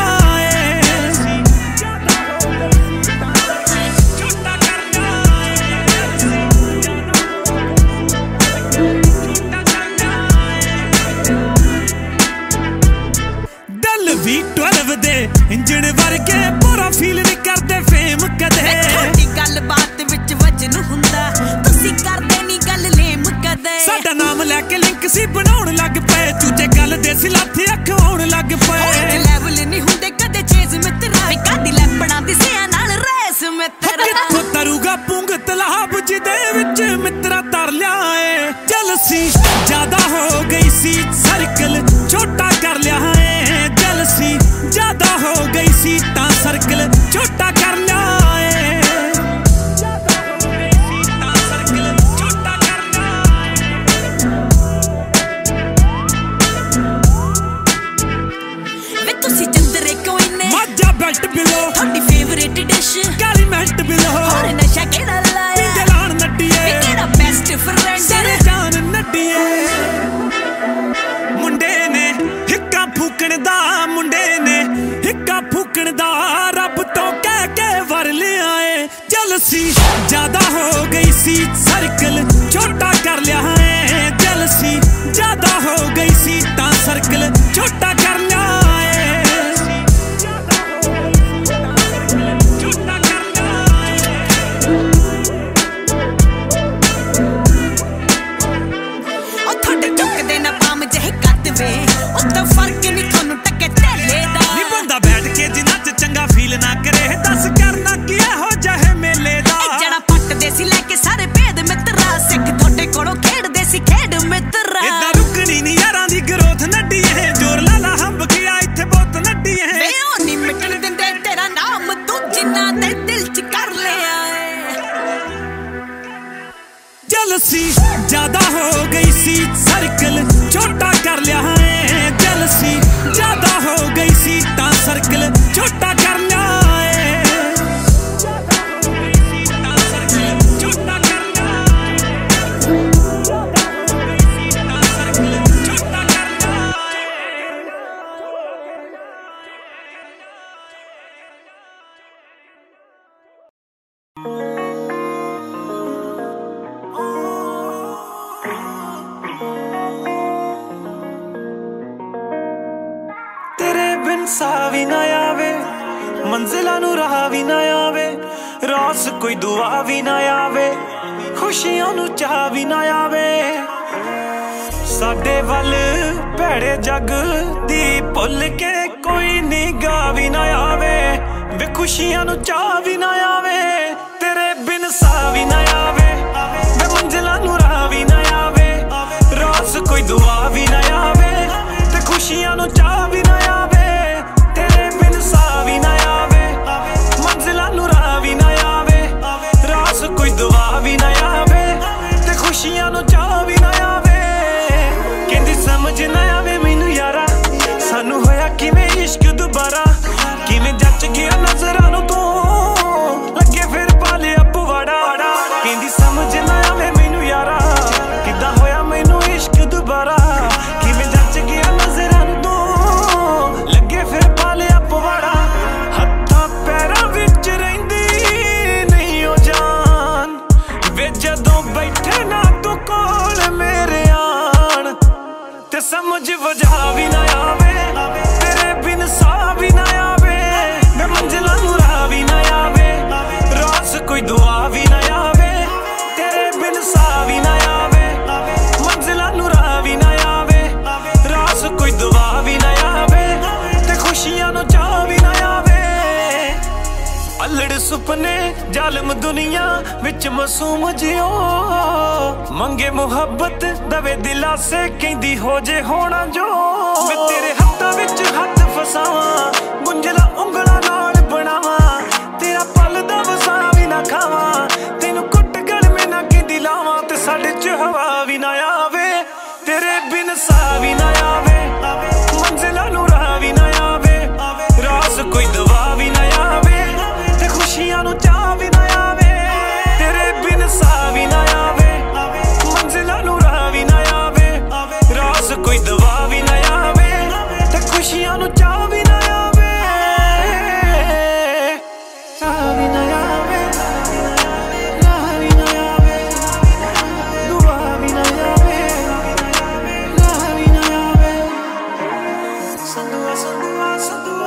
ਵੀ twelve ਦੇ ਇੰਜਣ ਵਰਗੇ ਪੂਰਾ ਫੀਲ ਨਹੀਂ ਕਰਦੇ ਫੇਮ ਕਦੇ ਤੁਹਾਡੀ ਗੱਲ ਬਾਤ ਵਿੱਚ ਵਜਨ ਹੁੰਦਾ ਤੁਸੀਂ ਕਰਦੇ ਨਹੀਂ ਗੱਲ ਲੇਮ ਕਦੇ ਸਾਡਾ ਨਾਮ ਲੈ ਕੇ ਲਿੰਕ ਸੀ ਬਣਾਉਣ ਲੱਗ ਪਏ ਚੂਚੇ ਗੱਲ ਦੇ ਸੀ ਲੱਥੇ ਅਖਵਾਉਣ ਲੱਗ ਪਏ ਲੈਵਲ ਨਹੀਂ ਹੁੰਦੇ ਕਦੇ ਚੇਜ਼ ਮਿੱਤਰਾ ਕਾਦੀ ਲੈਪੜਾਂ ਦੀ ਸਿਆਂ ਨਾਲ ਰੇਸ ਮਿੱਤਰਾ ਕਿੱਥੋਂ ਤਰੂਗਾ ਪੁੰਗ ਤਲਾਬ ਜਿਹਦੇ ਵਿੱਚ ਮਿੱਤਰਾ ਤਰ ਲਿਆ ਏ ਜਲਸੀ ਜ਼ਿਆਦਾ ਹੋ ਗਈ ਸੀ ਸਰਕਲ ਛੋਟਾ ਕਰ ਲਿਆ ਏ ਜਲਸੀ ਜ਼ਿਆਦਾ ਹੋ ਗਈ ਸੀ ਤਾਂ ਸਰਕਲ ਛੋਟਾ ਕਰ ਲਿਆ ਏ ਵੇ ਤੁਸੀਂ ਚੰਦਰੇ ਕੋਈ ਨੇ ਮਾਝਾ ਬੈਲਟ ਬਿਲੋ ਤੁਹਾਡੀ ਫੇਵਰੇਟ ਡਿਸ਼ ਕਾਲੀ ਮੈਲਟ ਬਿਲੋ ਹੋਰ ਨਸ਼ਾ ਕਿਹੜਾ ਲਾਇਆ ਦਿਲਾਨ ਨੱਡੀਏ ਕਿਹੜਾ ਬੈਸਟ ਫਰੈਂਡ ਸਾਰੇ ਜਾਨ ਨੱਡੀਏ ਮੁੰਡੇ ਨੇ ਹਿੱਕਾਂ ਫੂਕਣ ਦਾ ਮੁੰਡੇ ਨੇ ਹਿੱਕਾਂ ਫੂਕਣ ਦਾ ਰੱਬ ਤੋਂ ਕਹਿ ਕੇ ਵਰ ਲਿਆ ਏ ਜਲਸੀ ਜ਼ਿਆਦਾ ਹੋ ਗਈ ਸੀ ਸਰਕਲ ਛੋਟਾ ਕਰ ਲਿਆ ਏ ਜਲਸੀ ਜ਼ਿਆਦਾ ਹੋ ਗਈ ਸੀ ਤਾਂ ਸਰਕਲ ਛੋਟਾ ਕਰ ਲਿਆ ਨਾ ਕਰੇ ਦੱਸ ਕਰਨਾ ਕੀ ਇਹੋ ਜਿਹੇ ਮੇਲੇ ਦਾ ਜਣਾ ਪੱਟਦੇ ਸੀ ਲੈ ਕੇ ਸਾਰੇ ਭੇਦ ਮਿੱਤਰਾ ਸਿੱਖ ਤੁਹਾਡੇ ਕੋਲੋਂ ਖੇਡਦੇ ਸੀ ਖੇਡ ਮਿੱਤਰਾ ਇਦਾਂ ਰੁਕਣੀ ਨੀ ਯਾਰਾਂ ਦੀ ਗਰੋਥ ਨੱਡੀ ਏ ਜੋਰ ਲਾਲਾ ਹੰਬ ਗਿਆ ਇੱਥੇ ਬਹੁਤ ਨੱਡੀ ਏ ਵੇ ਉਹ ਨੀ ਮਿਟਣ ਦਿੰਦੇ ਤੇਰਾ ਨਾਮ ਤੂੰ ਜਿੰਨਾ ਦੇ ਦਿਲ ਚ ਕਰ ਲਿਆ ਏ ਜਲਸੀ ਜ਼ਿਆਦਾ ਹੋ ਗਈ ਸੀ ਸਰਕਲ ਛੋਟਾ ਕਰ ਲਿਆ ਏ ਜਲਸੀ ਜ਼ਿਆਦਾ ਹੋ ਗਈ ਸੀ ਤਾਂ ਸਰਕਲ ਛੋਟਾ ਕਰ ਲਿਆ ਸਾਹ ਵੀ ਨਾ ਆਵੇ ਮੰਜ਼ਿਲਾਂ ਨੂੰ ਰਾਹ ਵੀ ਨਾ ਆਵੇ ਰਾਸ ਕੋਈ ਦੁਆ ਵੀ ਨਾ ਆਵੇ ਖੁਸ਼ੀਆਂ ਨੂੰ ਚਾਹ ਵੀ ਨਾ ਆਵੇ ਸਾਡੇ ਵੱਲ ਭੈੜੇ ਜੱਗ ਦੀ ਭੁੱਲ ਕੇ ਕੋਈ ਨਿਗਾਹ ਵੀ ਨਾ ਆਵੇ ਵੇ ਖੁਸ਼ੀਆਂ ਨੂੰ ਚਾਹ ਵੀ ਨਾ ਆਵੇ ਤੇਰੇ ਬਿਨ ਸਾਹ ਵੀ ਨਾ ਆਵੇ ਵੇ ਮੰਜ਼ਿਲਾਂ ਨੂੰ ਰਾਹ ਵੀ ਨਾ ਆਵੇ ਰਾਸ ਕੋਈ ਦੁਆ ਵੀ ਨਾ ਆਵੇ ਤੇ ਖੁਸ਼ੀਆਂ ਨੂੰ ਚਾਹ ਵੀ ਨਾ ਆਵੇ ਵੀ ਨਾ ਆਵੇ ਮੰਜ਼ਿਲਾਂ ਨੂੰ ਰਾਹ ਵੀ ਨਾ ਆਵੇ ਰਾਸ ਕੋਈ ਦੁਆ ਵੀ ਨਾ ਆਵੇ ਤੇ ਖੁਸ਼ੀਆਂ ਨੂੰ ਚਾਹ ਵੀ ਨਾ ਆਵੇ ਕਹਿੰਦੀ ਸਮਝ ਨਾ ਆਵੇ ਮੈਨੂੰ ਯਾਰਾ ਸਾਨੂੰ ਹੋਇਆ ਕਿਵੇਂ ਇਸ਼ਕ ਦੁਬਾਰਾ ਕਿਵੇਂ ਜੱਚ ਗਿਆ ਨਜ਼ਰਾਂ ਨੂੰ ਤੂੰ ਲੱਗੇ ਫਿਰ ਪਾ ਲਿਆ ਪਵਾੜਾ जालिम दुनिया विच मासूम जियो मंगे मुहब्बत दवे दिलासे कहंदी हो जे होना जो मैं तेरे हत्थां विच हत्थ फसावां गुंजला उंगलां नाल बनावां तेरा पल दा वसा भी ना खावां तेनू कुट गल में ना कहंदी लावां ते साडे च हवा भी ना आवे तेरे बिन सा भी ना आवे मंजिलां नूं राह भी ना आवे रास कोई दवा भी ना आवे ते खुशियां नूं चाह भी ना आवे तेरे बिन सा भी ना आवे मंजिलां नूं राह भी ना आवे रास कोई दवा भी ना आवे ते खुशियां नूं चाह भी ना आवे चाह भी ना आवे राह भी ना आवे दुआ भी ना आवे राह भी ना आवे संदुआ संदुआ संदुआ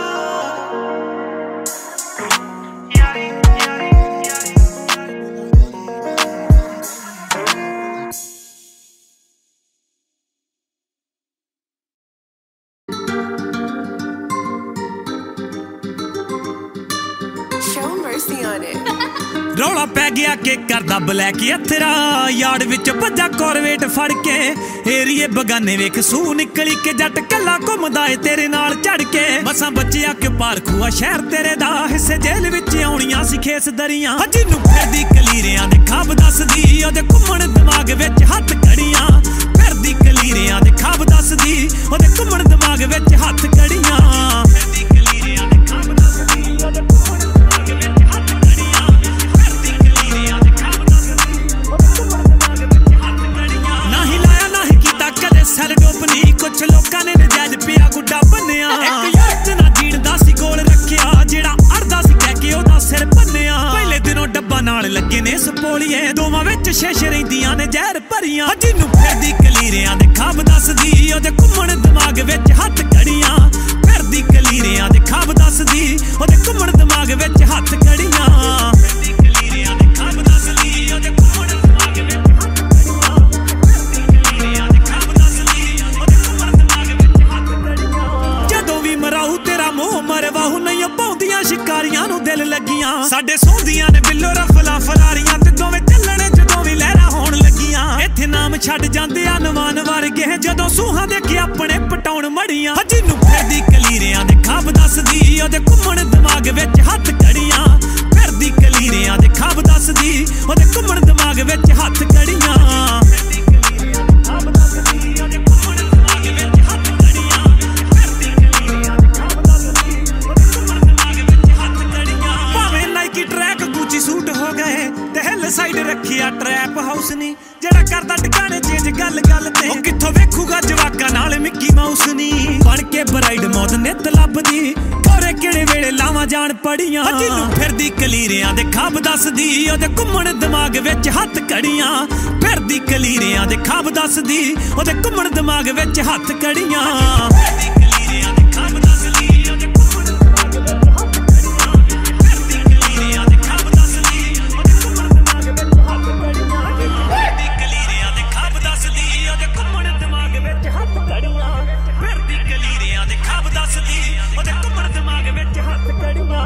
Show mercy on it. रौला पै गया के करदा ब्लैक अथरा यार्ड विच भज्जा कॉरवेट फड़ के एरिए बगाने वेख सू निकली के जट कला घुमदा ए तेरे नाल चढ़ के मसां बचिया के पार खुआ शहर तेरे दा हिस्से जेल विच आउणियां सी खेस दरियां जिन्नू फिरदी कलीरियां दे खाब दसदी ओदे घुमण दिमाग विच हत्थ कड़ियां फिरदी कलीरियां दे खाब दसदी ओदे घुमण दिमाग विच हत्थ कड़ियां फिरदी कलीरियां दे खाब दसदी ओदे घुमण दिमाग विच हत्थ कड़ियां फिरदी कलीरियां दे खाब दसदी ओदे घुमण दिमाग विच हत्थ कड़ियां नाही लाया नाही कीता कदे सर डोबनी कुछ लोकां ने नजायज पिया गुड्डा बन्निया एक यार ना जीणदा सी गोल रखिया जेड़ा अड़दा सी कह के ओदा सिर भन्निया पहले दिनों डब्बा नाल लगे ने सपोलिए दोवां विच शेश रहिंदियां ने जहर भरियां जिन्नू फिरदी कलीरियां दे खाब दसदी ओदे घुमण दिमाग विच हत्थ कड़ियां फिरदी कलीरियां दे खाब दसदी ओदे घुमण दिमाग विच हत्थ कड़ियां फिरदी कलीरियां दे खाब दसदी ओदे घुमण दिमाग विच हत्थ कड़ियां फिरदी कलीरियां दे खाब दसदी ओदे घुमण दिमाग विच हत्थ कड़ियां जदों भी मराऊ तेरा मोह मरवाहू नहीं पाउंदियां शिकारियां नूं दिल लगियां साडे सौंदियां ने बिल्लो रफला फलारियां ते दोवें ਚੱਲਣੇ ਜਦੋਂ ਵੀ ਲਹਿਰਾਂ ਹੋਣ ਲੱਗੀਆਂ ਇੱਥੇ ਨਾਮ ਛੱਡ ਜਾਂਦੇ ਆ ਨਵਾਨ ਵਰਗੇ ਜਦੋਂ ਸੂਹਾਂ ਦੇਖੇ ਆਪਣੇ ਪਟਾਉਣ ਮੜੀਆਂ ਜਿੰਨੂੰ ਫਿਰਦੀ ਕਲੀਰਿਆਂ ਦੇ ਖਾਬ ਦੱਸਦੀ ਉਹਦੇ ਘੁੰਮਣ ਦਿਮਾਗ ਵਿੱਚ ਹੱਥ ਕੜੀਆਂ ਫਿਰਦੀ ਕਲੀਰਿਆਂ ਦੇ ਖਾਬ ਦੱਸਦੀ ਉਹਦੇ ਘੁੰਮਣ ਦਿਮਾਗ ਵਿੱਚ ਹੱਥ ਕੜੀਆਂ ਫਿਰਦੀ ਕਲੀਰਿਆਂ ਦੇ ਖਾਬ ਦੱਸਦੀ ਉਹਦੇ ਘੁੰਮਣ ਦਿਮਾਗ ਵਿੱਚ ਹੱਥ ਕੜੀਆਂ ਫਿਰਦੀ ਕਲੀਰਿਆਂ ਦੇ ਖਾਬ ਦੱਸਦੀ ਉਹਦੇ ਘੁੰਮਣ ਦਿਮਾਗ ਵਿੱਚ ਹੱਥ ਕੜੀਆਂ ਭਾਵੇਂ ਨਾਈਕੀ ਟਰੈਕ ਗੁੱਚੀ ਸੂਟ ਹੋ ਗਏ ਤੇ ਹਿੱਲ ਸਾਈਡ ਰੱਖਿਆ ਟਰੈਪ ਹਾਊਸ ਨੀ ਜਿਹੜਾ ਕਰਦਾ ਟਿਕਾਣੇ ਚੇਂਜ ਗੱਲ ਗੱਲ ਤੇ ਉਹ ਕਿੱਥੋਂ ਵੇਖੂਗਾ ਜਵਾਕਾਂ ਨਾਲ ਮਿੱਕੀ ਮਾਊਸ ਨੀ ਬਣ ਕੇ ਬਰਾਈਡ ਮੌਤ ਨਿੱਤ ਲੱਭਦੀ ਕੋਰੇ ਕਿਹੜੇ ਵੇਲੇ ਲਾਵਾਂ ਜਾਣ ਪੜੀਆਂ ਜਿੰਨੂੰ ਫਿਰਦੀ ਕਲੀਰਿਆਂ ਦੇ ਖਾਬ ਦੱਸਦੀ ਉਹਦੇ ਘੁੰਮਣ ਦਿਮਾਗ ਵਿੱਚ ਹੱਥ ਕੜੀਆਂ ਫਿਰਦੀ ਕਲੀਰਿਆਂ ਦੇ ਖਾਬ ਦੱਸਦੀ ਉਹਦੇ ਘੁੰਮਣ ਦਿਮਾਗ ਵਿੱਚ ਹੱਥ ਕੜੀਆਂ ਫਿਰਦੀ ਕਲੀਰਿਆਂ ਦੇ ਖਾਬ ਦੱਸਦੀ ਉਹਦੇ ਘੁੰਮਣ ਦਿਮਾਗ ਵਿੱਚ ਹੱਥ ਕੜੀਆਂ ਫਿਰਦੀ ਕਲੀਰਿਆਂ ਦੇ ਖਾਬ ਦੱਸਦੀ ਉਹਦੇ ਘੁੰਮਣ ਦਿਮਾਗ ਵਿੱਚ ਹੱਥ ਕੜੀਆਂ ਫਿਰਦੀ ਕਲੀਰਿਆਂ ਦੇ ਖਾਬ ਦੱਸਦੀ ਉਹਦੇ ਘੁੰਮਣ ਦਿਮਾਗ ਵਿੱਚ ਹੱਥ ਕੜੀਆਂ ਫਿਰਦੀ ਕਲੀਰਿਆਂ ਦੇ ਖਾਬ ਦੱਸਦੀ ਉਹਦੇ ਘੁੰਮਣ ਦਿਮਾਗ ਵਿੱਚ ਹੱਥ ਕੜੀਆਂ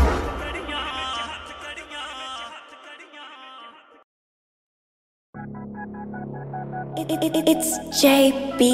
It's J B.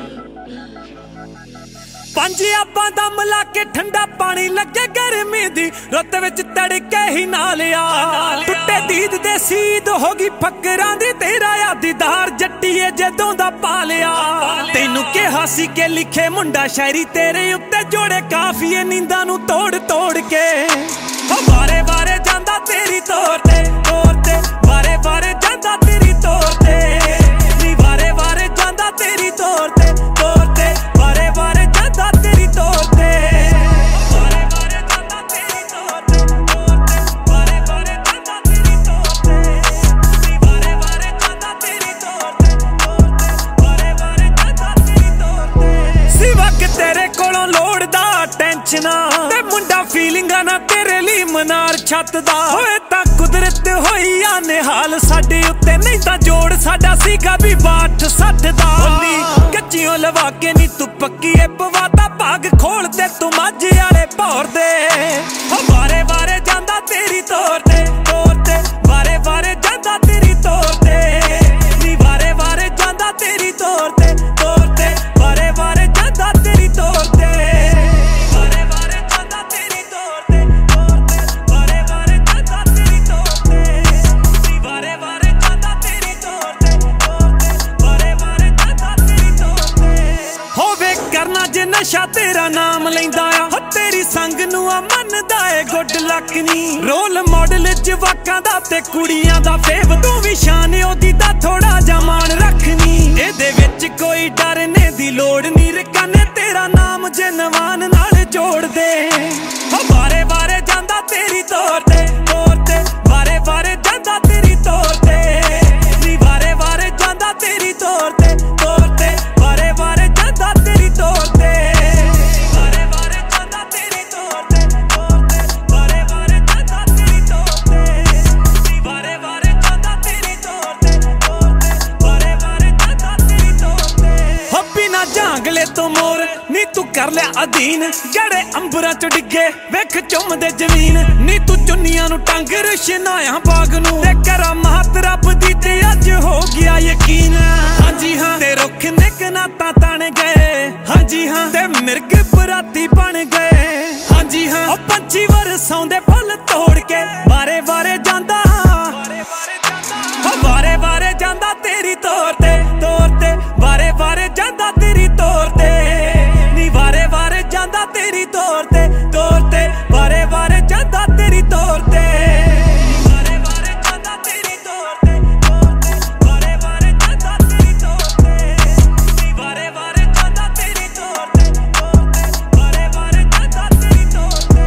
ਪੰਜ ਆਪਾਂ ਦਮ ਲਾ ਕੇ ਠੰਡਾ ਪਾਣੀ ਲੱਗੇ ਗਰਮੀ ਦੀ ਰੁੱਤ ਵਿੱਚ ਤੜਕੇ ਹੀ ਨਾਲ ਆ ਟੁੱਟੇ ਦੀਦ ਦੇ ਸੀਦ ਹੋ ਗਈ ਫਕਰਾਂ ਦੀ ਤੇਰਾ ਯਾਦੀਦਾਰ ਜੱਟੀਏ ਜਦੋਂ ਦਾ ਪਾਲਿਆ ਤੈਨੂੰ ਕਿਹਾ ਸੀ ਕਿ ਲਿਖੇ ਮੁੰਡਾ ਸ਼ਾਇਰੀ ਤੇਰੇ ਉੱਤੇ ਜੋੜੇ ਕਾਫੀਏ ਨੀਂਦਾਂ ਨੂੰ ਤੋੜ ਤੋੜ ਕੇ ਹੋ ਬਾਰੇ ਬਾਰੇ ਜਾਂਦਾ ਤੇਰੀ ਤੋਰ ਤੇ ਤੋਰ ਤੇ ਬਾਰੇ ਬਾਰੇ ਜਾਂਦਾ ਤੇਰੀ ਤੋਰ ਤੇ ਨੀ ਬਾਰੇ ਬਾਰੇ ਜਾਂਦਾ ਤੇਰੀ ਤੋਰ ਤੇ ਤੋਰ ਤੇ ਬਾਰੇ ਬਾਰੇ ਜਾਂਦਾ ਤੇਰੀ ਤੋਰ ਤੇ ਬਾਰੇ ਬਾਰੇ ਜਾਂਦਾ ਤੇਰੀ ਤੋਰ ਤੇ ਤੋਰ ਤੇ ਬਾਰੇ ਬਾਰੇ ਜਾਂਦਾ ਤੇਰੀ ਤੋਰ ਤੇ ਨੀ ਬਾਰੇ ਬਾਰੇ ਜਾਂਦਾ ਤੇਰੀ ਤੋਰ ਤੇ ਤੋਰ ਤੇ ਬਾਰੇ ਬਾਰੇ ਜਾਂਦਾ ਤੇਰੀ ਤੋਰ ਤੇ ਸਿਵਾ ਕਿ ਤੇਰੇ ਕੋਲੋਂ ਲੋੜਦਾ ਟੈਨਸ਼ਨਾਂ ਤੇ ਮੁੰਡਾ ਫੀਲਿੰਗਾਂ ਨਾ ਤੇਰੇ ਲਈ ਮਨਾਰ ਛੱਤ ਦਾ ਹੋਏ ਤਾਂ ਕੁਦਰਤ ਹੋਈ ਆ ਨਿਹਾਲ ਸਾਡੇ ਉੱਤੇ ਨਹੀਂ ਤਾਂ ਜੋੜ ਸਾਡਾ ਸੀਗਾ ਵੀ ਬਾਠ ਸੱਠ ਦਾ ਹੋਲੀ ਕੱਚੀਆਂ ਲਵਾ ਕੇ ਨੀ ਤੂੰ ਪੱਕੀ ਏ ਪਵਾਤਾ ਭਾਗ ਖੋਲ ਤੇ ਤੂੰ ਮਾਝੇ ਵਾਲੇ ਭੌਰ ਦੇ ਹੋ ਬਾਰੇ ਬਾਰੇ ਜਾਂਦਾ ਤੇਰੀ ਤੋਰ ਤੇ बनदा ए गुड लक नी रोल मॉडल जवाकां दा ते कुड़ियां दा फेव तू भी शान ओदी दा थोड़ा जा मान रखनी एदे विच कोई डरने दी लोड़ नी रकाने तेरा नाम जनवान नाल जोड़ दे हो बारे बारे जांदा तेरी तौर ते तौर ते बारे बारे जांदा तेरी तौर ते नी बारे बारे जांदा तेरी तौर ते तौर ते बारे बारे जांदा तेरी तौर ते बारे बारे जांदा तेरी तौर ते तौर ते बारे बारे जांदा तेरी तौर ते नी बारे बारे जांदा तेरी तौर ते तौर ते बारे बारे जांदा तेरी तौर ते हो बिना जांगले तो मोर नी तू कर लिया अधीन जड़े अंबरां च डिगे वेख चुमदे जमीन नी तू चुन्नियां नू टंग रशनाया बाग नू ते करामात रब दी ते अज हो गया यकीन हां जी हां ते रुख ने कनाता तन गए हां जी हां ते मिर्ग बराती बन गए हां जी हां ओ पंछी वरसौंदे फुल तोड़ के बारे बारे जांदा हो बारे बारे जांदा तेरी तौर ते तौर ते बारे बारे जांदा तेरी तौर ते नी बारे बारे जांदा तेरी तौर ते तौर ते बारे बारे जांदा तेरी तौर ते बारे बारे जांदा तेरी तौर ते तौर ते बारे बारे जांदा तेरी तौर ते नी बारे बारे जांदा तेरी तौर ते तौर ते बारे बारे जांदा तेरी तौर ते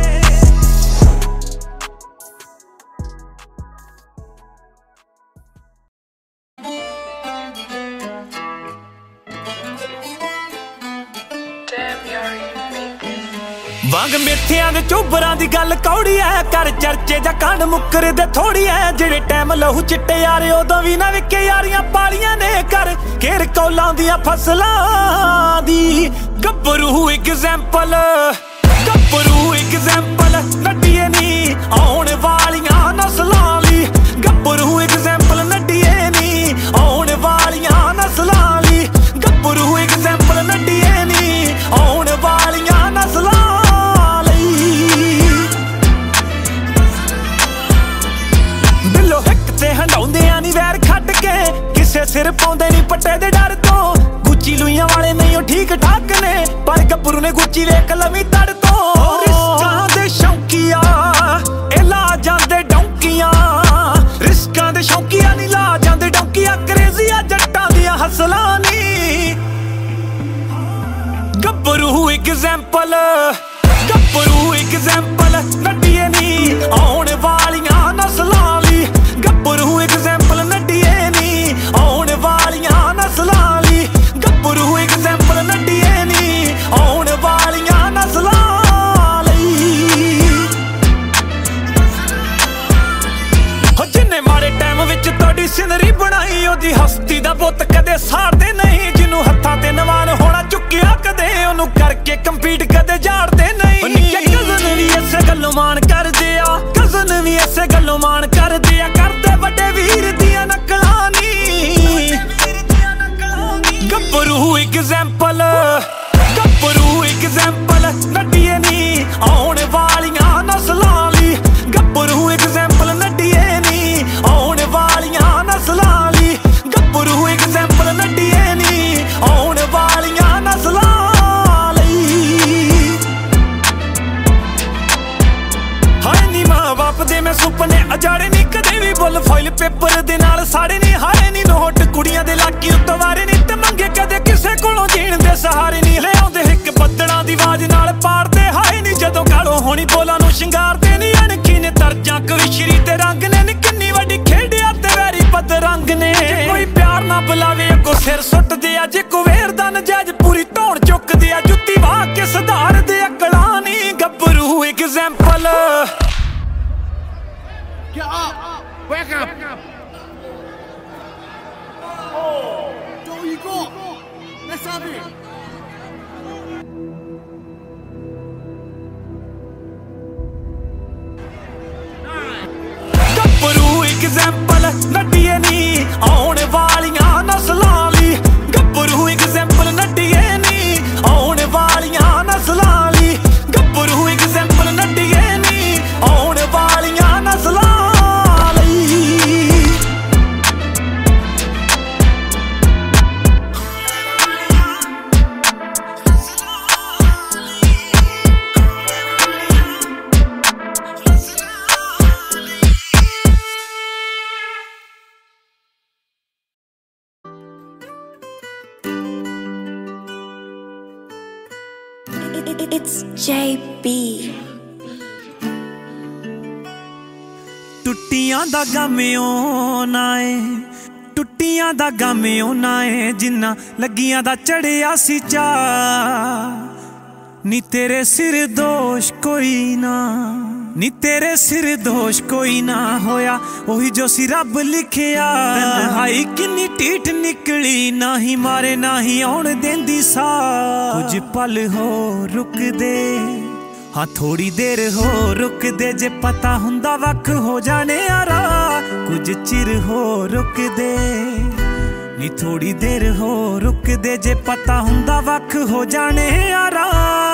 वांग मिठियां दे चोबरां दी गल कौड़ी ऐ कर चर्चे जा कांड मुकर दे थोड़ी ऐ जेड़े टाइम लहू चिट्टे यारे उदों भी ना विके यारियां पालियां ने कर घेर कौलां दियां फसलां दी गब्बरू एग्जाम्पल गब्बरू एग्जाम्पल नड्डिए नी आउण वालियां नस्लां ली गब्बरू एग्जाम्पल नड्डिए नी आउण वालियां नस्लां ली गब्बरू एग्जाम्पल नड्डिए नी आउण वालियां नस्लां हंडाउंदियां नी वैर खट के किसे सिर पाउंदे नी पट्टे दे डर तो गुच्ची लुइयां वाले नहीं ठीक ठाक ने पर गब्बरू ने गुच्ची वेख लवी तड़ तो रिस्कां दे शौकिया ए ला जांदे डौंकियां रिस्कां दे शौकिया नी ला जांदे डौंकियां क्रेजिया जट्टां दियां हसलां नी गब्बरू एग्जाम्पल गब्बरू एग्जाम्पल नड्डिए नी आउण वालियां नस्लां ली गब्बरू एग्जाम्पल नड्डिए नी आउण वालियां नस्लां ली गब्बरू एग्जाम्पल नड्डिए नी आउण वालियां नस्लां ली हो जिन्ने माड़े टाइम विच तुहाडी सिनरी बनाई ओदी हस्ती दा बुत कदे सारदे नहीं जिन्नू हत्थां ते नवान होना चुक्किया कदे ओनू करके कंपीट कदे झाड़दे नहीं निक्के कज़न भी इसे गल्लों मान करदे आ कज़न भी इसे गल्लों मान करदे आ करदे वड्डे वीर दियां नकलां नी गब्बरू एग्जाम्पल गब्बरू एग्जाम्पल नड्डिए नी आउण वालियां नस्लां ली गब्बरू एग्जाम्पल नड्डिए नी आउण वालियां नस्लां ली गब्बरू एग्जाम्पल नड्डिए नी आउण वालियां नस्लां बाप दे मैं सुपने अजाड़े नी कदे भी बुल फॉइल पेपर दे नाल साड़े नी हारे नी नोट कुड़ियां दे लाकी उतवारे नी ते मंगे कदे किसे कोलों जीण दे सहारे नी ले आउंदे हिक बद्दड़ां दी आवाज नाल पाड़दे हाय नी जदों गालों होनी बोलां नूं शिंगारदे नी अणखी ने तरजां कविश्री ते रंग ने नी किन्नी वड्डी खेडिया ते वैरी पतरंग ने कोई प्यार ना बुलावे अगों सिर सुट दे आ जे कुवेर दा नजायज पूरी धौण चुक दे आ जुत्ती वाह के सुधार दे अकड़ां नी गब्बरू example Get up! Wake up! Oh, what you got? Let's have it! गब्बरू एग्जाम्पल नड्डिए नी आउण वालियां नस्लां ली गब्बरू एग्जाम्पल नड्डिए नी आउण वालियां नस्लां ली गब्बरू एग्जाम्पल नड्डिए नी आउण वालियां नस्लां It's J B. ਟੁੱਟੀਆਂ ਦਾ ਗਮਿਓ ਨਾਏ ਟੁੱਟੀਆਂ ਦਾ ਗਮਿਓ ਨਾਏ ਜਿੰਨਾ ਲੱਗੀਆਂ ਦਾ ਚੜਿਆ ਸੀ ਚਾ ਨੀ ਤੇਰੇ ਸਿਰ ਦੋਸ਼ ਕੋਈ ਨਾ ਨੀ ਤੇਰੇ ਸਿਰ ਦੋਸ਼ ਕੋਈ ਨਾ ਹੋਇਆ ਉਹੀ ਜੋ ਸੀ ਰੱਬ ਲਿਖਿਆ ਹਾਈ ਕਿੰਨੀ ਢੀਠ ਨਿਕਲੀ ਨਾ ਹੀ ਮਾਰੇ ਨਾ ਹੀ ਆਉਣ ਦਿੰਦੀ ਸਾ ਕੁਝ ਪਲ ਹੋ ਰੁਕਦੇ ਹਾਂ ਥੋੜੀ ਦੇਰ ਹੋ ਰੁਕਦੇ ਜੇ ਪਤਾ ਹੁੰਦਾ ਵੱਖ ਹੋ ਜਾਣੇ ਯਾਰਾ ਕੁਝ ਚਿਰ ਹੋ ਰੁਕਦੇ ਨੀ ਥੋੜੀ ਦੇਰ ਹੋ ਰੁਕਦੇ ਜੇ ਪਤਾ ਹੁੰਦਾ ਵੱਖ ਹੋ ਜਾਣੇ ਯਾਰਾ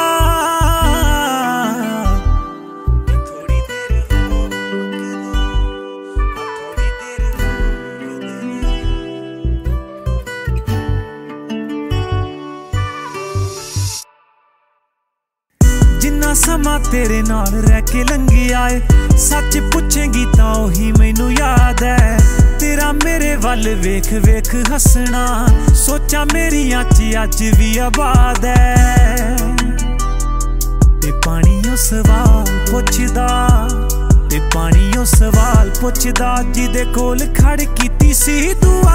जिन्ना समा तेरे नाल रह के लंघिया ए सच पुछेंगी तां ओही मैनू याद है तेरा मेरे वल वेख वेख हसना सोचा मेरियां च अज भी आबाद है ते पानियों सवाल पुछदा ते पानियों सवाल पुछदा जिदे कोल खड़ कीती सी दुआ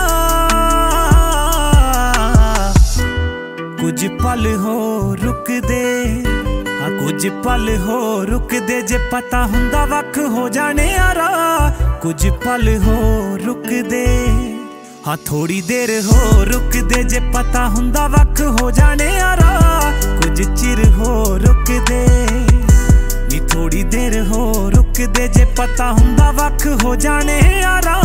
कुछ पल हो रुक दे कुछ पल हो रुकदे जे पता हुंदा वख हो जाने यारा कुछ पल हो रुकदे हाँ थोड़ी देर हो रुकदे जे पता हुंदा वख हो जाने यारा कुछ चिर हो रुकदे नी थोड़ी देर हो रुकदे जे पता हुंदा वख हो जाने यारा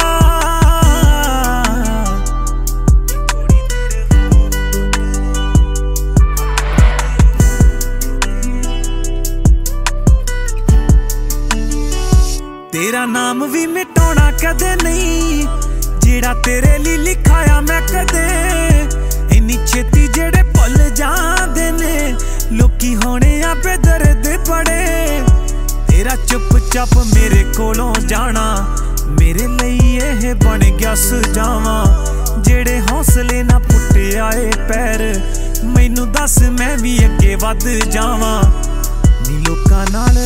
तेरा नाम भी मिटाना कदे नहीं जेड़ा तेरे लिए लिखाया मैं कदे इन्नी छेती जेड़े भुल जांदे ने लोकी होने आ बेदर्द बड़े तेरा चुप चाप मेरे कोलों जाना मेरे लिए यह बन गया सजावा जेड़े हौसले ना पुट्टे आए पैर मैनू दस मैं भी अगे वध जावा नी लोकां नाल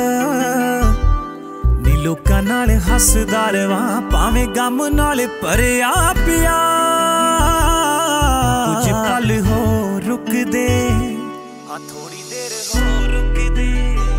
लोकां नाल हसदा रवां भावें गम नाल भरिया पिया कुछ पल हो रुकदे हाँ थोड़ी देर हो रुकदे